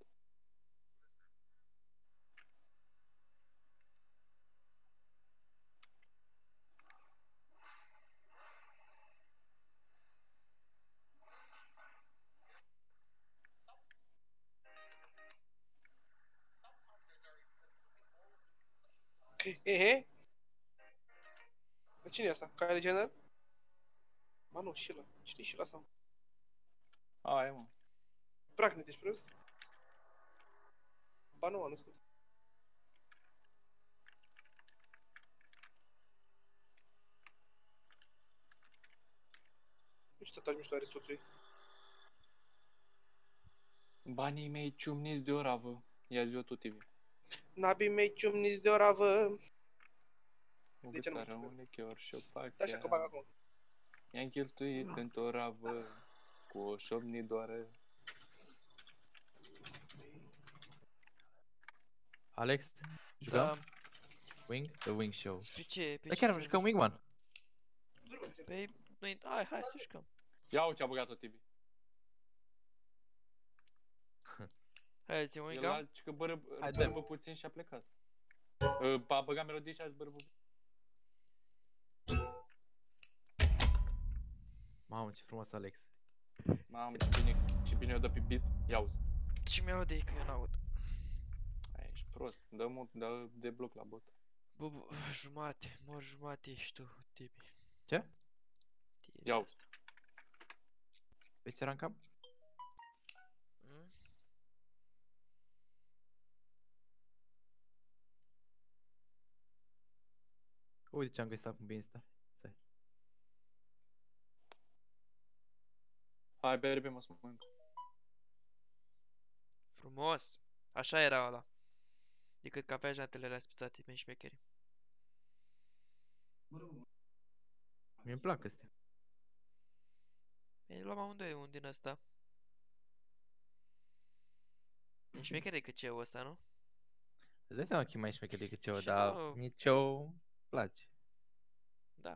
Ok, ehe. Dar cine e asta? Kylie Jenner? Ba nu, Sheila. Cine e Sheila asta? Aia, mă. Bracknet, ești prost? Ba nu, a născut. Nu știu tatuaj mișto are soțul ei. Banii mei ciumniți de o ravă. Ia zi-o tu, T V. Nabii mei ciumniți de o ravă. O De ce nu gățară, știu? un lichior și o Da, așa că bag pachea. acum. I-am cheltuit într-o ravă cu o șopnidoară. Alex, jucăm? Da, Wing? The Wing Show. pe ce, pe Dar ce chiar să jucăm Wingman. Păi, noi, hai, hai să jucăm. Ia-o ce-a băgat-o T V. Hai să El wingam. a zis că bără, Hai, bărbă puțin și a plecat. Uh, A băgat melodie și a zis bărbă. Mamă, ce frumos Alex. Mamă, ce bine, ce bine o dă pe beat. Ia-uzi. Ce melodie că eu n-aud. Ai, ești prost. Dă, mult, dă de bloc la bot. Bă, bă, jumate, mor jumate ești tu, Tibi. Ce? Tibi Iau. asta. Pe ce rancam? Mm? Uite ce-am găsit acum pe Insta. Stai. Hai, berbe, mă, să mănânc. Frumos. Așa era ăla. Decât că avea jantele alea spițate, mi șmecheri. Mi-mi plac astea. Ei, luăm amândoi un din ăsta. E șmecher decât ce ăsta, nu? Îți dai seama că e mai șmecher decât ceo, Și dar nouă. mie ceo place. Da.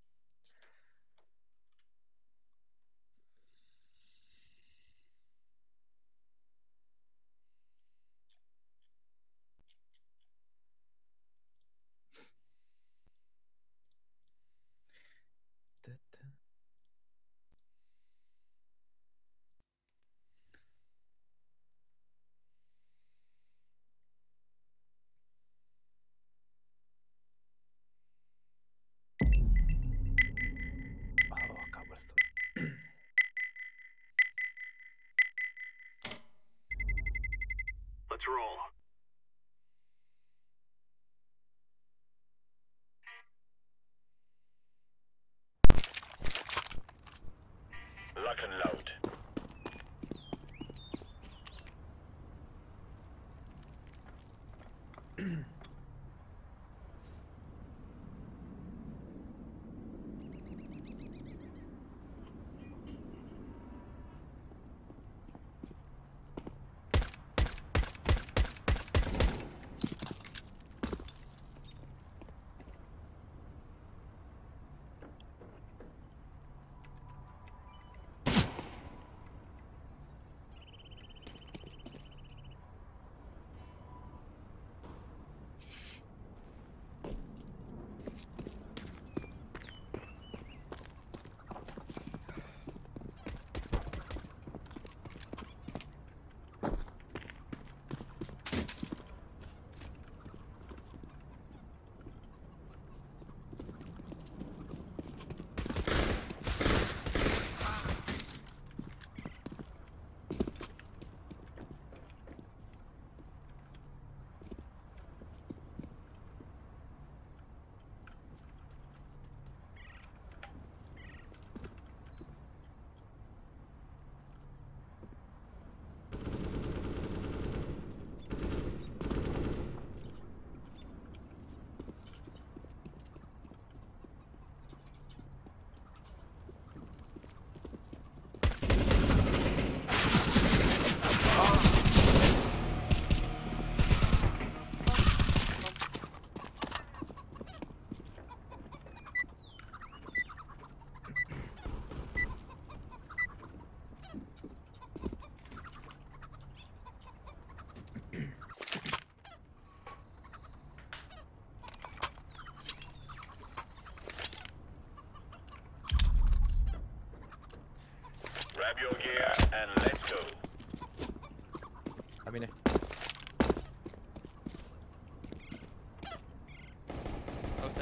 Da, da.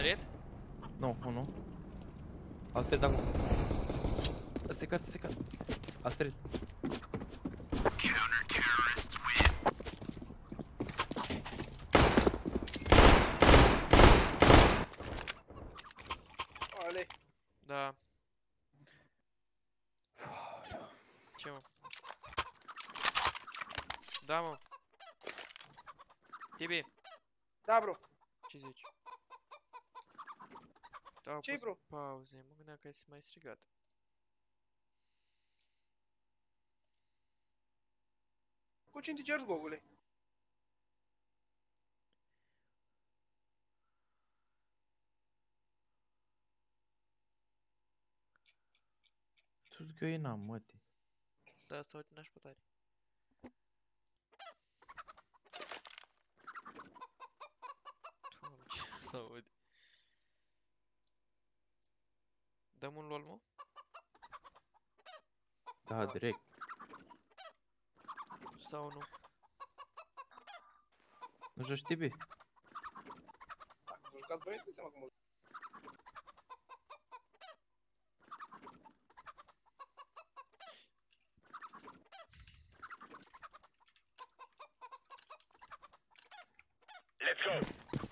sărit? Nu, unu. A sărit acum. A secat, a secat. A sărit. Ale. Da. Ce mă? Da, mă. Tibi, Da, bro. ce zici? Da, Ce-i, pus bro? pauze, mă gândeam că ai mai strigat. Cu cine te ceri, gogule? Tu zic că eu n-am, măti. Da, să uite n-aș putare. Doamne, ce să aud. Dăm un lol, mă? Da, direct. Sau nu? Nu joci Tibi? Dacă vă jucați băieți, seama că mă juc. Let's go.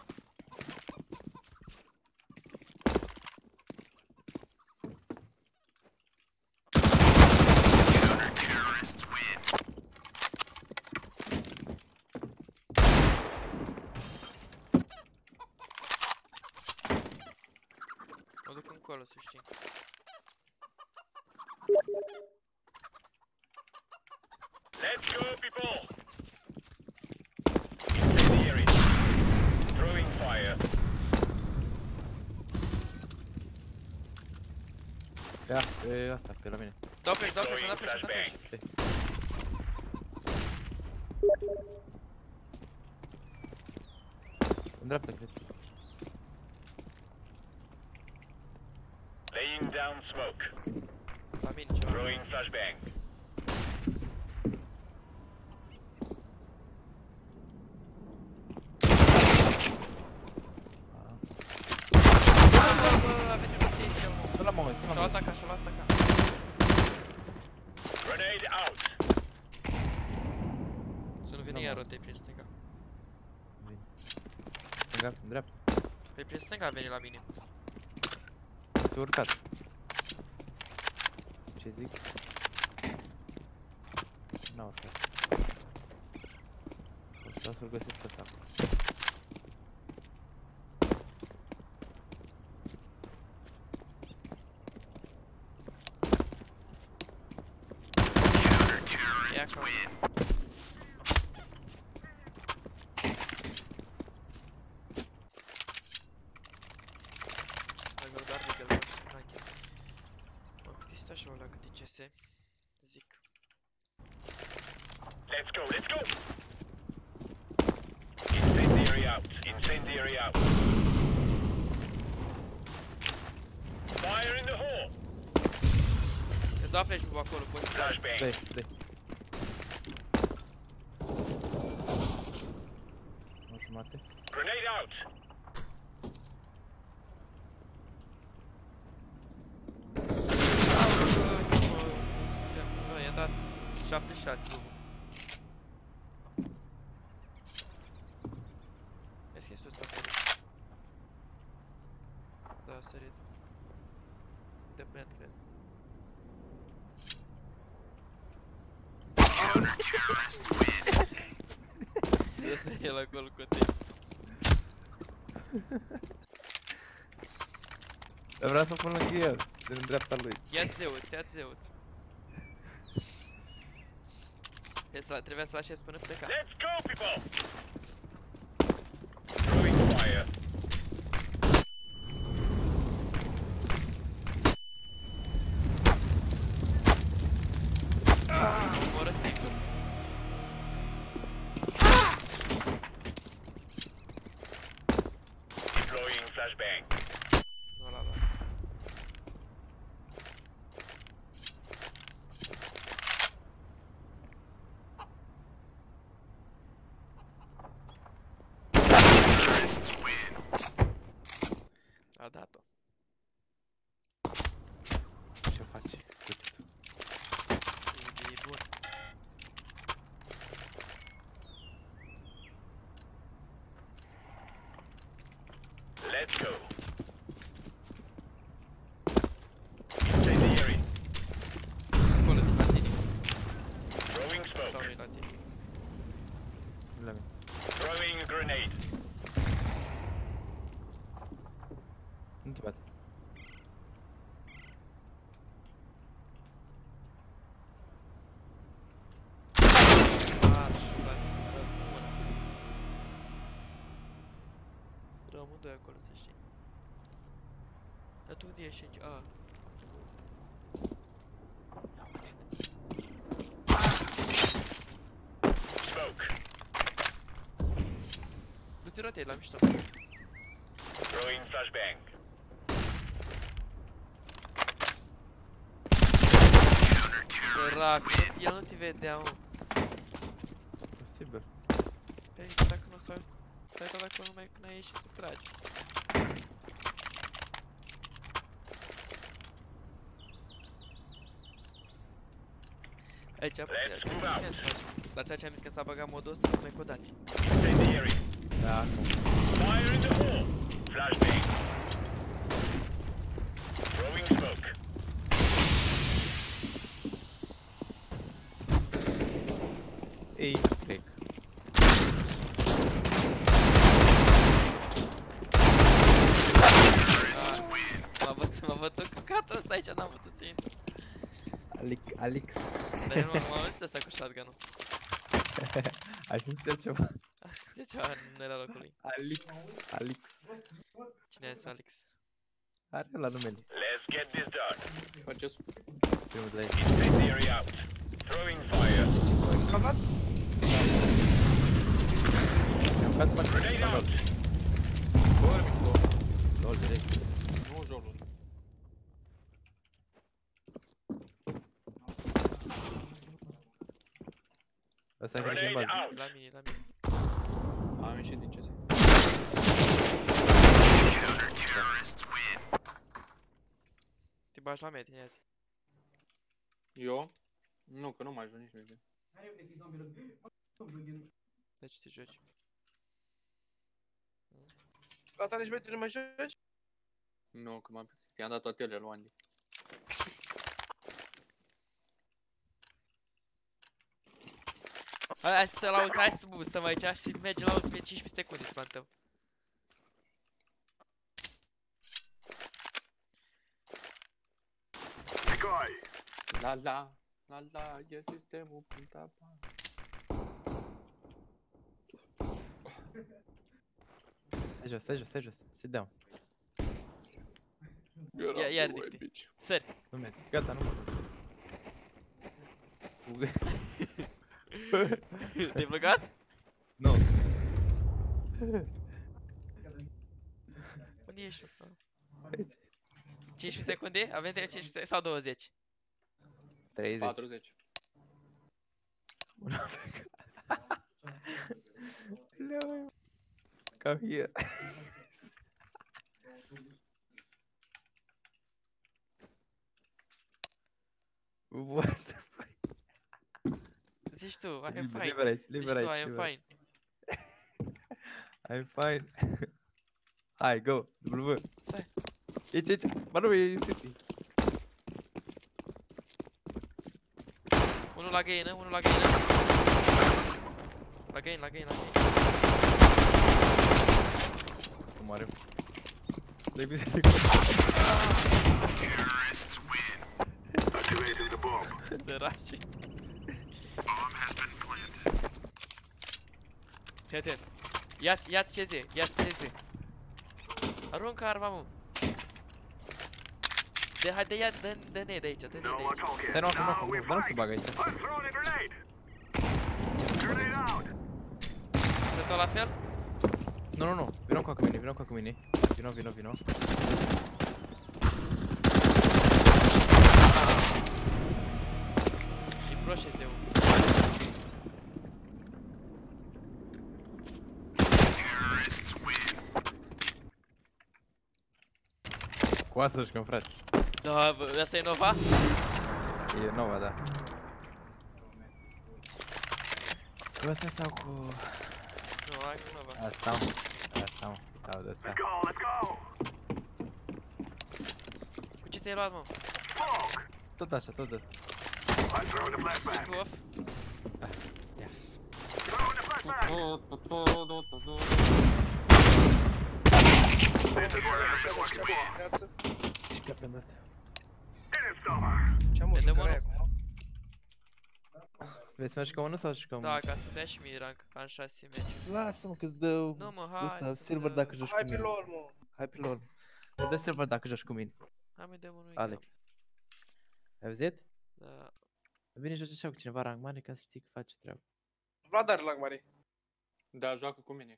Mă duc încolo, să știi. Let's go, people. Incendiary. Throwing fire. Ia, e asta, pe la mine. Dau flash, dau flash, dau Throwing flash, dau flash. flashbang. În dreapta, cred. Laying down smoke. La mine ceva. Throwing flashbang. Bă, bă, a venit un chestia, mă. Stă la mă, stă Și-a la luat mă. ataca, și-a luat ataca. Grenade out. Să nu vină Da, iar mă. rotei prin stânga. Stânga, în dreapta. Păi prin stânga a venit la mine. Te urcat. Ce zic? N-a urcat. O să să-l găsesc pe ăsta. E acolo. Dacă doar de gălăși, rache. Mă plictisit așa ăla cât e C S. Zic. Let's go, let's go. Incendiary out. Incendiary out. Fire in the hole. Îți dau flash-ul acolo, poți să dai. Flashbang. Dai, dai. O jumate. Grenade out. Bă, i-a dat șaptezeci și șase, bă. Vezi că este ăsta a sărit. Da, a sărit. De plant, cred. El acolo cu tine. Dar vreau să pun lângă el, din dreapta lui. Ia-ți Zeus, ia-ți Zeus. Trebuia să-l așezi până pleca. Let's go, people. Throwing fire. Omoră singur. Deploying flashbang. Nu l-a luat. amândoi acolo, să știi. Dar tu unde ești aici? A. Smoke. Du-te rotate la mișto. Throwing flashbang. Sărac, el nu te vedea, mă. Posibil. Păi, dacă nu s-a uitat acolo numai când ai ieșit să tragi. Aici, ce putem să facem? Dar ți-a aminte că s-a băgat modul ăsta, nu mai codați. Incendiary. Da, acum. Fire in the hole. Flashbang. Throwing smoke. Ei, trec. M-a bătut, m-a bătut căcatul ăsta aici, n-am putut să intru. Alex, Alex. Dar eu nu m-am auzit asta cu shotgun-ul. Ai simțit el ceva? De ceva în era locului. Alex, Alex. Cine este Alex? Are la numele. Let's get this done. Faceți Primul de la ei. Incendiary out. Throwing fire. L-am dat? Am dat bani. Grenade out. fără mișto. Lol, direct. Nu jolul. Ăsta e care e în Grenade bază. out. La mine, la mine. Am ieșit din C S. Te bagi la mea, tine azi. Eu? Nu, că nu mai joc nici mie. Deci te joci. La tare nici nu mai joci? Nu, că m-am pixit. I-am dat toate ele lui Andy. Hai, hai să stăm la ult, hai să boostăm aici și mergem la ultimele cincisprezece secunde să plantăm. Decoy. La la, la la, e sistemul punta pa. Stai jos, stai jos, stai jos. Sit down. Ia, ia ridic-te. Sări. Nu merge. Gata, nu mă. Te-ai blocat? Nu. Unde ești? Aici. cincisprezece secunde? Avem de cincisprezece sau douăzeci? treizeci. patruzeci. Leu. Come here. What the fuck? Zici tu, I am Liber, fine. liber aici, Zici liber tu, I aici. am liber. fine. I'm fine. Hai, go. W. Stai. Aici, aici. Ba nu, e City. Unul la gaină, unul la gaină. La gain, la gain, la gain. Cum are? Trebuie să Activating the bomb. Săraci. Fii atent. Ia-ți, ia-ți C Z, ia-ți C Z. Aruncă arma, mă. De, haide, ia, dă, dă nade aici, dă nade No more aici. talking. Stai, nu, acum, Now acum, we're dar nu se fighting. bagă aici. I'm throwing a grenade. Grenade out. Sunt tot la fel? Nu, nu, nu. Vino cu mine, vino cu mine. Vino, vino, vino. E proșe zeu. Cu asta jucăm, frate. Da, bă, asta e Nova? E nouă, da. Cu asta sau cu... Nu, hai cu Nova. Asta, mă. Asta, mă. Dau de asta. Let's go, let's go. Cu ce ți-ai luat, mă? Smoke. Tot așa, tot de asta. I'm throwing a flashbang. Cu off? Ia. Throwing a flashbang. Viață. Și că pe dat. Hit it, Stommer. Ce-am Vedem mult, care unul. e acum? Vrei să mergi ca unul sau jucăm? Da, ca să dea și mie rank, am șase meciuri. Lasă-mă că-ți dă Nu mă, hai ăsta, să silver dă- dacă joci cu Hai pe mine. lol, mă. Hai pe lol. Îți dă silver dacă joci cu mine. Hai mai dăm unui Alex. Ai auzit? Da. Bine joci așa cu cineva rank mare ca să știi că face treabă. Vlad are lag mare. Da, joacă cu mine.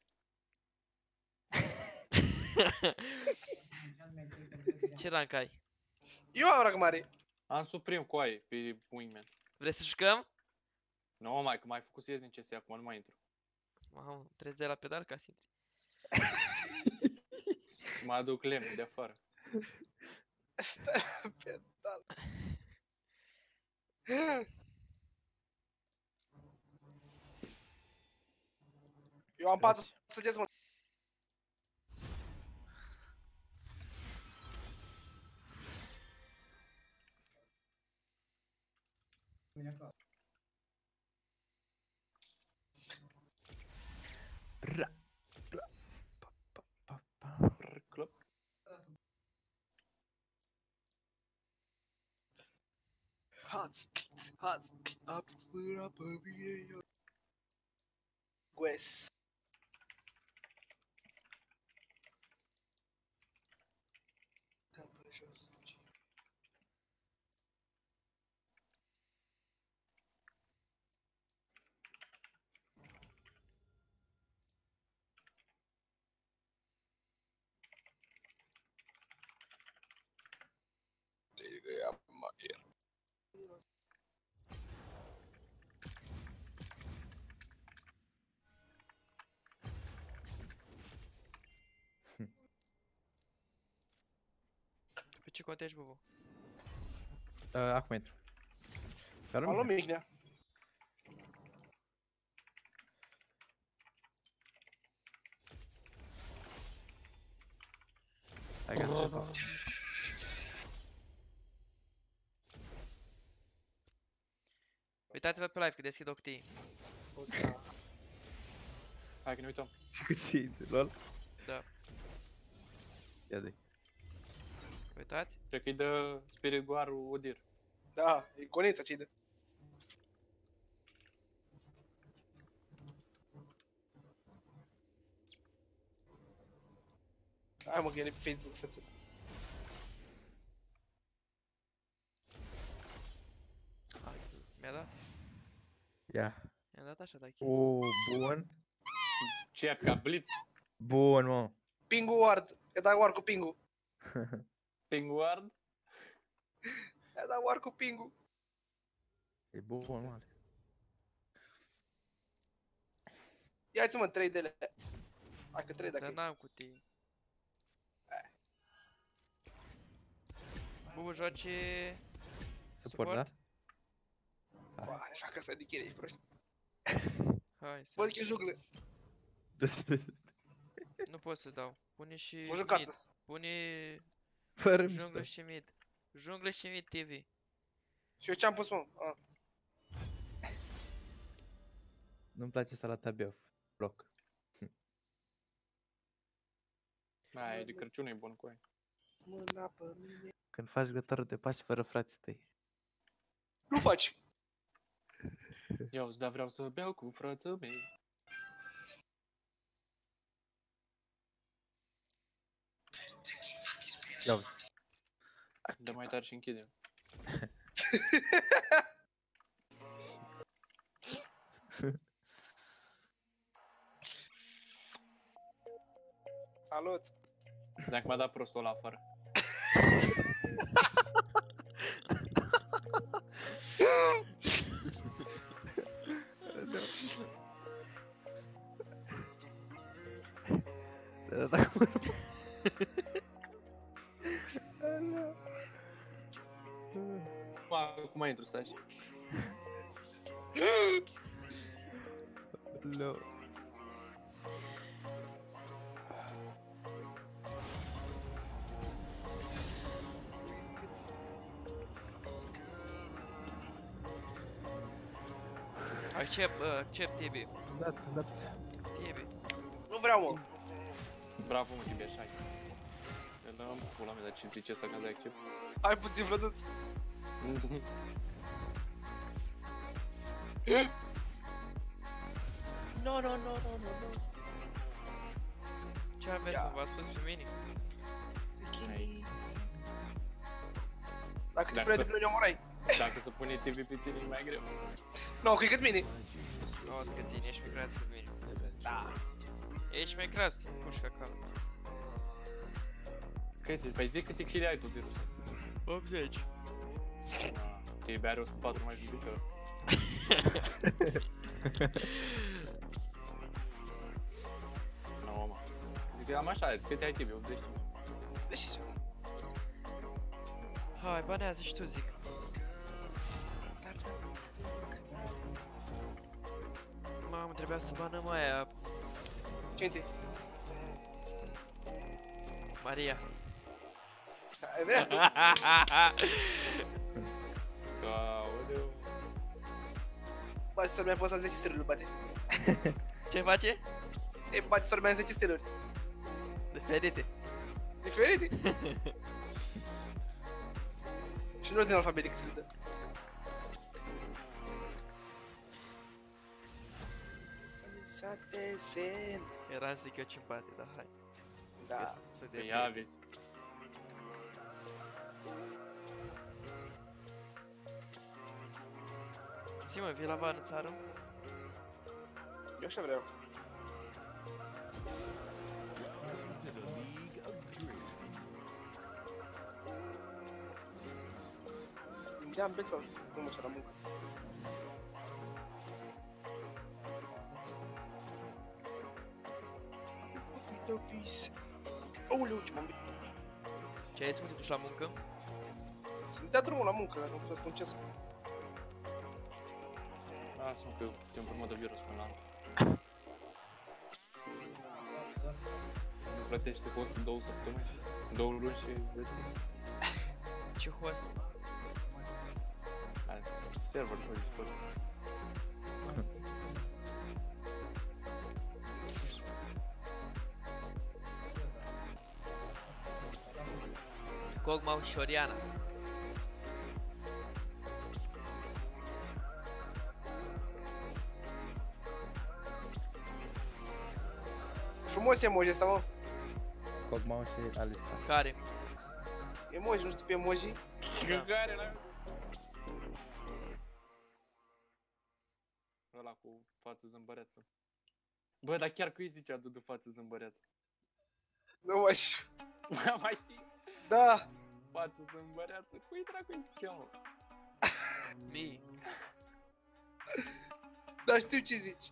Ce rank ai? Eu am lag mare. Am suprim coaie pe wingman. Vrei să jucăm? Nu, mai, că m-ai făcut să ies din C S, acum nu mai intru. Mamă, trebuie să dai la pedal ca să intri. Să mă aduc lemn de afară. Stai la pedal. Eu am patru săgeți, mă. Ra, ra, pa, pa, pa, pa. Brr, clop. Hați, hați, apți mâna pe mine, eu. Gues. Dă pe jos. Pe ce contești, Bubu? Uh, acum intru. Pe Alo, lumea? Mihnea. Hai ca să joc. Uitați-vă pe live că deschid octii. Hai că ne uităm. Ce cutii, lol? Da. Ia de. Uitați? Cred că-i dă Spirit Guard-ul Udir. Da, e conița ce-i dă. Hai mă, că e pe Facebook să-ți... Hai, mi-a dat? Ia. Mi-a dat așa, da. O, bun. Ce e ca Blitz? Bun, mă. Pingu Ward. E dat Ward cu Pingu. Ping Guard? E dat Ward cu Pingu. E bun, mă. Ia-ți mă trei de ele. Hai că trei Dar dacă e. n-am cutii. Bubu, joci... Suport, da? Ba, așa că stai de chile, ești proști. Hai să... Bă, că e jugle. Nu pot să dau. Pune și Mă jucat mid. ăsta. Pune Fără junglă mișto. și mid. Junglă și mid T V. Și eu ce-am pus, mă? A. Nu-mi place salata beof. Bloc. Mai, de Crăciun e bun cu aia. Mâna pe mine. Când faci gătarul de Paști fără frații tăi. Nu faci. Eu da vreau să beau cu frații mei. Ia uzi. Dă mai tare și închidem. Salut. Dacă m-a dat prostul ăla afară. Da, da, cum... Ma, cum mai intru, stai așa? Leu. Accept, uh, accept T V. Dat, dat. T V. Nu vreau, mă. Bravo, mă, Tibi, așa. Le dăm pula mea, dar ce zice asta când ai accept? Hai puțin, Vlăduț. No, no, no, no, no, no. Ce aveți, mă? V-ați spus pe mine? Bikini. Dacă te Dacă puneai de să- plâne, omorai. Dacă se pune T V pe tine e mai greu. Nu, cred că mine. O, să că tine ești mai cras pe mine. Da. Ești mai cras, pușca acolo. Câte? Păi zic câte chile ai tu, virus. optzeci. Te iubi are o sută patru mai în picior. Nu, mă. Zic, am așa, câte ai T V? optzeci. Deci ce? Hai, banează și tu, zic. Mamă, trebuia să banăm aia, Cine? Maria. Ai vrea tu? Aoleu. Bate să mai poți zece steluri, bate. Ce face? E, bate să mai zece steluri. Diferite. Diferite. Și nu din alfabetic să le dă. Sate sen. Era să zic eu ce-mi bate, dar hai. Da. Că sunt de Păi ia vezi. Zi, mă, vii la vară în țară? Eu așa vreau. Îmi bet sau nu mă la muncă. Uite-o vis. Aoleu, ce m-am bet. Ce ai zis, mă, te duci la muncă? Să-mi dea drumul la muncă, dacă nu puteți spun ce să... Lasă-mă că eu timp urmă de virus până la anul. Nu plătește costul două săptămâni, două luni și vezi. Ce host? Hai, server și spune. Gogmau și Oriana. Frumos emoji ăsta, mă. Cogmau și Alista. Care? Emoji, nu știu pe emoji. Da. Care la... Ăla cu față zâmbăreață. Bă, dar chiar cui zicea Dudu față zâmbăreață? Nu mai știu. Mai știi? Da. Față zâmbăreață, cui dracu-i cheamă? Mi. Da, știu ce zici.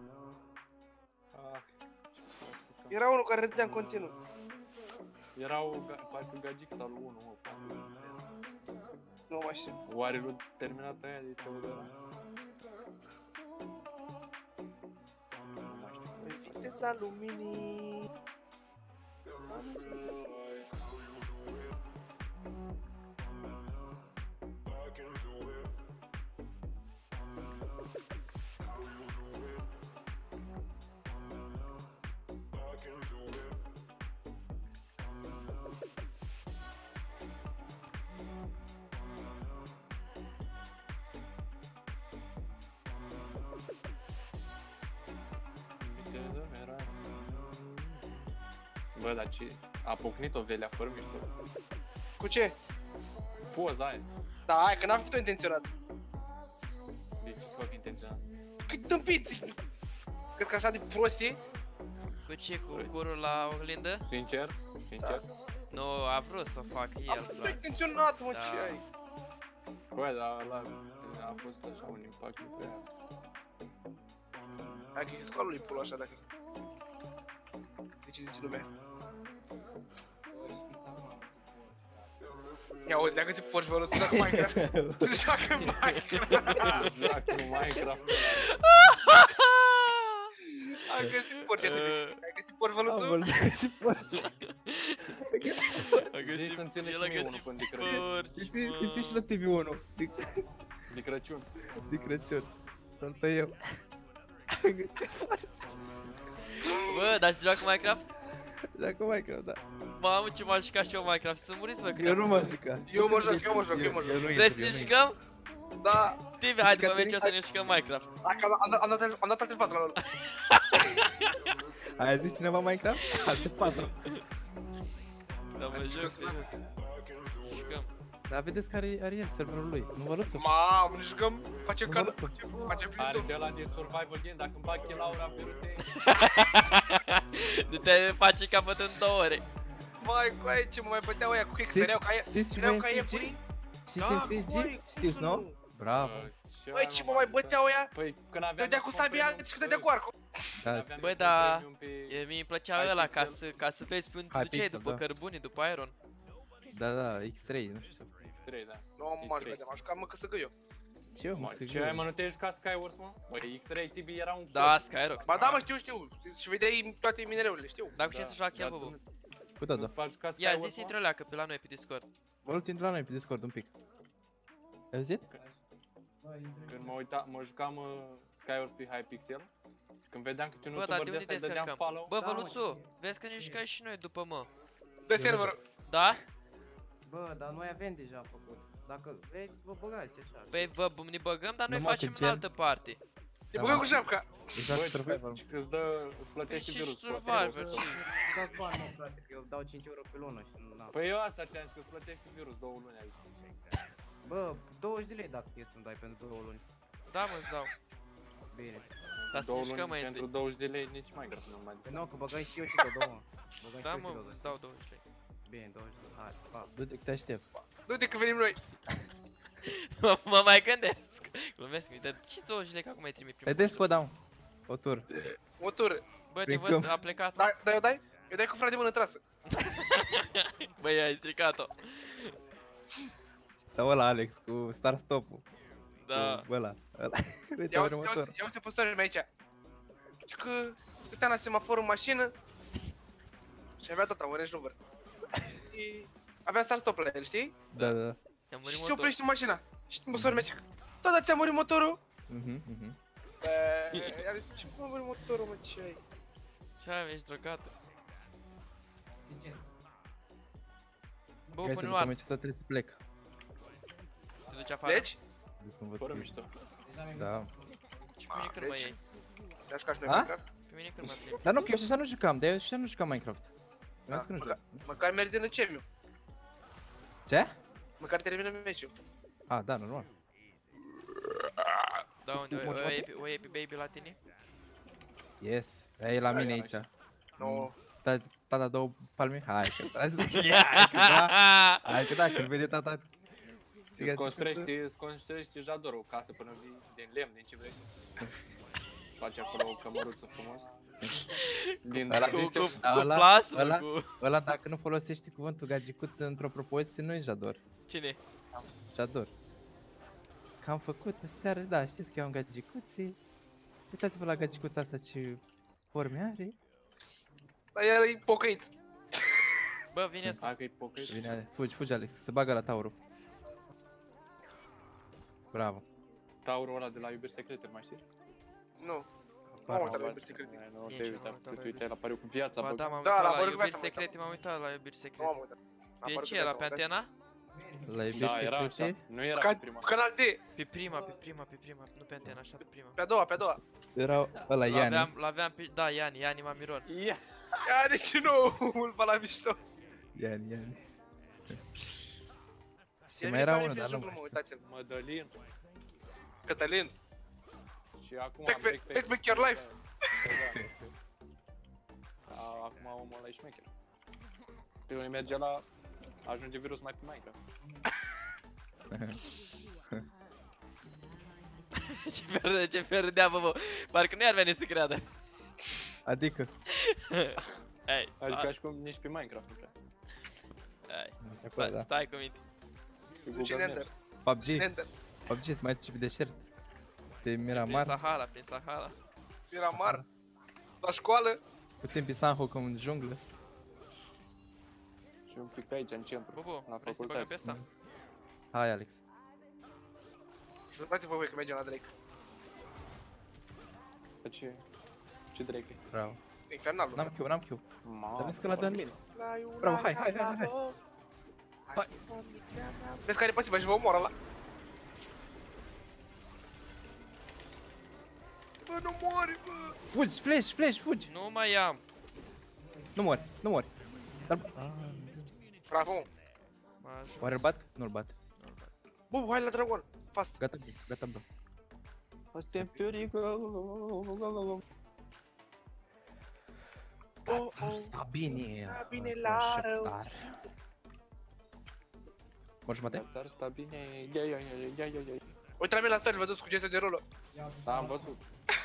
Ah, Era unul care râdea în continuu. erau ga- parcă Gagic sau unu, mă, față zâmbăreață. Nu mai știu. Oare nu terminat aia de teodora? Viteza luminii. Bă, dar ce? A pocnit-o Velea fără mișto. Cu ce? Poza aia. Da, hai că n-am făcut-o intenționat. De ce să fac intenționat? Cât tâmpit! Crezi că așa de prostie? Cu ce? Cu curul la oglindă? Sincer? Sincer? Nu, a vrut să o facă Am el, făcut-o clar. intenționat, mă, Da. ce ai? Bă, dar ăla a fost așa un impact nuclear. Hai că e scoalul lui pula așa dacă... De ce zice lumea? Ia uite, dacă se porci vă tu joacă Minecraft. Tu joacă Minecraft. Joacă Minecraft. Am găsit porci, să zici. Ai găsit porci văluțul? Am găsit porci. A Zi să-mi ține și el a mie unul găsit până de Crăciun. porci, Este și mă. la T V unu. De, De Crăciun. de Crăciun. Să-l tăiem. Bă, dar ți joacă Minecraft? Dacă Minecraft, da. Mamă, ce m-am jucat și eu Minecraft, să muriți, bă, Eu cred. nu m-am jucat. Eu mă joc, eu mă joc, eu mă joc. nu Vrei să intru, ne eu nu jucăm? Da, Tibi, hai după Caterin, meci o să ne jucăm Minecraft. dacă am, am, am, dat, am dat alte patru la ăla. Ai zis cineva Minecraft? Alte patru. Da, mă joc serios. Jucăm. Dar vedeți care are el, serverul lui. Nu vă lăsă. Mamă, ne jucăm, facem Nu can, vă lăsă. facem Are YouTube. de ăla de survival game, dacă îmi bag kill aura virusei. Nu te face capăt în două ore. Vai, cu aia ce mă mai băteau aia cu kick, Știți- săreau ca aia, știți ce săreau mai ca e aia F C G? purii. Și Da, S S băi, G? Știți, nu? Bravo. Băi, ce mă mai băteau aia? Păi, când aveam... Dădea cu sabia și că dădea cu arcul. Da, Băi, da, e, mie îmi plăcea Hai ăla ca pixel. să, ca să vezi pe unde Hai te duceai pixel, după da. cărbune, după Iron. da, da, X trei, nu știu. X trei, da. Nu, mă, m-aș vedea, m-aș juca, mă, că să găi eu. Ce, mă, Mă, să ce ai mă, nu te-ai jucat Skywars, mă? Băi, X trei Tibi era un... Da, Skyrox. Ba da, mă, știu, știu, și vedeai toate minereurile, știu. Dar cu ce să joace el, bă, bă? Cu tot, da. V-ați jucat Ia, Skywars, zi-ți mă? intră leacă pe la noi pe Discord. Vă rog, intră la noi pe Discord un pic. Ai auzit? Când mă uita, mă jucam uh, Skywars pe Hypixel. Când vedeam câte un Bă, dar de youtuber de unde ăsta îi dădeam descărcăm? follow. Bă, Văluțu, vezi că ne jucăm și noi după, mă. De server. Da? Bă, dar noi avem deja făcut. Dacă vreți, vă băgați așa. Păi vă, ne băgăm, dar noi Numai facem că în gen- altă parte. Te băgăm cu japca. Exact, Bă, survival. și îți dă, îți Păi plătește și virusul. Survivor, Să ce? dați bani, mă, frate, că eu dau cinci euro pe lună și nu... na. Păi eu asta ți-am zis că îți plătește virus două luni aici. Bă, douăzeci de lei dacă e să-mi dai pentru două luni. Da, mă, îți dau. Bine. Dar să Două ne jucăm luni mai pentru întâi. douăzeci de lei nici mai greu nu mai Păi nu, că băgai și eu și de două. Băgai Da, și eu mă, și de îți dau douăzeci lei. Bine, douăzeci de lei. Hai, pa. Du-te că te aștept. Du-te că venim noi. Mă, mă mai gândesc. Glumesc, mi-i dă ce douăzeci lei că acum ai trimit primul. Vedeți că o dau. O tur. Motor. Bă, te Prin văd, câmp. a plecat. Da, da, eu dai? Eu dai cu frate de mână trasă. Băi, ai stricat-o. Sau ăla, Alex, cu Star Stop-ul. Da. Cu ăla. ăla. Uite, Ia are uite, ia motor. uite, ia uite postoarele mea aici. Și că stăteam la semafor în mașină și avea tata un Range Rover. Și avea start stop la el, știi? Da, da, da. I-a murit Și se motorul. oprește mașina. Și postoarele mea zic, da, da, ți-a murit motorul? Mhm, mhm. Bă, i-am zis, ce m-a murit motorul, mă, ce ai? Ce ai, ești drogată? Bă, Hai să pune după art. meciul ăsta trebuie să plec. Te duci afară? Deci? Vezi cum văd Fără că- mișto. Da. Și pe mine când mă Deci? iei? Te-aș ca și noi A? Minecraft? Pe mine când mă plimbi? Dar nu, că eu și așa nu jucam, de eu și așa nu jucam Minecraft. Da, Mi-am zis că nu joc. măcar- Măcar merge în cemiu. Ce? Măcar termină meciul. Ah, da, normal. Da, unde? O, o, iei pe- o iei pe baby la tine? Yes. Ea e la mine aici. No. Da, tata două palme? Hai că da. Hai că da. Hai că da, când vede tata. Îți construiești, îți construiești Jador o casă până vii din lemn, din ce vrei. Îți faci acolo o cămăruță frumos. Din Ăla- Cu, zice, cu, cu Ăla- plasmă, ăla- cu... Ăla dacă nu folosești cuvântul gagicuț într-o propoziție, nu e Jador. Cine? Jador. Că am făcut seară, da, știți că eu am gagicuții. Uitați-vă la gagicuța asta ce forme are. Dar el e pocăit. Bă, vine asta. hai că-i pocăit. Vine, fugi, fugi Alex, se bagă la taurul. Bravo. Taurul ăla de la Iubiri Secrete, mai știi? Nu. Apar, M-am uitat la Bă, iubiri secrete. Nu Nici te-ai eu uitat, m-am că uitat tu la uite la pariu cu viața, Ba bă. da, m-am Da, uitat la la Bărâc iubiri Viața m-am secrete, m-am uitat la iubiri Nu secrete. m-am uitat. Pe Apar ce viața, era? mă, Pe antena? La iubiri Da, era așa. secrete. Nu era Ca, pe prima. canal D. Pe prima, pe prima, pe prima. Nu pe antena, așa, pe prima. Pe a doua, pe a doua. Era ăla Iani. L-aveam, l-aveam pe... Da, Iani, Iani Mamiron. Ia! Ia, de ce nu? Mult pe la mișto. Iani, Iani. Și mai era unul, dar nu mai mă, știu. uitați-l. Mădălin. Cătălin. Și acum Back, back, back, back your life. Da, acum omul ăla e șmecher. Pe unii merge la... Ajunge virus mai pe Minecraft. Ce pierde, ce pierdea, bă, bă. Parcă nu i-ar veni să creadă. Adică. Ei, Adică a- și cum nici pe Minecraft nu prea. ei, Acolo, stai, da. stai cu minte. Pe Duce Google în enter. Maps. P U B G. În enter. P U B G se mai duce pe deșert. Pe Prin Miramar. Sahara, prin Sahara. Era mar. La școală. Puțin pe Sanho cum în junglă. Și un pic pe aici, în centru. Bă, bă, La vrei să băgăm pe facultate. asta? Hai Alex. Jurați-vă voi că mergem la Drake. Pe ce? Ce Drake e? Bravo. Infernal. N-am Q, n-am Q. Mamă. Dar vezi că l-a dat în mine. Bravo, Bravo, hai, hai, hai, hai. Hai. Vezi că are pasiva și vă omoră ăla. Bă, nu mori, bă! Fugi, flash, flash, fugi! Nu mai am. Nu mori, nu mori. Dar... Ah, Bravo! M-a ajuns. oare îl bat? Nu-l bat. Bă, hai la dragon! Fast! Gata, bro, gata, bro. Asta e pericol. Oh, Țar, sta bine. Sta bine la rău. Mor jumate? Țar sta bine. Ia, ia, ia, ia, ia, ia. Uite la mine la story, văzut cu gestul de rolă. Da, am văzut.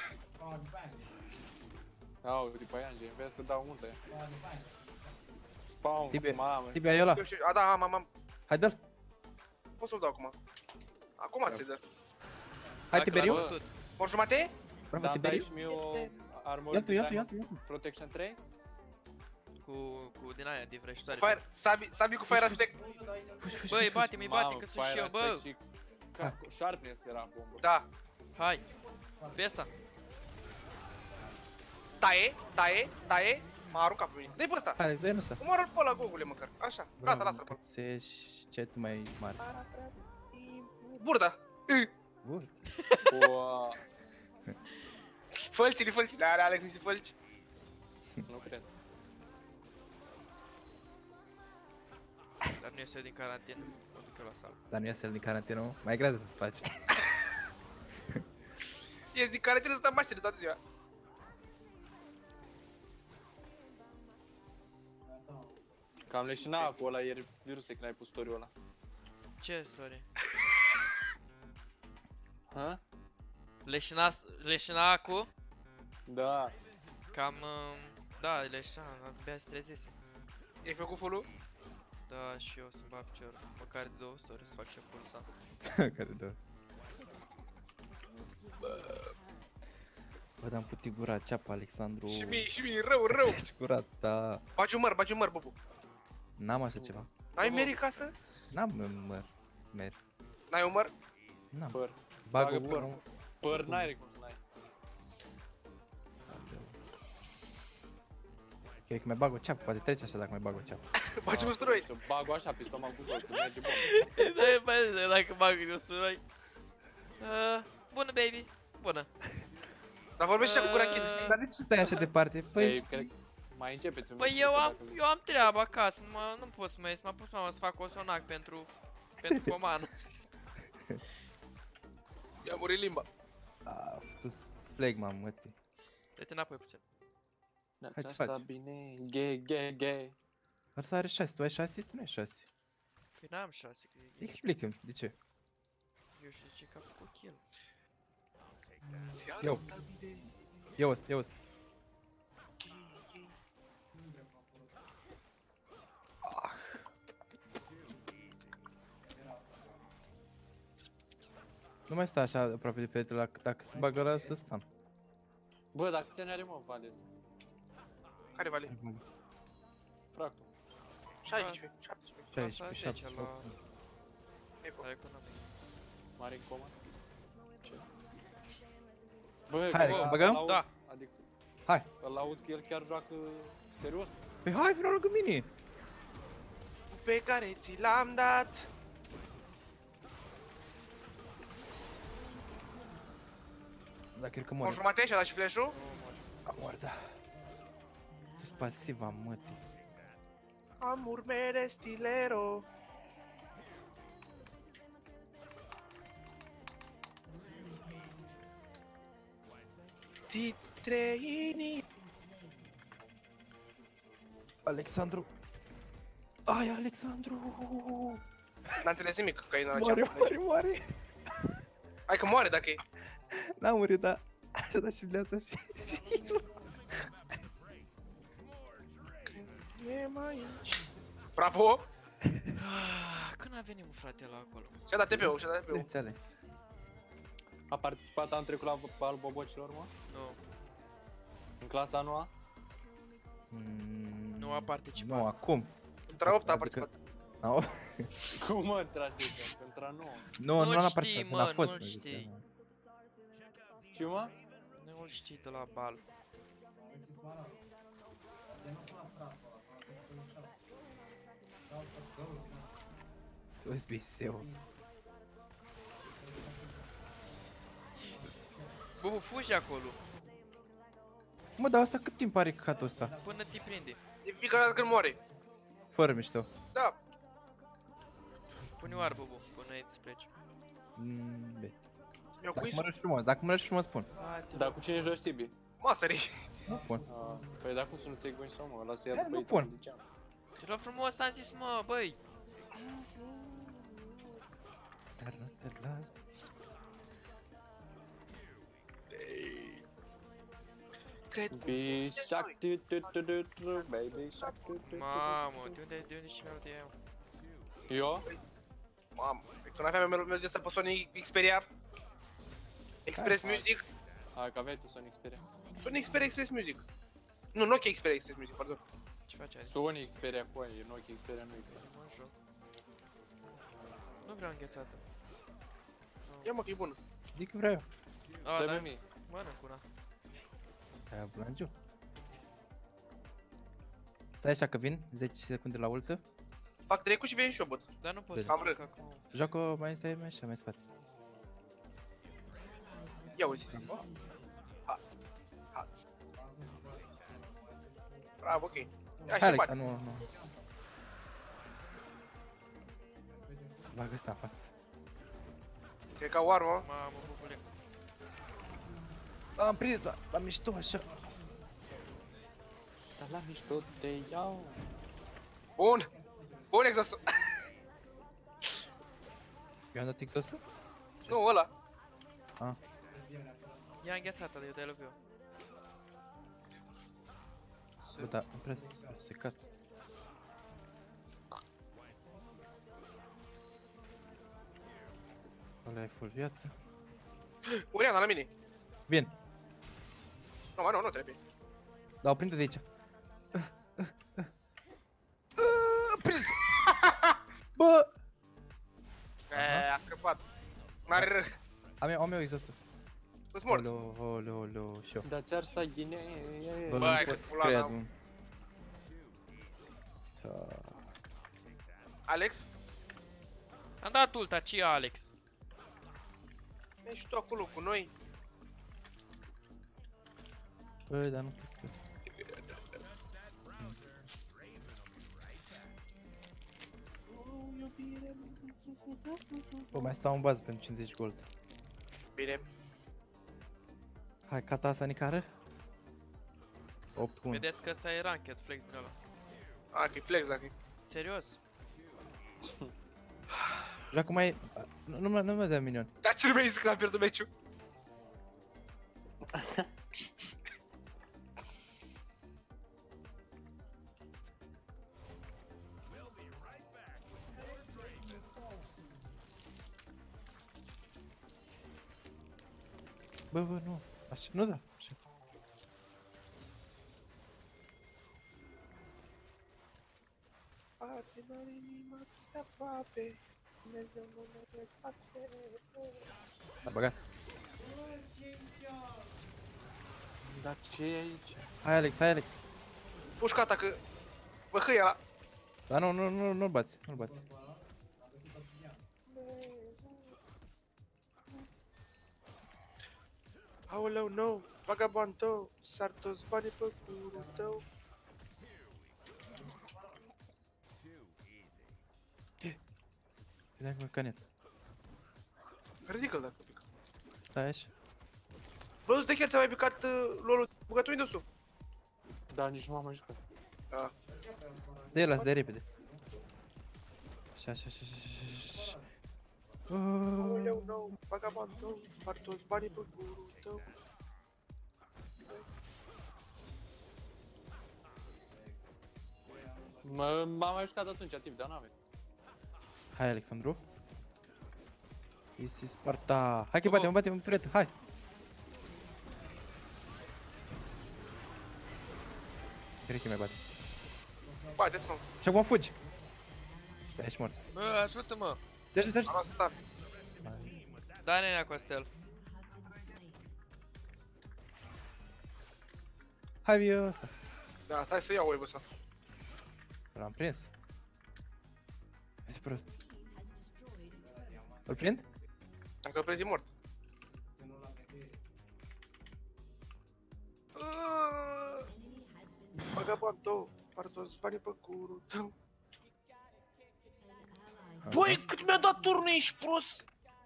Ia uite pe aia, vezi că dau multe. Spawn, Tibia, mamă. Tibia, e ăla. Eu știu, a, da, am, am, am. Hai, dă-l. Pot să-l dau acum. Acum ți-l dă. Hai, Dacă Tiberiu. l-ați bătut. Mor jumate? Bravo, Da, Tiberiu. dai și mie o armor. Ia tu, ia tu, ia tu, ia tu. Protection trei? Cu, cu din aia, din vrăjitoare. Fire, Sabi, Sabi cu fire aspect. Băi, bate, mi bate, că sunt și eu, bă. Sharpness era bombă. Da. Hai. Pe asta. Taie, taie, taie. M-a aruncat pe mine. Dă-i pe ăsta. Hai, dă-i în ăsta. Omoară-l pe ăla, Gogule, măcar. Așa. Gata, lasă-l pe Cât ești chat mai mare. ăla. Burda. Bun. Ua, Fălcile, fălcile. Are Alex niște fălci. nu cred. Dar nu iese din carantină. Mă duc eu la sală. Dar nu iasă el din carantină, mă? Mai greu să-ți faci. Ies din care trebuie să stăm mașină toată ziua. Cam leșina cu ăla ieri viruse când ai pus story-ul ăla. Ce story? Ha? Leșina, leșina cu? Da. Cam, uh, da, leșina, abia se trezise. Ai făcut full-ul? Da, și eu să-mi bag piciorul. Măcar de două ori să fac și pulsa. Care dă? Bă, dar-am putit gura ceapă, Alexandru. Și mie, și mie, rău, rău. Ești curat, da. Bagi un măr, bagi un măr, bubu. N-am așa ceva. N-ai meri casă? N-am măr. Mer. N-ai un măr? N-am. Păr. Bagă Bagă păr. păr. Păr n-ai cum să n-ai. Cred că mai bag o ceapă, poate trece așa dacă mai bag o ceapă. Bagi un stroi. Bag-o așa pe stomacul tău, că merge bun. Da, e mai dacă bag în suroi. Uh, bună, baby. Bună. Dar vorbește așa cu gura închisă. Dar de ce stai așa departe? Păi, Ei, cred că mai începeți un Păi mic eu dacă am, vii. eu am treabă acasă, mă, nu pot să mă ies, m-a pus mama să fac o sonac pentru, pentru pomană. I-a murit limba. a făcut flegma, măti. Dă-te înapoi puțin. Hai, ce Asta faci? bine, gay, gay, gay. Ar să are șase, tu ai șase? Tu nu ai șase. Păi n-am șase, că e- Explică-mi, de ce? eu știu ce că a făcut kill. Eu. Eu ăsta, eu ăsta. Nu mai sta așa aproape de perete, la, dacă se bagă la ăsta stan. Bă, dar câți ani are mă Vales? Care vale? Fractul. șaisprezece, șaptesprezece. șaisprezece, zece șaptesprezece, la- optsprezece. La economie. Mare în coma? Ce? Bă, Hai, bă, să băgăm? îl aud- Da. Adică, Hai! îl aud că el chiar joacă serios. Păi hai, vină lângă mine! Pe care ți l-am dat. Da, cred că O moare. jumătate și-a dat și flash-ul? A moare, da. Tu-s pasiva, mătii. Amor mere stilero. Di treini. Alexandru! Ai, Alexandru! N-am înțeles nimic că e în Moare, aceea. moare, moare! Hai că moare dacă e. N-a murit, da. Așa da și viața și... E mai aici. Bravo! Ah, când a venit mă frate la acolo? Și-a dat T P-ul, și-a dat T P-ul. Deci, Alex. A participat anul trecut la balul bobocilor, mă? Nu, În clasa a noua? Mm, nu a participat. Nu, acum. Între opt a Adică- participat. No. Cum mă, traseică? Că intra nouă. Nu, Nu-l nu l-a știi, participat, mă, când a fost. nu-l mă, zic, știi. Ce mă? Nu-l știi de la bal. Tu-s biseu. Bă, fugi acolo. Mă, dar asta cât timp are căcatul ăsta? Până te prinde. E fiecare dată când moare. Fără mișto. Da. Pune o arbă, bă, până îți pleci. Mm, bine. Mi-au Dacă cuis mă răși frumos, dacă mă răși frumos spun. Hai, te Dar cu cine joci, Tibi? masterii. Nu pun. Ah, păi dacă să nu ți-ai buni sau mă, lasă iar Da, după nu ei, pun. te ziceam. Te rog frumos, am zis, mă, băi. Dar nu te las. Cred. Baby shark, du du du du du, baby shark, du du du. Mamă, de unde, de unde și melodia aia? Eu? Mamă, când aveam melodia asta pe Sony Xperia Express Hai, Music. Hai că aveai tu Sony Xperia. Sony Xperia Express Music. Nu, Nokia Xperia Express Music, pardon. Ce faci azi? Sony Xperia cu aia, e Nokia Xperia, nu Xperia. Mă joc. Nu vreau înghețată. Ia mă că e bună. Zic că vreau eu. A, Dă-mi da? mie. Mănânc una. Aia bulangiu. Stai așa că vin, zece secunde la ultă. Fac trecut și veni și eu, băt. Dar nu pot Bine. să Am mănânc râd. acum. Joacă mai stai mai așa, mai spate. Ia uite. Hați. Hați. Bravo, ok. Ia Hai, și Alex, bate. a, nu, nu. Bagă ăsta în față. Cred că au armă. Mamă, bubule. Am prins, da, la mișto așa. Dar la mișto te iau. Bun. Bun exhaustul. Eu am dat exhaustul? Nu, ăla. Ia înghețată, eu de-aia eu. Bă, da, am prea s- secat. Ăla e full viață. Uriana la mine. Vin, Nu, mă, nu, nu trebuie. dar o prinde de aici. Prins! Bă! E, a scăpat. N-are ră. Am eu, am eu exhaustul. Îți mort. Olo, olo, olo, și eu. Dar ți-ar sta ghinea. Bă, Bă, nu ai pot că să pula cred, n-am. mă. Da. Alex? Am dat ulta, ce Alex? Ești tu acolo cu noi? Bă, dar nu crezi că... Bă, mai stau în bază pentru cincizeci gold. Bine. Hai, cata asta nicară? opt cu unu. Vedeți că ăsta e ranked flex din ăla. A, că e flex dacă e. Serios? Joacă mai... Nu, nu, mă- nu mă dea minion. Dar ce nu mi-ai zis că am pierdut meciul? Bă, bă, nu. Așa, nu da. Așa. Poate n-are inima peste aproape. Dumnezeu nu ne desparte. Da, băgat. Dar ce e aici? Hai, Alex, hai, Alex. Pușcata că... Bă, hâi ăla. Dar nu, nu, nu, nu-l bați, nu-l bați. Aoleu, no, vagabondou, sar toți banii pe curul tău. Vedem cu canet. Ridică-l dacă pică. Stai așa. Bă, de chiar ți-a mai picat uh, lolul, băgat Windows-ul? Da, nici nu m-am mai jucat. Ah. Dă-i las de repede. Așa, așa, așa, așa, așa, așa. Aoleu, no, vagabondou, sar toți banii pe curul tău. Mă, m-am mai jucat atunci, tip, dar n-avem. Hai, Alexandru. Este Sparta. Hai că batem, batem în turetă, hai. Cred că mai bate. Bate să-mi. Și acum fugi. Stai, ești mort. Bă, ajută-mă! Deci, deci. Am asta. Da, nenea Costel. Hai, vie ăsta. Da, stai să iau wave-ul ăsta. L-am prins. Ești prost. Îl prind? Dacă îl prezi e mort. vagabondo, par toți banii pe curul tău. Băi, cât mi-a dat turnul, ești prost!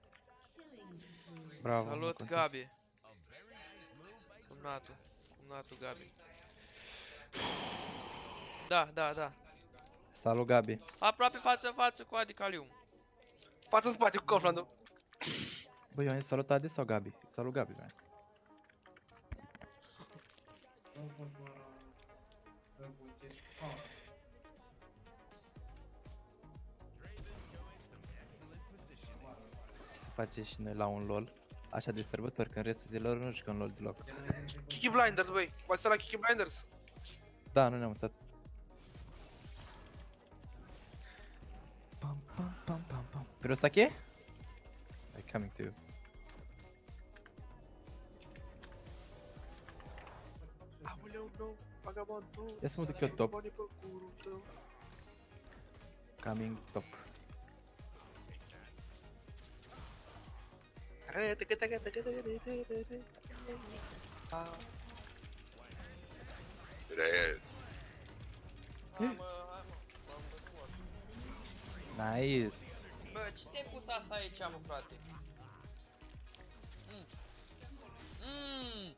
Bravo. Salut, Gabi. Cumnatul. Cumnatul Gabi. Da, da, da. Salut, Gabi. Aproape față în față cu Adi Calium. Față în spate cu Kauflandul. Băi, eu am zis salut Adi sau Gabi? Salut, Gabi, mi-am zis. Ce să face și noi la un LOL? Așa de sărbători, când restul zilelor nu jucăm LOL deloc. Kiki Blinders, băi. V-ați stat la Kiki Blinders? Da, nu ne-am uitat. Pam, pam, pam, pam, pam. Pirosake? I'm coming to you. Aoleu, meu, vagabondo. Ia să mă duc eu top. Banii pe curul tău. Coming top. Hai, mă, hai, mă. M-am văzut. Nice. Bă, ce ți-ai pus asta aici, mă, frate? Mm. Mm.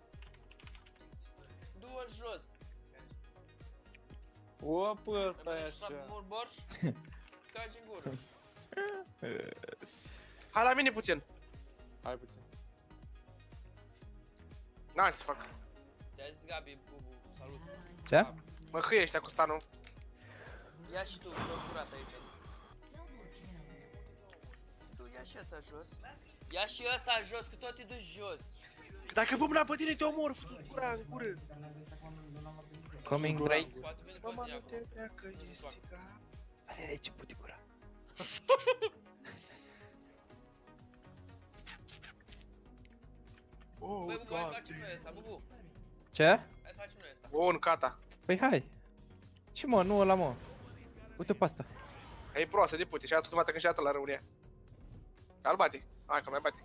Du-o jos. Opă, ăsta e Îmi fac așa. mult borș? Tragi în gură. Hai la mine puțin. Hai puțin. N-am să fac. Ți-a zis Gabi, Bubu, salut. Ce? Mă hâie ăștia cu stanul. Ia și tu, și-o curat aici. Tu ia și ăsta jos. Ia și ăsta jos, că tot te duci jos. Dacă pun mâna pe tine, te omor, gura în gură. Coming Drake. Poate vine pe Mama, tine nu te acum. pleacă, e siga. Are rece puti gura. Oh, Băi, Bubu, hai să Doamne. facem noi ăsta, Bubu. Ce? Hai să facem noi ăsta. Bun, gata. Păi hai. Ce mă, nu ăla mă. Uite pe asta. E proastă de pute și atât mă când și atât la răunie. Al bate. Hai că mai bate.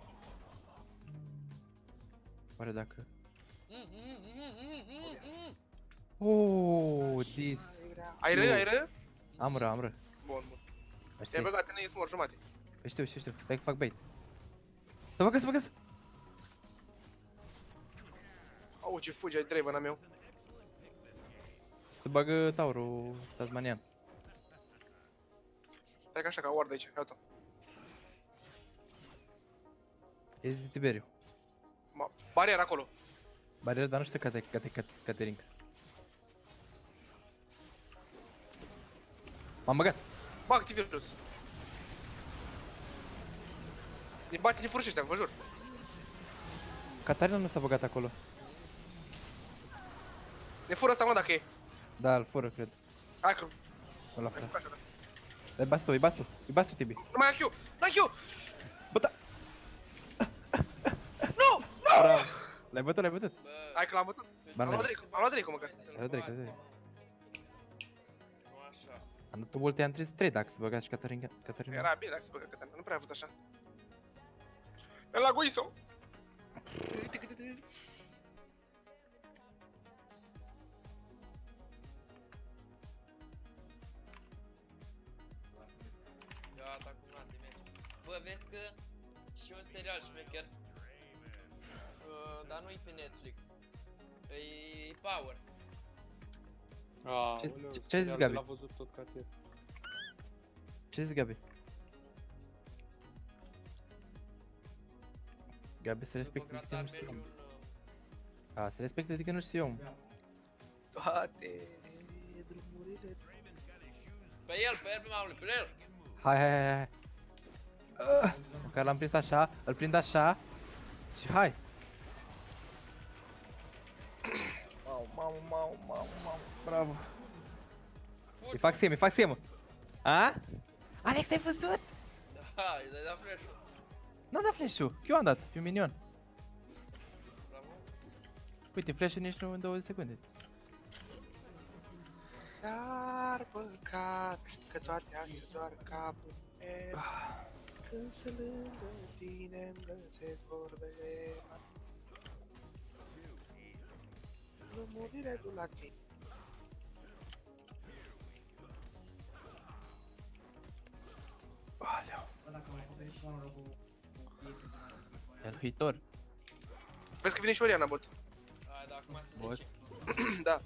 Oare dacă... Mm, mm, mm, mm, mm, mm. Oh, this... Ai ră, ai ră? Am ră, am ră. Bun, bun. Mersi. Te-ai băgat în ei smor jumate. Păi știu, știu, știu. Stai că fac bait. Să băgă, să băgă, să... Au, ce fugi ai Draven-a meu. Să bagă taurul tasmanian. Stai că așa ca ward aici, iată. Este Tiberiu. Ma, bariera acolo. Barieră, dar nu știu cate, cate, cate, Caterinca. M-am băgat. Bă, activirus. Ne bate din furși ăștia, vă jur. Catarina nu s-a băgat acolo. Ne fură asta, mă, dacă e. Da, îl fură, cred. Hai că... Ăla Hai fură. că așa, da. Dai bastu, îi bastu, îi bastu, Tibi. Nu mai ai Q! N-ai Q! Bă, da. Nu! Bravo. L-ai bătut, l-ai bătut. Bă, Hai că l-am bătut. Bani. Am luat Draco, am luat Draco măcar. să-l L-ai Drake, bată. l-ai Drake. Nu așa. Am dat o ulti, am trei trei dacă să băgați și Catarina. Catarina. Era bine dacă se băga Catarina, nu prea a avut așa. El la Guiso! Gata, acum n-am de merge. Bă, vezi că și un serial șmecher, uh, dar nu-i pe Netflix. E Power. Aoleu, ce- ce ai zis, serialul Gabi? L-a văzut tot ca tine. Ce zici, Gabi? Gabi să respecte, După adică nu gratar știu eu. meciul, uh, A, să respecte, adică nu știu eu. mă. Toate drumurile... Pe el, pe el, pe mamule, pe el! Hai, hai, hai, hai. Ah, măcar l-am prins așa, îl prind așa. Și hai. Mau, mau, mau, mau, mau. Bravo. Fugi, Îi fac sim, îi fac sim. A? Alex, ai văzut? Da, îi dai da flash-ul. N-am dat flash-ul. Eu am dat, pe un minion. Bravo. Uite, flash-ul nici nu în douăzeci secunde. Dar păcat că toate astea doar capul meu. Când sunt lângă tine îmi găsesc vorbele. Lămurire du la tine. El huitor. Vezi că vine și Oriana, bot. Hai, da, acum se Bot. zice. Da.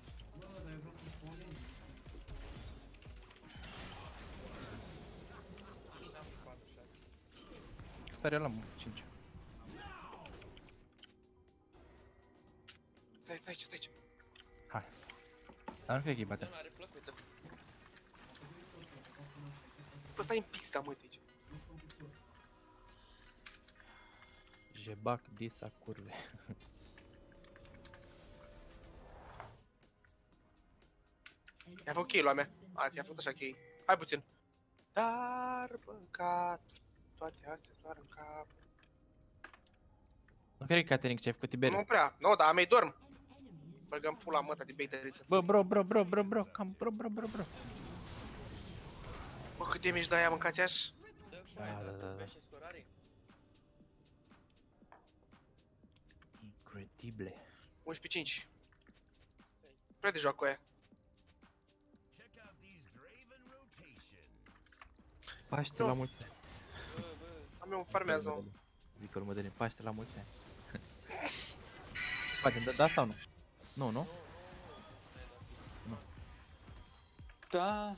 Tare la cinci. Stai, stai, stai aici. Hai. Dar nu cred că îi bate. Nu are plăcută. Bă, stai în pista, mă, uite aici. Jebac disa curve. I-a făcut cheii la mea. A, ți-a făcut așa chei. Hai puțin. Dar păcat, toate astea doar în cap. Nu cred, Caterin, că ce-ai făcut Tiberiu. Nu prea, nu, dar a mei dorm. Băgăm pula măta de baităriță. Bă, bro, bro, bro, bro, bro, cam bro, bro, bro, bro. Bă, cât damage de aia mâncați aș? Da, da, da, da. Și scorare. Incredible. unsprezece cinci. Prea de joc cu aia. Paște la mulți ani. Am eu un farmează. Zic urmă de Paște la mulți ani. Poate, da, da sau nu? Nu, nu? Da.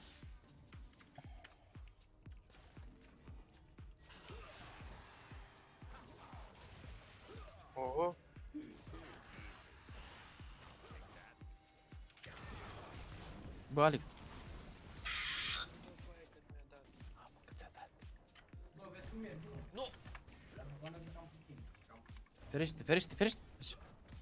Oho. Bă, Alex. Nu! Ferește, ferește, ferește! Așa.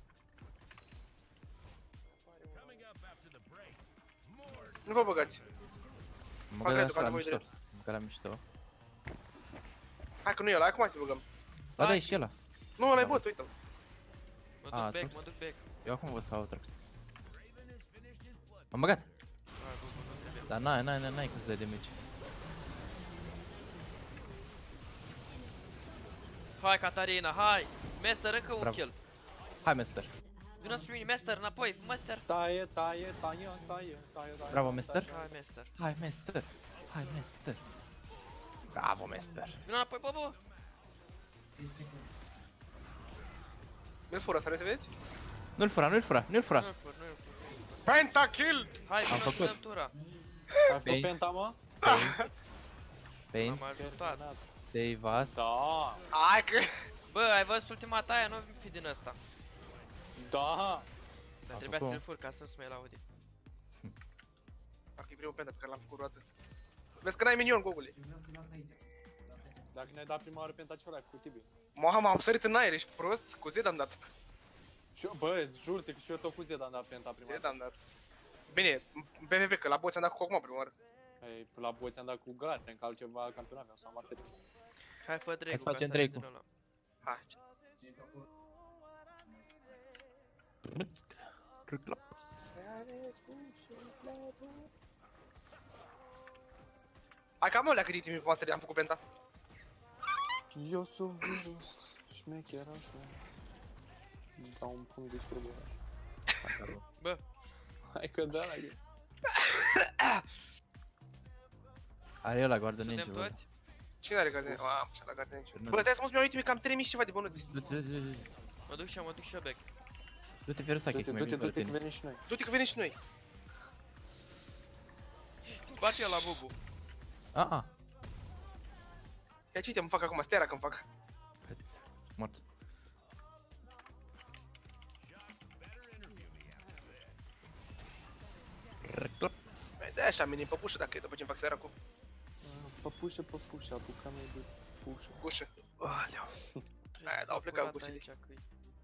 Nu vă băgați. Mă Fac gădea redul, așa la că mișto. voi Mă gădea la mișto. Hai că nu e ăla, acum să băgăm. Ba da, e și ăla. Nu, ăla e bot, uite-l. Mă A, duc back, tu? mă duc back. Eu acum vă să au Trax. M-am băgat. Hai, bă, bă, nu trebuie. Dar n-ai, n-ai, n-ai cum să dai damage. Hai, Catarina, hai! Master, încă un Bravo. kill. Hai, Master. Vino spre mine, Master, înapoi, Master! Taie, taie, taie, taie, taie, taie. Bravo, Master. Hai, Master. Hai, Master. Hai, Master. Bravo, Master. Vino înapoi, bă, bă! Mi-l fură asta, vrei să vezi? Nu-l fura, nu-l fura, nu-l fura. Nu-l fur, nu-l fur. Pentakill! Hai, vino să făcut. dăm tura. Ai făcut Pain. penta, mă? Pain, Am ajutat. Dave Vas. Da, Hai că... Bă, ai văzut ultima ta aia, nu fi din ăsta. da. Dar trebuia făcut. să-l fur ca să nu se mai laude. Dacă e primul penta pe care l-am făcut vreodată. Vezi că n-ai minion, Gogule. Dacă ne-ai dat prima oară penta, ce ori ai făcut, Tibi? Mamă, am sărit în aer, ești prost? Cu Z am dat. Și eu, bă, jur-te că și eu tot cu Z am dat penta prima Z oară. am dat. Bine, P V P, că la boți am dat cu acum prima oară. Ei, la boți am dat cu Garen, că altceva campionat meu, sau master. Hai, fă Drake-ul, Hai să ca facem să Drake-ul. din ăla. Hai. Hai că am alea cât timp master am făcut penta. Eu sunt virus, șmecher așa. Îmi dau un punct de strugură. Bă, Hai că da, la el. Are ăla Guardian suntem Angel. toți? Cine are Guardian? Mamă, și ala Guardian Angel. Nu. Bă, stai să mă mi-au uitat cam trei mii și ceva de bănuți. Du-te, du-te, du-te. Mă duc și eu, mă duc și eu back. Du-te, Ferusache, Du-te, că mai du-te, bine du-te, că tine. venim și noi. Du-te că venim și noi. Sparge la Bubu. A, a. Ia ce mă fac acum, steara când fac. Haideți. Mort. Reclap. De așa minim păpușă dacă e după ce-mi fac steara cu Păpușă, păpușă, apucame de pușă. ușă. Aleu. Trebuie Aia, să da, au fac plecat curat gușile. aici, că-i-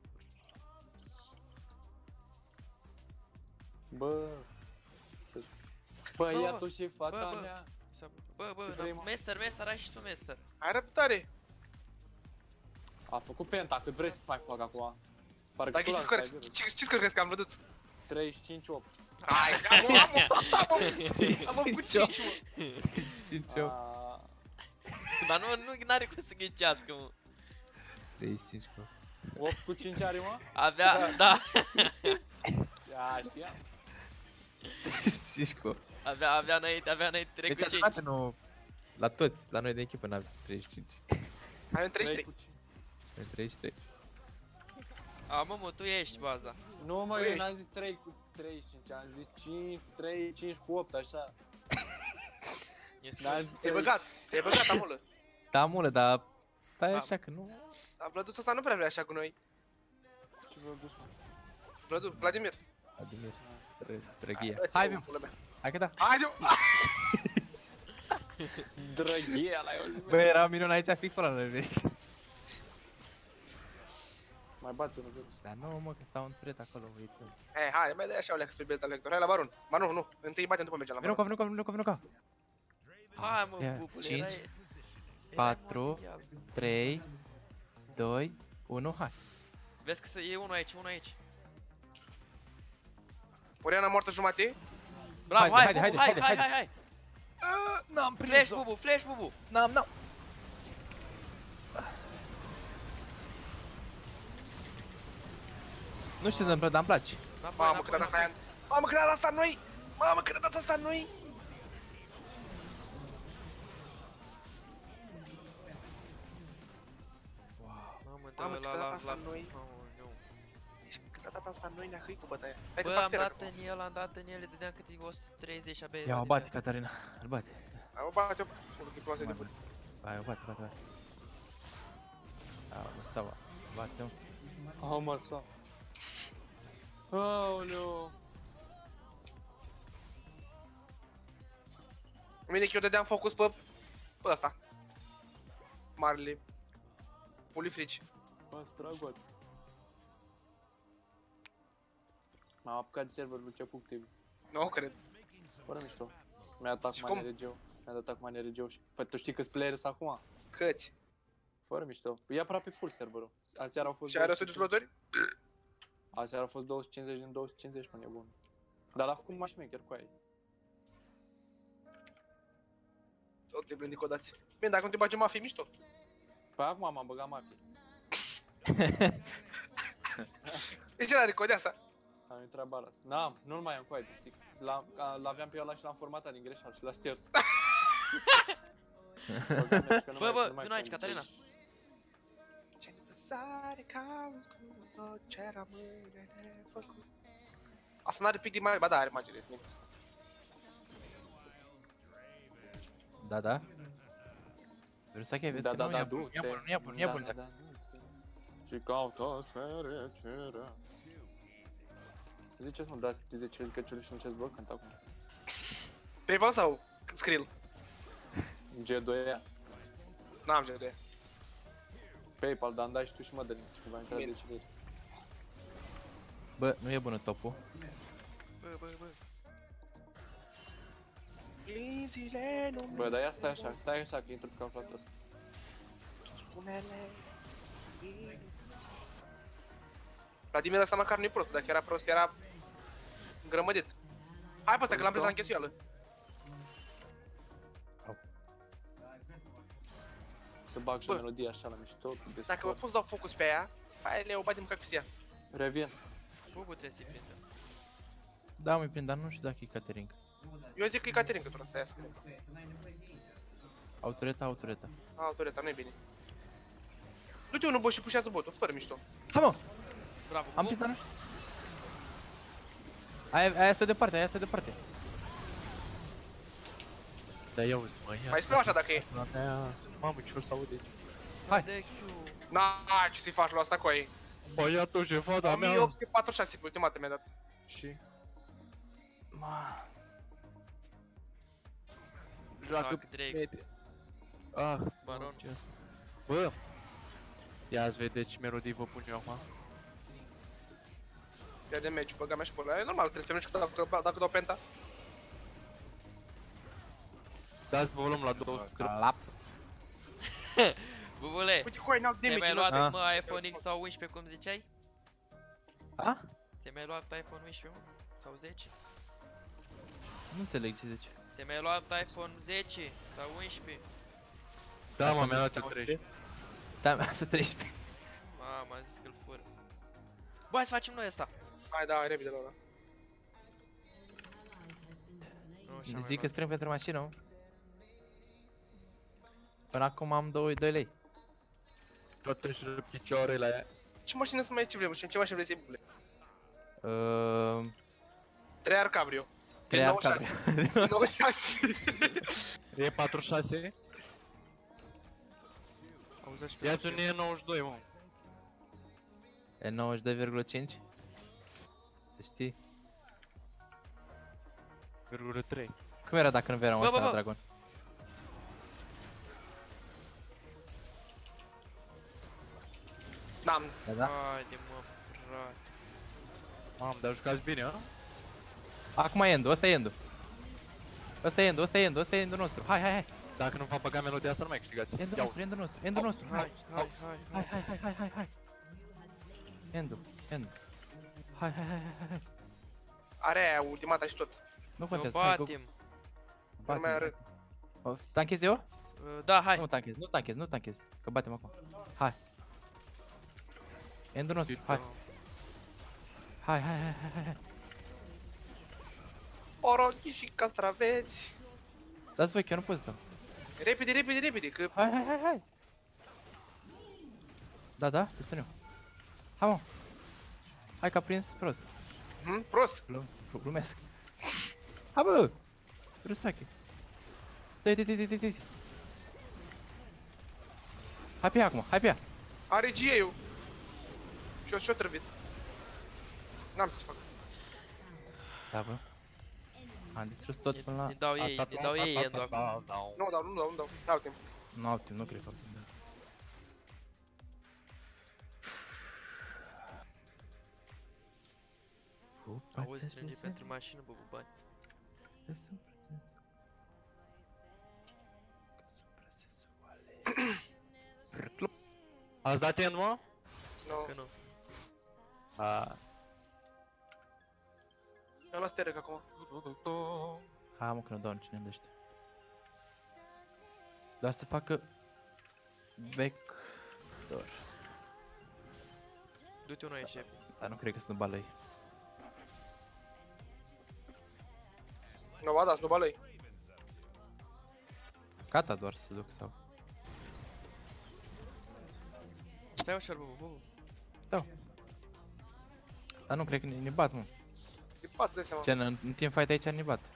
Bă. ce- Bă, Bă, ia bă, tu și fata bă. mea. Să- Bă, bă, Ce vrei, na- mă? Master, Master, ai și tu Master. Ai răbdare. A făcut penta, cât vrei să mai fac acum. Pare Dar tu ce-ți l-ai crezi? virus. Ce- Ce-ți crezi că am vădut? treizeci și cinci opt. Hai, am am am am făcut cinci, mă. cinci opt. A, Dar nu, nu n-are cum să ghicească, mă. treizeci și cinci cu opt cu cinci are, mă? Avea, da, Ia, știam. treizeci și cinci cu avea, avea înainte, avea înainte trei Deci cu ați cinci. face nu... La toți, la noi de echipă n-am treizeci și cinci. Hai în treizeci și trei. Noi treizeci și trei. A, mă, mă, tu ești baza. Nu mă, Tu eu ești. n-am zis trei cu treizeci și cinci, am zis cinci, trei, cinci cu opt, așa. E sus. N-am zis Te-ai băgat, te-ai băgat, amulă. Da, mulă, dar... Stai Da. așa că nu... Dar Vlăduț ăsta nu prea vrea așa cu noi. Ce vă dus, mă? Vlăduț, Vladimir. Admir. Drăghia. Hai, Hai, ți-o, vim. pula mea. Hai că da. Haide! Drăghie la eu. Bă, era minun aici fix pe la noi. Mai bați unul, virus. Dar nu, mă, că stau în fret acolo, uite. Hai, hai, mai dai așa o leacă spre Belta Lector. Hai la Baron. Baron, nu. Întâi batem după mergem la Vino ca, Baron. vino ca, vino ca, vino ca. Hai, mă, Ia, bubule, cinci, erai- erai patru. mondial. trei, doi, unu, hai. Vezi că să- e unul aici, unul aici. Oriana moartă jumate. Bravo, Haide, hai, haide, bubu, haide, hai, hai, haide, hai, hai. N-am Flash, bubu, flash, bubu. N-am, n-am. Nu știu ce se întâmplă, dar îmi place. Înapoi, Mamă, cât a dat înapoi. aia. Mamă, cât a dat asta în noi. Mamă, cât a dat asta în noi. Mamă, Mamă, dă cât la a dat la asta la. în noi. Aoleu. Deci, cât a dat asta în noi, ne-a hâit cu bătaia. Hai că Bă, fac am sferă. dat în el, am dat în el, îi dădeam cât e o sută treizeci și abia. Ia, era o de bate, viață. Catarina. Îl bate. Hai, o bate-o. Unu, că proastă de Mai bun. bun. Hai, o bate, bate, bate. A, mă, sau, bate-o. Oh, mă, so. Aoleu. Bine că eu dădeam focus pe... pe ăsta. Marele... Pulifrici. M-am stragot. M-am apucat de serverul lui Cepuc T V. Nu, cred. Fără mișto. Mi-a dat Și acum cum? N R G-ul. Mi-a dat acum N R G-ul și... Păi tu știi câți players acum? Câți? Fără mișto. Păi e aproape full serverul. Aseară au fost... Și are o sută de două sute cincizeci. sloturi? Aseară au fost două sute cincizeci din două sute cincizeci, mă, nebun. Dar l-a făcut matchmaker cu aia. Tot te blândi codați. Bine, dacă nu te bagi în mafie, mișto. Păi acum m-am băgat mafie. De ce n-are cod de asta? Am intrat baras. N-am, nu-l mai am cu aia, știi? L-am- a- L-aveam pe ăla și l-am formatat din greșeală și l-a sters. Bă, bă, vino aici, Catarina. Ce sare cauți cu tot ce rămâne de făcut. Asta n-are pic de mai... Ba da, are magie de mine. Da, da. Vreau să vezi Da, că da, nu da, ia du-te. bun, ia bun, ia bun, ia Da, bun. da, da, du-te. Și caută fericirea. Ziceți, mă, dați câte zece căciuli și încerci bă, cânt acum. PayPal sau Skrill? G doi A. N-am G doi. PayPal, dar îmi dai și tu și mă dă-mi, că v-am intrat Bine. zece lei. Bă, nu e bună topul. Bă, bă, bă. Lizile nu Bă, dar ia stai așa, stai așa, că intru pe calculator. spune-le. Vladimir ăsta măcar nu-i prost, dacă era prost era îngrămădit. Hai pe ăsta că l-am prins la închesuială. Să bag și Bă. o melodie așa la mișto, de Dacă vă sport. pot să dau focus pe aia, hai le o batem ca peste ea. Revin. Bubu trebuie să-i prindă. Da, mă prind, dar nu știu dacă e Catering. Eu zic că e Caterin că tu ăsta, ia să vedem. Autoreta, autoreta. A, autoreta, nu e bine. Du-te unul bă și pușează botul, fără mișto. Hai mă! Bravo, Am bubu. pis, dar nu știu. Aia, aia stă departe, aia stă departe. Da, ia uzi, mă, ia. Mai spune așa dacă e. Aia, mamă, ce o să aude aici. Hai. Hai. De Q. Na, ce să-i faci la asta cu ei? Bă, ia tu ce fata o mie opt sute patruzeci și șase pe ultimată mi-a dat. Și? Joacă Joacă Drake. Ah, Baron. ce- Bă! Ia ați vede ce melodii vă pun eu acum. Ia de meci, băga mea și pe ăla. E normal, trebuie să mergi dacă, dacă dau penta. Dați volum la două sute. Lap. Bubule, Uite, coi, n-au ți-ai mai damage-ul luat ăsta. mă iPhone X sau unsprezece cum ziceai? A? Ți-ai mai luat iPhone unsprezece mă? Sau zece? Nu înțeleg ce zice. Ți-ai mai luat iPhone zece sau unsprezece? Da, mă, mi-a luat eu treizeci. Da, mi-a luat treisprezece. Mamă, am zis că-l fură. Bă, hai să facem noi asta. Hai, da, hai repede la ăla. Nu, și-am mai Zic că luat. strâng pentru mașină, mă. Până acum am doi lei. Tot își rup picioarele. Ce mașină să mai ai, ce vrei, mă? Ce mașină vrei să iei, bubule? Uh, trei ar cabrio. trei ar cabrio. nouăzeci și șase. E patruzeci și șase? Auzi și Ia-ți un E nouăzeci și doi, mă. E nouăzeci și doi virgulă cinci. Să știi. Virgulă trei. Cum era dacă nu vedeam Bă, bă, ăsta la bă. Dragon? Da, Da, da? Haide mă, frate. Mamă, dar jucați bine, a? Acum e Endu, ăsta e Endu. Ăsta e Endu, ăsta e Endu, ăsta e Endu nostru. Hai, hai, hai. Dacă nu v-am băgat melodia asta, nu mai câștigați. Endu Ia nostru, Endu nostru, Endu nostru. Hai, hai, hai, Hai, hai, hai, hai, hai, hai. Endu, Endu. Hai, hai, hai, hai, hai. are aia ultimata și tot. Nu o contează, hai, go. batem. Nu mai are. O, tanchez eu? Uh, Da, hai. Nu tanchez, nu tanchez, nu tanchez. Că batem acum. Hai. Endu nostru, hai. Hai, hai, hai, hai, hai. Porochi și castraveți. Dați voi că eu nu pot să dau. Repede, repede, repede, că... Hai, hai, hai, hai. Da, da, te sun eu. Hai, mă. Hai că a prins prost. Hmm, prost. Glum- Glumesc. Hai, bă. Rusache. Dă-i, dă-i, dă-i, dă-i, dă-i. Hai pe ea acum, hai pe ea. Are G A-ul. Și eu și-o trăvit. N-am să fac. Da, bă. Am distrus tot până la... Ne dau ei, ne dau ei Endu acum. Nu dau, nu dau, nu dau. N-au timp. Nu au timp, nu cred că au timp, da. Auzi, strânge pentru mașină, bă, bani. Ați dat end, mă? Nu. Că nu. A. Mi-am luat sterec acum. Hai, mă, că nu dau nici ne ăștia. Doar să facă... Vector. Du-te unul aici. Dar nu cred că sunt balei. Nu, ba da, nu balei. Gata doar să se duc sau... Stai ușor, bă, bă, bă. Dau. Dar nu cred că ne, ne bat, mă. Îi pas, dai seama. Gen, în, în teamfight aici ne bat.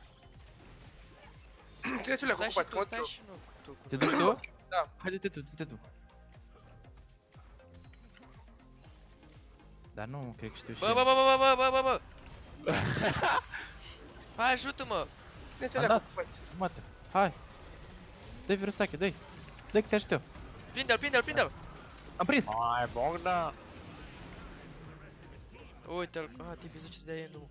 Trebuie să le Stai și ocupați, tu, că stai mă și nu. Tu, cu Te duci tu? Da. Hai, du-te tu, du-te tu. Dar nu, cred că știu și Bă, eu. bă, bă, bă, bă, bă, bă, bă. Hai, ajută-mă. Trebuie să Am le dat. ocupați. Mate, hai. Dă-i Virusache, dă-i. Dă-i că te ajut eu. Prinde-l, prinde-l, prinde-l. Am prins! Hai, Bogdan! Uite-l. Ah, Tibi, zice-ți de-aia nu.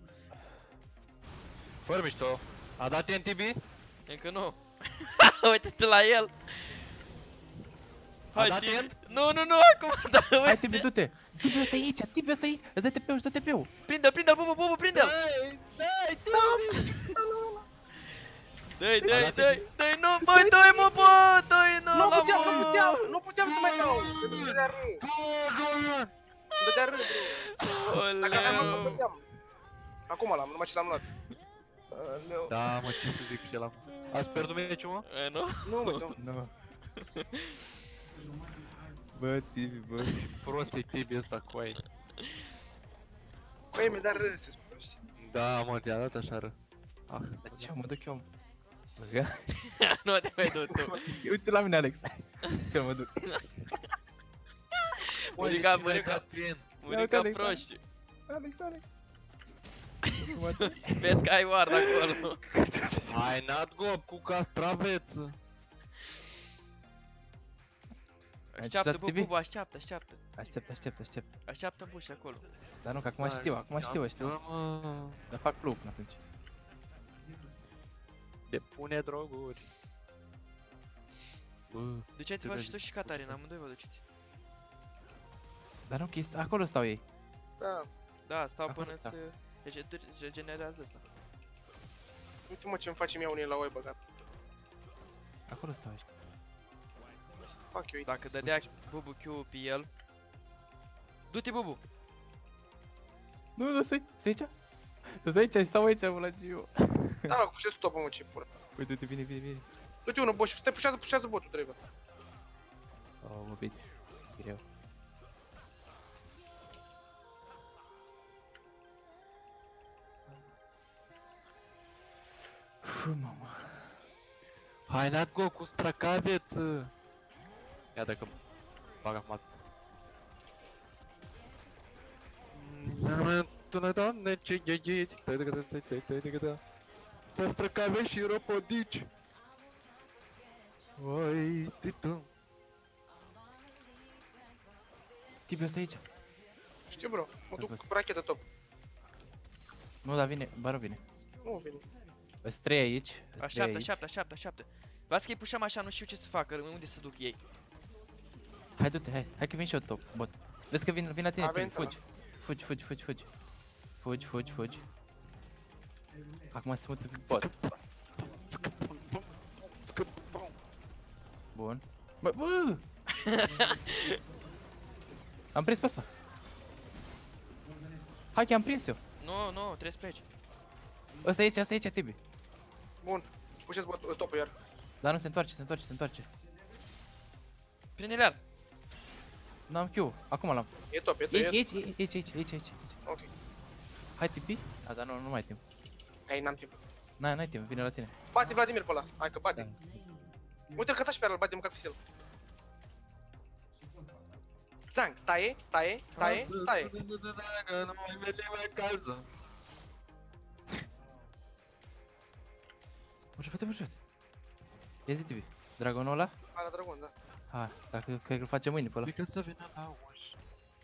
Fără mișto. A dat N T B? Încă nu. Uite-te la el. A Hai, dat Tibi. end? Nu, nu, nu, acum, da, Hai, uite. Tibi, du-te! Tibi ăsta e aici, Tibi ăsta e aici! Îți dai T P-ul, îți dă T P-ul! Prinde-l, prinde-l, bă, bă, bă, prinde-l. Dai, dai, Dă-i, dă-i, Arată- dă-i, dă-i, nu, băi, dă-i, mă, bă, dă-i, nu, Nu la puteam, nu mă. puteam, nu puteam să mai dau. Îmi dădea R. Îmi dădea R, bro. Dacă aveam, nu Oleu. puteam. Acum l-am, numai ce l-am luat. Aleu. Da, mă, ce să zic și el acum. Ați pierdut meciul, mă? E, nu? Nu, mă, nu. Nu. Bă, Tibi, bă. Prost e Tibi ăsta cu ai. Băi, mi-a dat R, se spune. Da, mă, te-a dat așa ră. Ah, Dar ce, mă duc eu? Nu te mai du tu. Uite la mine, Alex. Ce mă duc? Muri ca, muri ca, muri ca Alex, proști. Alex, Alex. Vezi că ai ward acolo. Ai not go cu castraveță. Așteaptă, dat bă, Tibi? bubu, așteaptă, așteaptă. Aștept, aștept, aștept. Așteaptă buși acolo. Dar nu, că acum știu, acum știu ăștia. Mă, Dar fac plug până atunci. de pune droguri. Bă, Duceți-vă și tu și Catarina, amândoi vă duceți. Dar nu, că este- acolo stau ei. Da. Da, stau Acolo, până da. să rege- regenerează ăsta. Uite, mă, ce-mi face mie unii la oi băgat. Acolo stau ei. Să fac eu, uite. Dacă dădea bubu Q pe el. Du-te, bubu! Nu, nu, stai, stai aici. Stai aici, stau aici, mă, la Gio. Da, mă, cu ce stopă, mă, ce pură. Uite, uite, vine, vine, vine. Du-te unul, boș, stai, pușează, pușează botul, trebuie. Au mobit. Greu. Fă, mama. Hai, Natgo, cu stracaveță! Ia dacă bag acum. Doamne, ce gheghiți! Pe străcave și ropodici! Oi, titu! Tipul ăsta aici. Știu, bro, mă duc cu rachetă top. Nu, dar vine, Baru vine. Nu vine. Îs trei aici. Așteaptă, așteaptă, așteaptă, așteaptă. Las că-i pușăm așa, nu știu ce să facă, unde să duc ei. Hai, du-te, hai, hai că vin și eu top, bot. Vezi că vin, vin la tine, A Tim, venit fugi. Fugi, fugi, fugi, fugi. Fugi, fugi, fugi. Acum se mută pe bot. Bun. Bă, bă! Am prins pe ăsta. Hai că am prins eu. Nu, nu, trebuie să pleci. Ăsta e aici, ăsta e aici, Tibi. Bun, pușesc bot, topul iar. Dar nu se întoarce, se întoarce, se întoarce. Prinde-le al. Nu am Q, acum l-am. E top, e top, E e aici, e aici, aici, aici, aici. Ok. Hai, Tibi. A, dar nu, nu mai ai timp. Hai, n-am timp. N-ai, n-ai timp, vine la tine. Bate Vladimir pe ăla, hai că bate. Da. Uite-l că și pe ăla, îl bate măcar cu el. Zang, taie, taie, taie, taie. Nu mai venim acasă. Mă jupete, mă jupete. Ia zi, Tibi. Dragonul ăla? Hai la dragon, da. Hai, dacă cred că îl face mâine pe ăla. Adică să vină la ușă.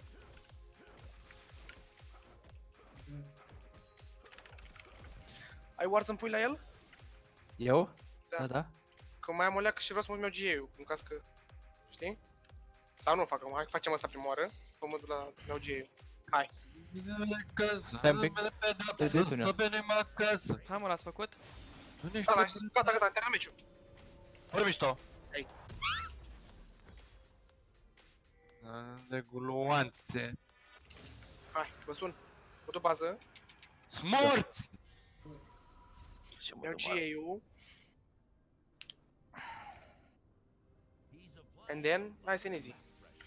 Ai war să-mi pui la el? Eu? Da. Da, da. Că mai am o leacă și vreau să mă meu G A-ul, în caz că... Știi? Sau nu fac acum, hai că facem asta prima oară. Să mă duc la meu G A-ul. Hai. Stai un pic. Te duci unul. Să venim acasă. Hai mă, l-ați făcut? Nu ne Da, da, gata, gata, terminat meciul. Fără mișto. Hai. De guluanțe. Hai, vă sun. Mă duc bază. Smorți! Meu G A-ul. And then, hai să ne zi.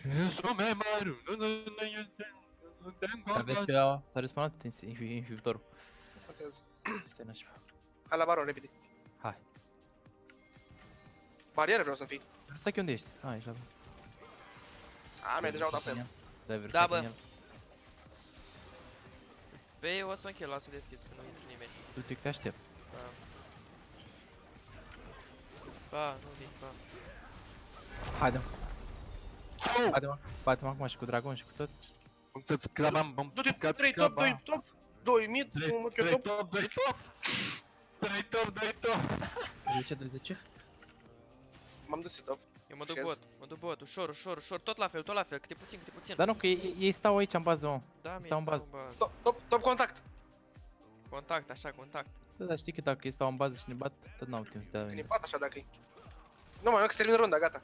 Dar vezi că s-a respawnat inhibitorul. Contează. Este nașpa. Hai la baron, repede. Hai. Barieră vreau să fii. Stai unde ești? Hai, ești la... A, mi-ai deja o dat pe el. Dai vreo Da, second bă. el. Pe eu o să închei, lasă deschis, că nu intră nimeni. Du-te că te aștept. Da. Ba, nu vin, ba. Haide-mă. Haide-mă. Bate-mă acum și cu dragon și cu tot. Să-ți scrabam, Du-te, trei top, doi top, doi mid, un trei top. top, doi top. trei top, doi top. De ce, de ce? M-am dus top. Eu mă duc Șez. bot, mă duc bot, ușor, ușor, ușor, tot la fel, tot la fel, câte puțin, câte puțin. Dar nu, că ei, ei stau aici în bază, mă. Da, mi stau în bază. Top, top, top contact. Contact, așa, contact. Da, dar știi că dacă ei stau în bază și ne bat, tot n-au timp să dea Ne mine. bat așa dacă-i. Nu mai, că se termină runda, gata.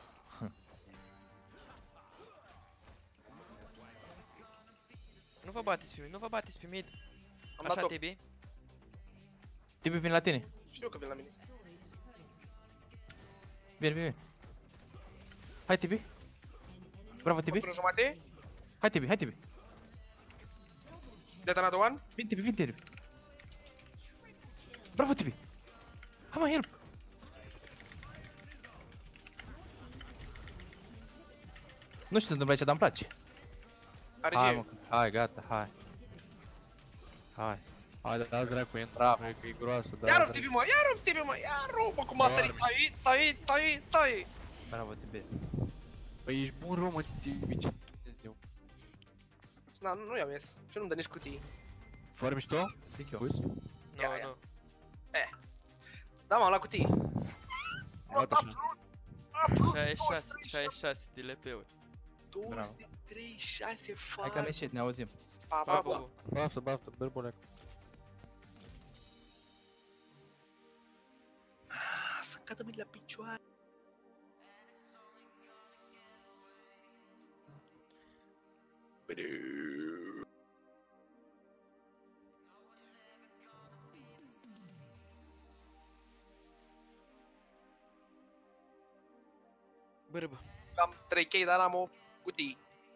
Nu vă bateți pe mid, nu vă bateți pe mid. Am dat Așa, top. Tibi. Tibi, vin la tine. Știu că vin la mine. Vin, vin, vin. Hai, Tibi. Bravo, Tibi. Într-o jumate. Hai, Tibi, hai, Tibi. Dead another one. Vin, Tibi, vin, Tibi. Bravo, Tibi. Hai, mă, help. Nu știu ce se întâmplă aici, dar îmi place. Are Hai, G mă, hai, gata, hai. Hai. Hai, da, dracu, e Bravo. că e groasă, da. Ia rup tibi, mă, ia rup tibi, mă, ia rup, mă, cu masterii. Tai, tai, tai, tai. Bravo, Tibi. Păi ești bun român, Tibi, ce Dumnezeu. Na, nu i-am ies. Și nu-mi dă nici cutii. Fără mișto? Zic eu. Uzi? Nu, Ia, ia. nu. Da, m-am luat cutii. Gata așa. șaizeci și șase, șaizeci și șase de L P-uri. douăzeci de treizeci și șase, Hai că am ieșit, ne auzim. Pa, Pa, pa, pa, pa. pa. Baftă, baftă, berboleac. Să-mi cadă mâini la picioare. Bârbă. Am trei chei, dar am o cutie.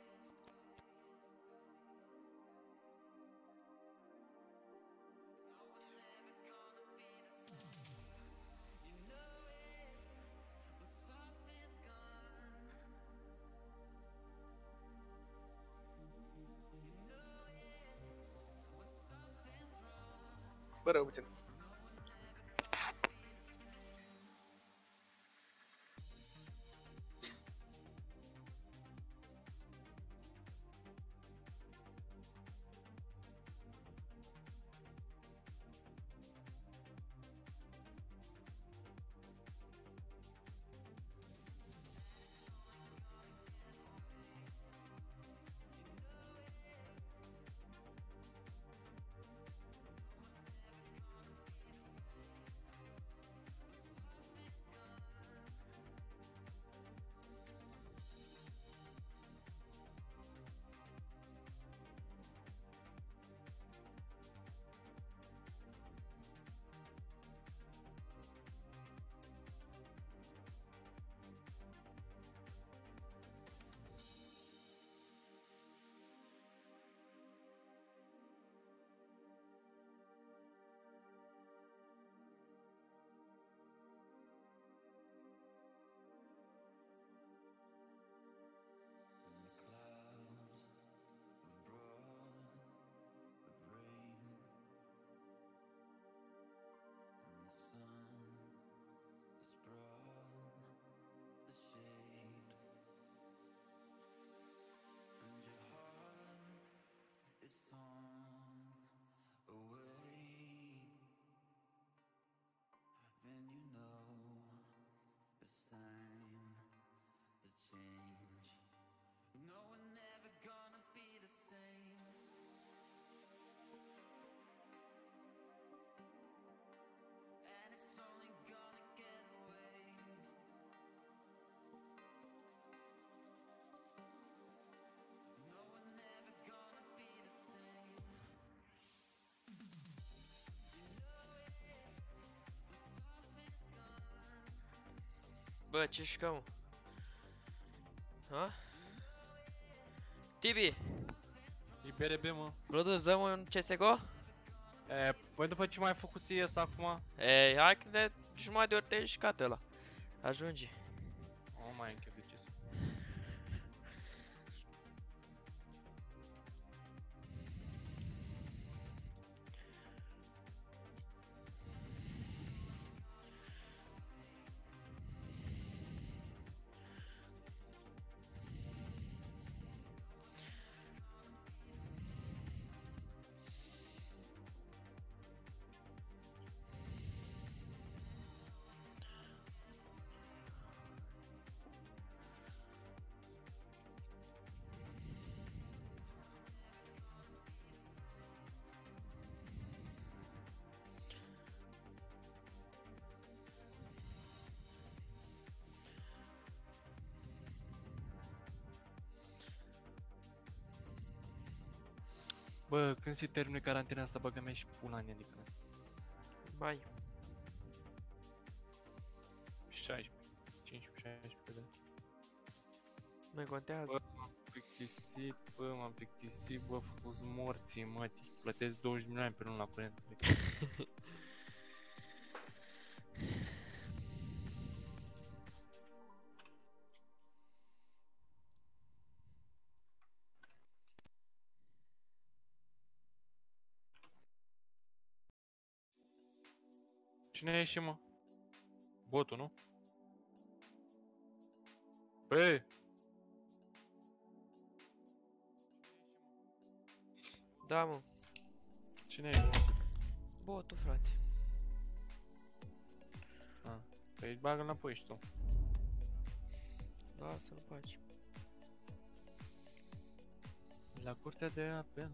Bă, rău puțin. Bă, ce jucăm? Ha? Tibi! E B R B, mă. Produs, dăm un C S G O? E, păi după ce mai făcut C S acum? Ei, hai că de jumătate de ori te-ai jucat ăla. Ajunge. Nu mai închep de C S. Bă, când se termine carantena asta, băgă mea și pula în adică. Mai. șaisprezece, cincisprezece, șaisprezece, da. Mai contează. Bă, m-am plictisit, bă, m-am plictisit, bă, făcut morții, mătii. Plătesc douăzeci de milioane pe lună la curent. Cine a ieșit, mă? Botul, nu? Băi! Da, mă. Cine a ieșit? Botul, frate. Ah, păi bagă înapoi și tu. Lasă-l în pace. La curtea de apel.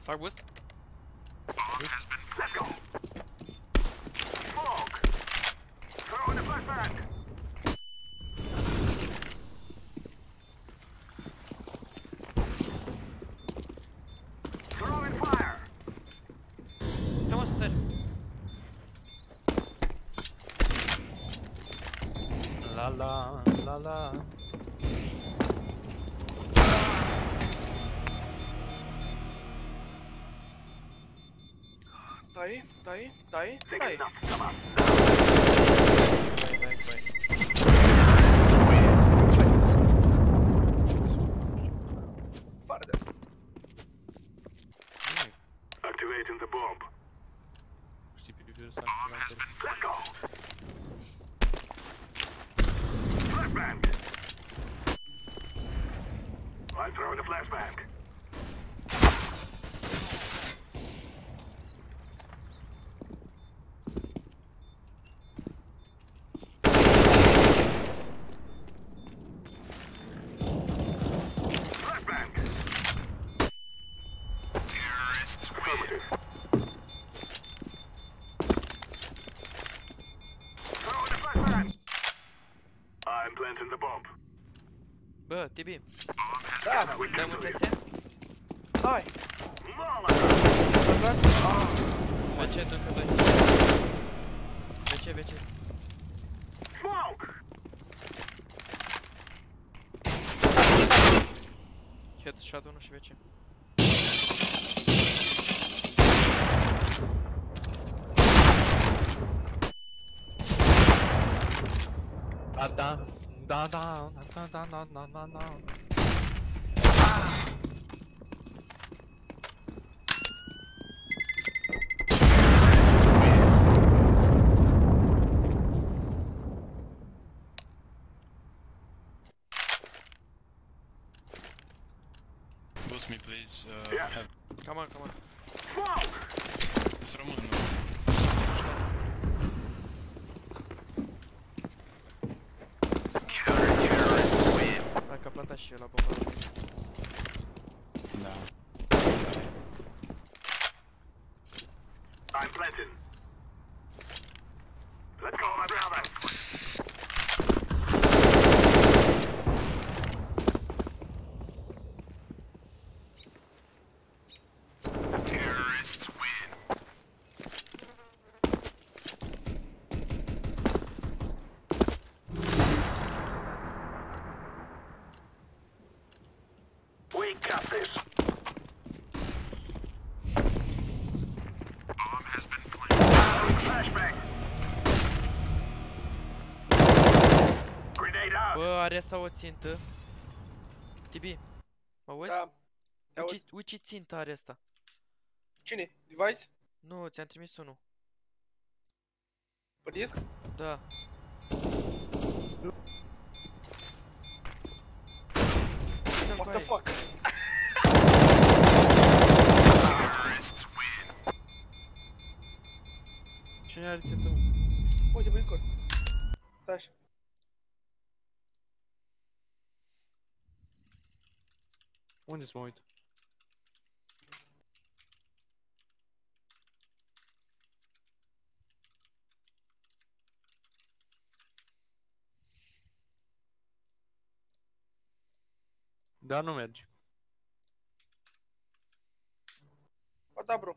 Fac boost. Let's go. Smoke. Throw in the flashbang. Throw in fire. Ia mă să sari. La la la la. Dai, dai, dai, Think dai. enough. Come on. Dai, dai, dai. Afară de asta. Activating the bomb. Știi pe viitor să activăm. Let's go. Flashbang. I'm throwing a flashbang. Flashbang. Terrorists win. Throwing a flashbang. I'm planting the bomb. Bă, Tibi, Da, dăm un C S? hai. Molotov. V C tu pe voi. V C, V C. Smoke. Headshot unu și V C. Da, da. Da, da, da, da, da, da, da, da. Boost me, please. Uh, Yeah. have Come on, come on. Smoke. Să rămân, nu. Hai că a plantat și el la bomba. Da. I'm planting. Let's go, my brother. Terrorists win. We got this. Bomb has been planted. Flashbang. Grenade out. Bă, are asta o țintă. Tibi, mă auzi? Da. Te aud. Uci, uci țintă are asta. Cine? Device? Nu, ți-am trimis unul. Pe disc? Da. What the fuck? Terrorists win. Cine are țintă? Uite, pe Discord. Stai așa. Unde să mă uit? Da, nu merge. Ba da, bro.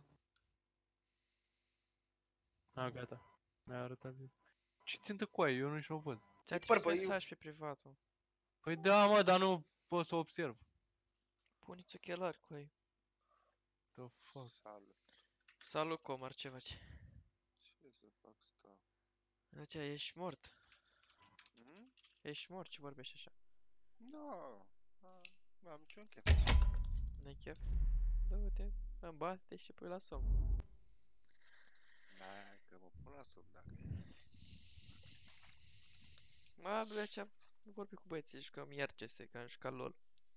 A, gata. Mi-a arătat. Ce țintă cu aia? Eu nu-și o văd. Ți-am Păr, trimis bă, eu- mesaj pe privatul. Păi da, mă, dar nu pot să o observ. Puneți ochelari cu ei. The fuck? Salut, Comar, ce faci? Ce să fac stau? Deci, ești mort. Hmm? Ești mort, ce vorbești așa? Nu, nu am niciun chef. Nu-i chef? Du-te, îmi bate și pui la somn. Da, că mă pun la somn dacă e. Mă, bleceam, vorbi cu băieții, jucăm iar C S, că am jucat LOL.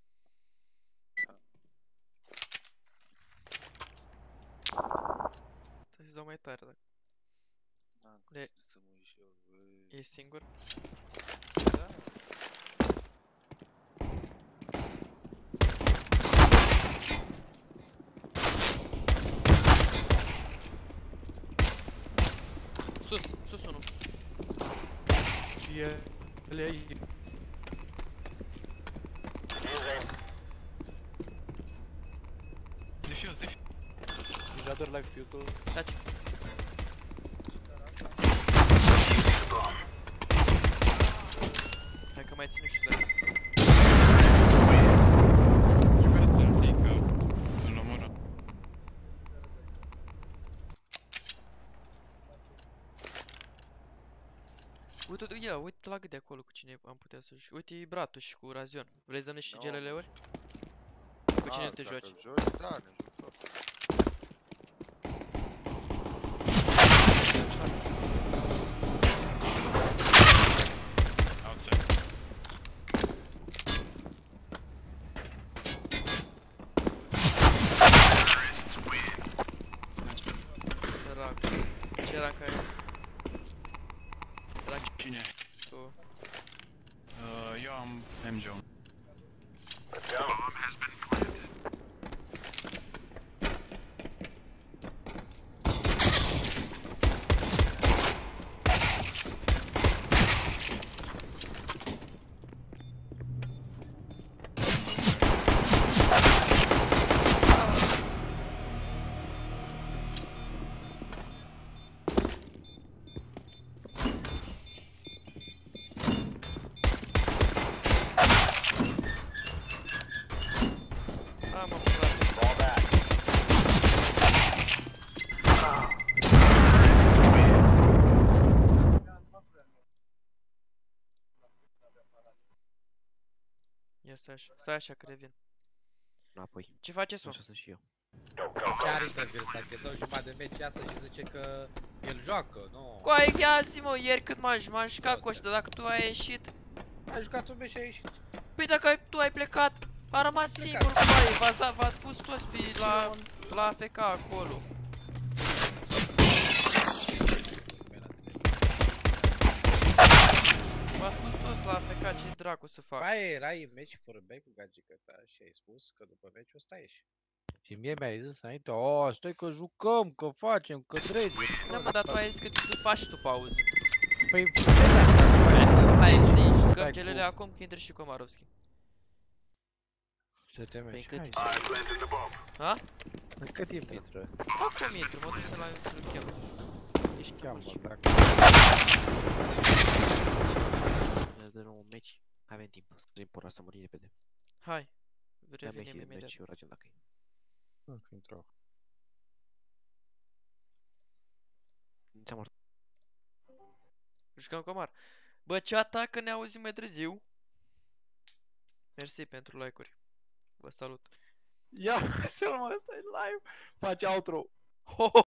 Să se dau mai tare, dacă N-am Le- cum să mă uit și eu, băi. ești singur. Da. E, ele aí. Defuse, defuse. Mijador live filter. Taci. Hai că mai ține și doi. Jucați-l, ții că îl omoră. Uite, ia, uite la gât de acolo cu cine am putea să joc. Uite, e Bratuș cu Razion. Vrei să dăm și gelele ori? Cu cine te joci? joci? Da, ne jucăm. Outside. Sărac. Ce rank ai? Cine? Tu. Uh, eu am M G unu. Da, mă, frate. Ia stai așa, stai așa că revin. Înapoi. Ce faceți, mă? Așa să și eu. Chiar interviu s-a dăm jumătate de meci iasă și zice că el joacă, nu? Coai, ia zi, mă, ieri cât m-am m-am jucat cu ăștia, dacă tu ai ieșit. Ai jucat un meci și ai ieșit. Păi dacă ai, tu ai plecat, a rămas singur cu aia, v-ați dat- v-ați pus toți pe la, la A F K acolo. V-ați pus toți la A F K, ce dracu să fac? Aia erai în meci fără bai cu gagica ta și ai spus că după meciul ăsta ieși. Și mie mi-ai zis înainte, o, stai că jucăm, că facem, că dregem. Da, mă, dar tu ai zis că tu faci și tu pauză. Păi, Hai zi, jucăm Stai gelele cu- acum că intră și Komarovski. să te mergi. cât Hai. Ha? În cât timp intră? Acum intru, mă duc să la să-l chem. Ești cheamă, dacă... Ne dă un meci. Avem timp. Scriem pora să murim repede. Hai, Ia revenim meci, imediat. meci și Razion dacă e. Încă intră. Ți-am mort. Jucăm Comar. Bă, ce atacă, ne auzim mai târziu. Mersi pentru like-uri. Vă salut. Ia, Selma, ăsta e live. Face outro. Ho, ho.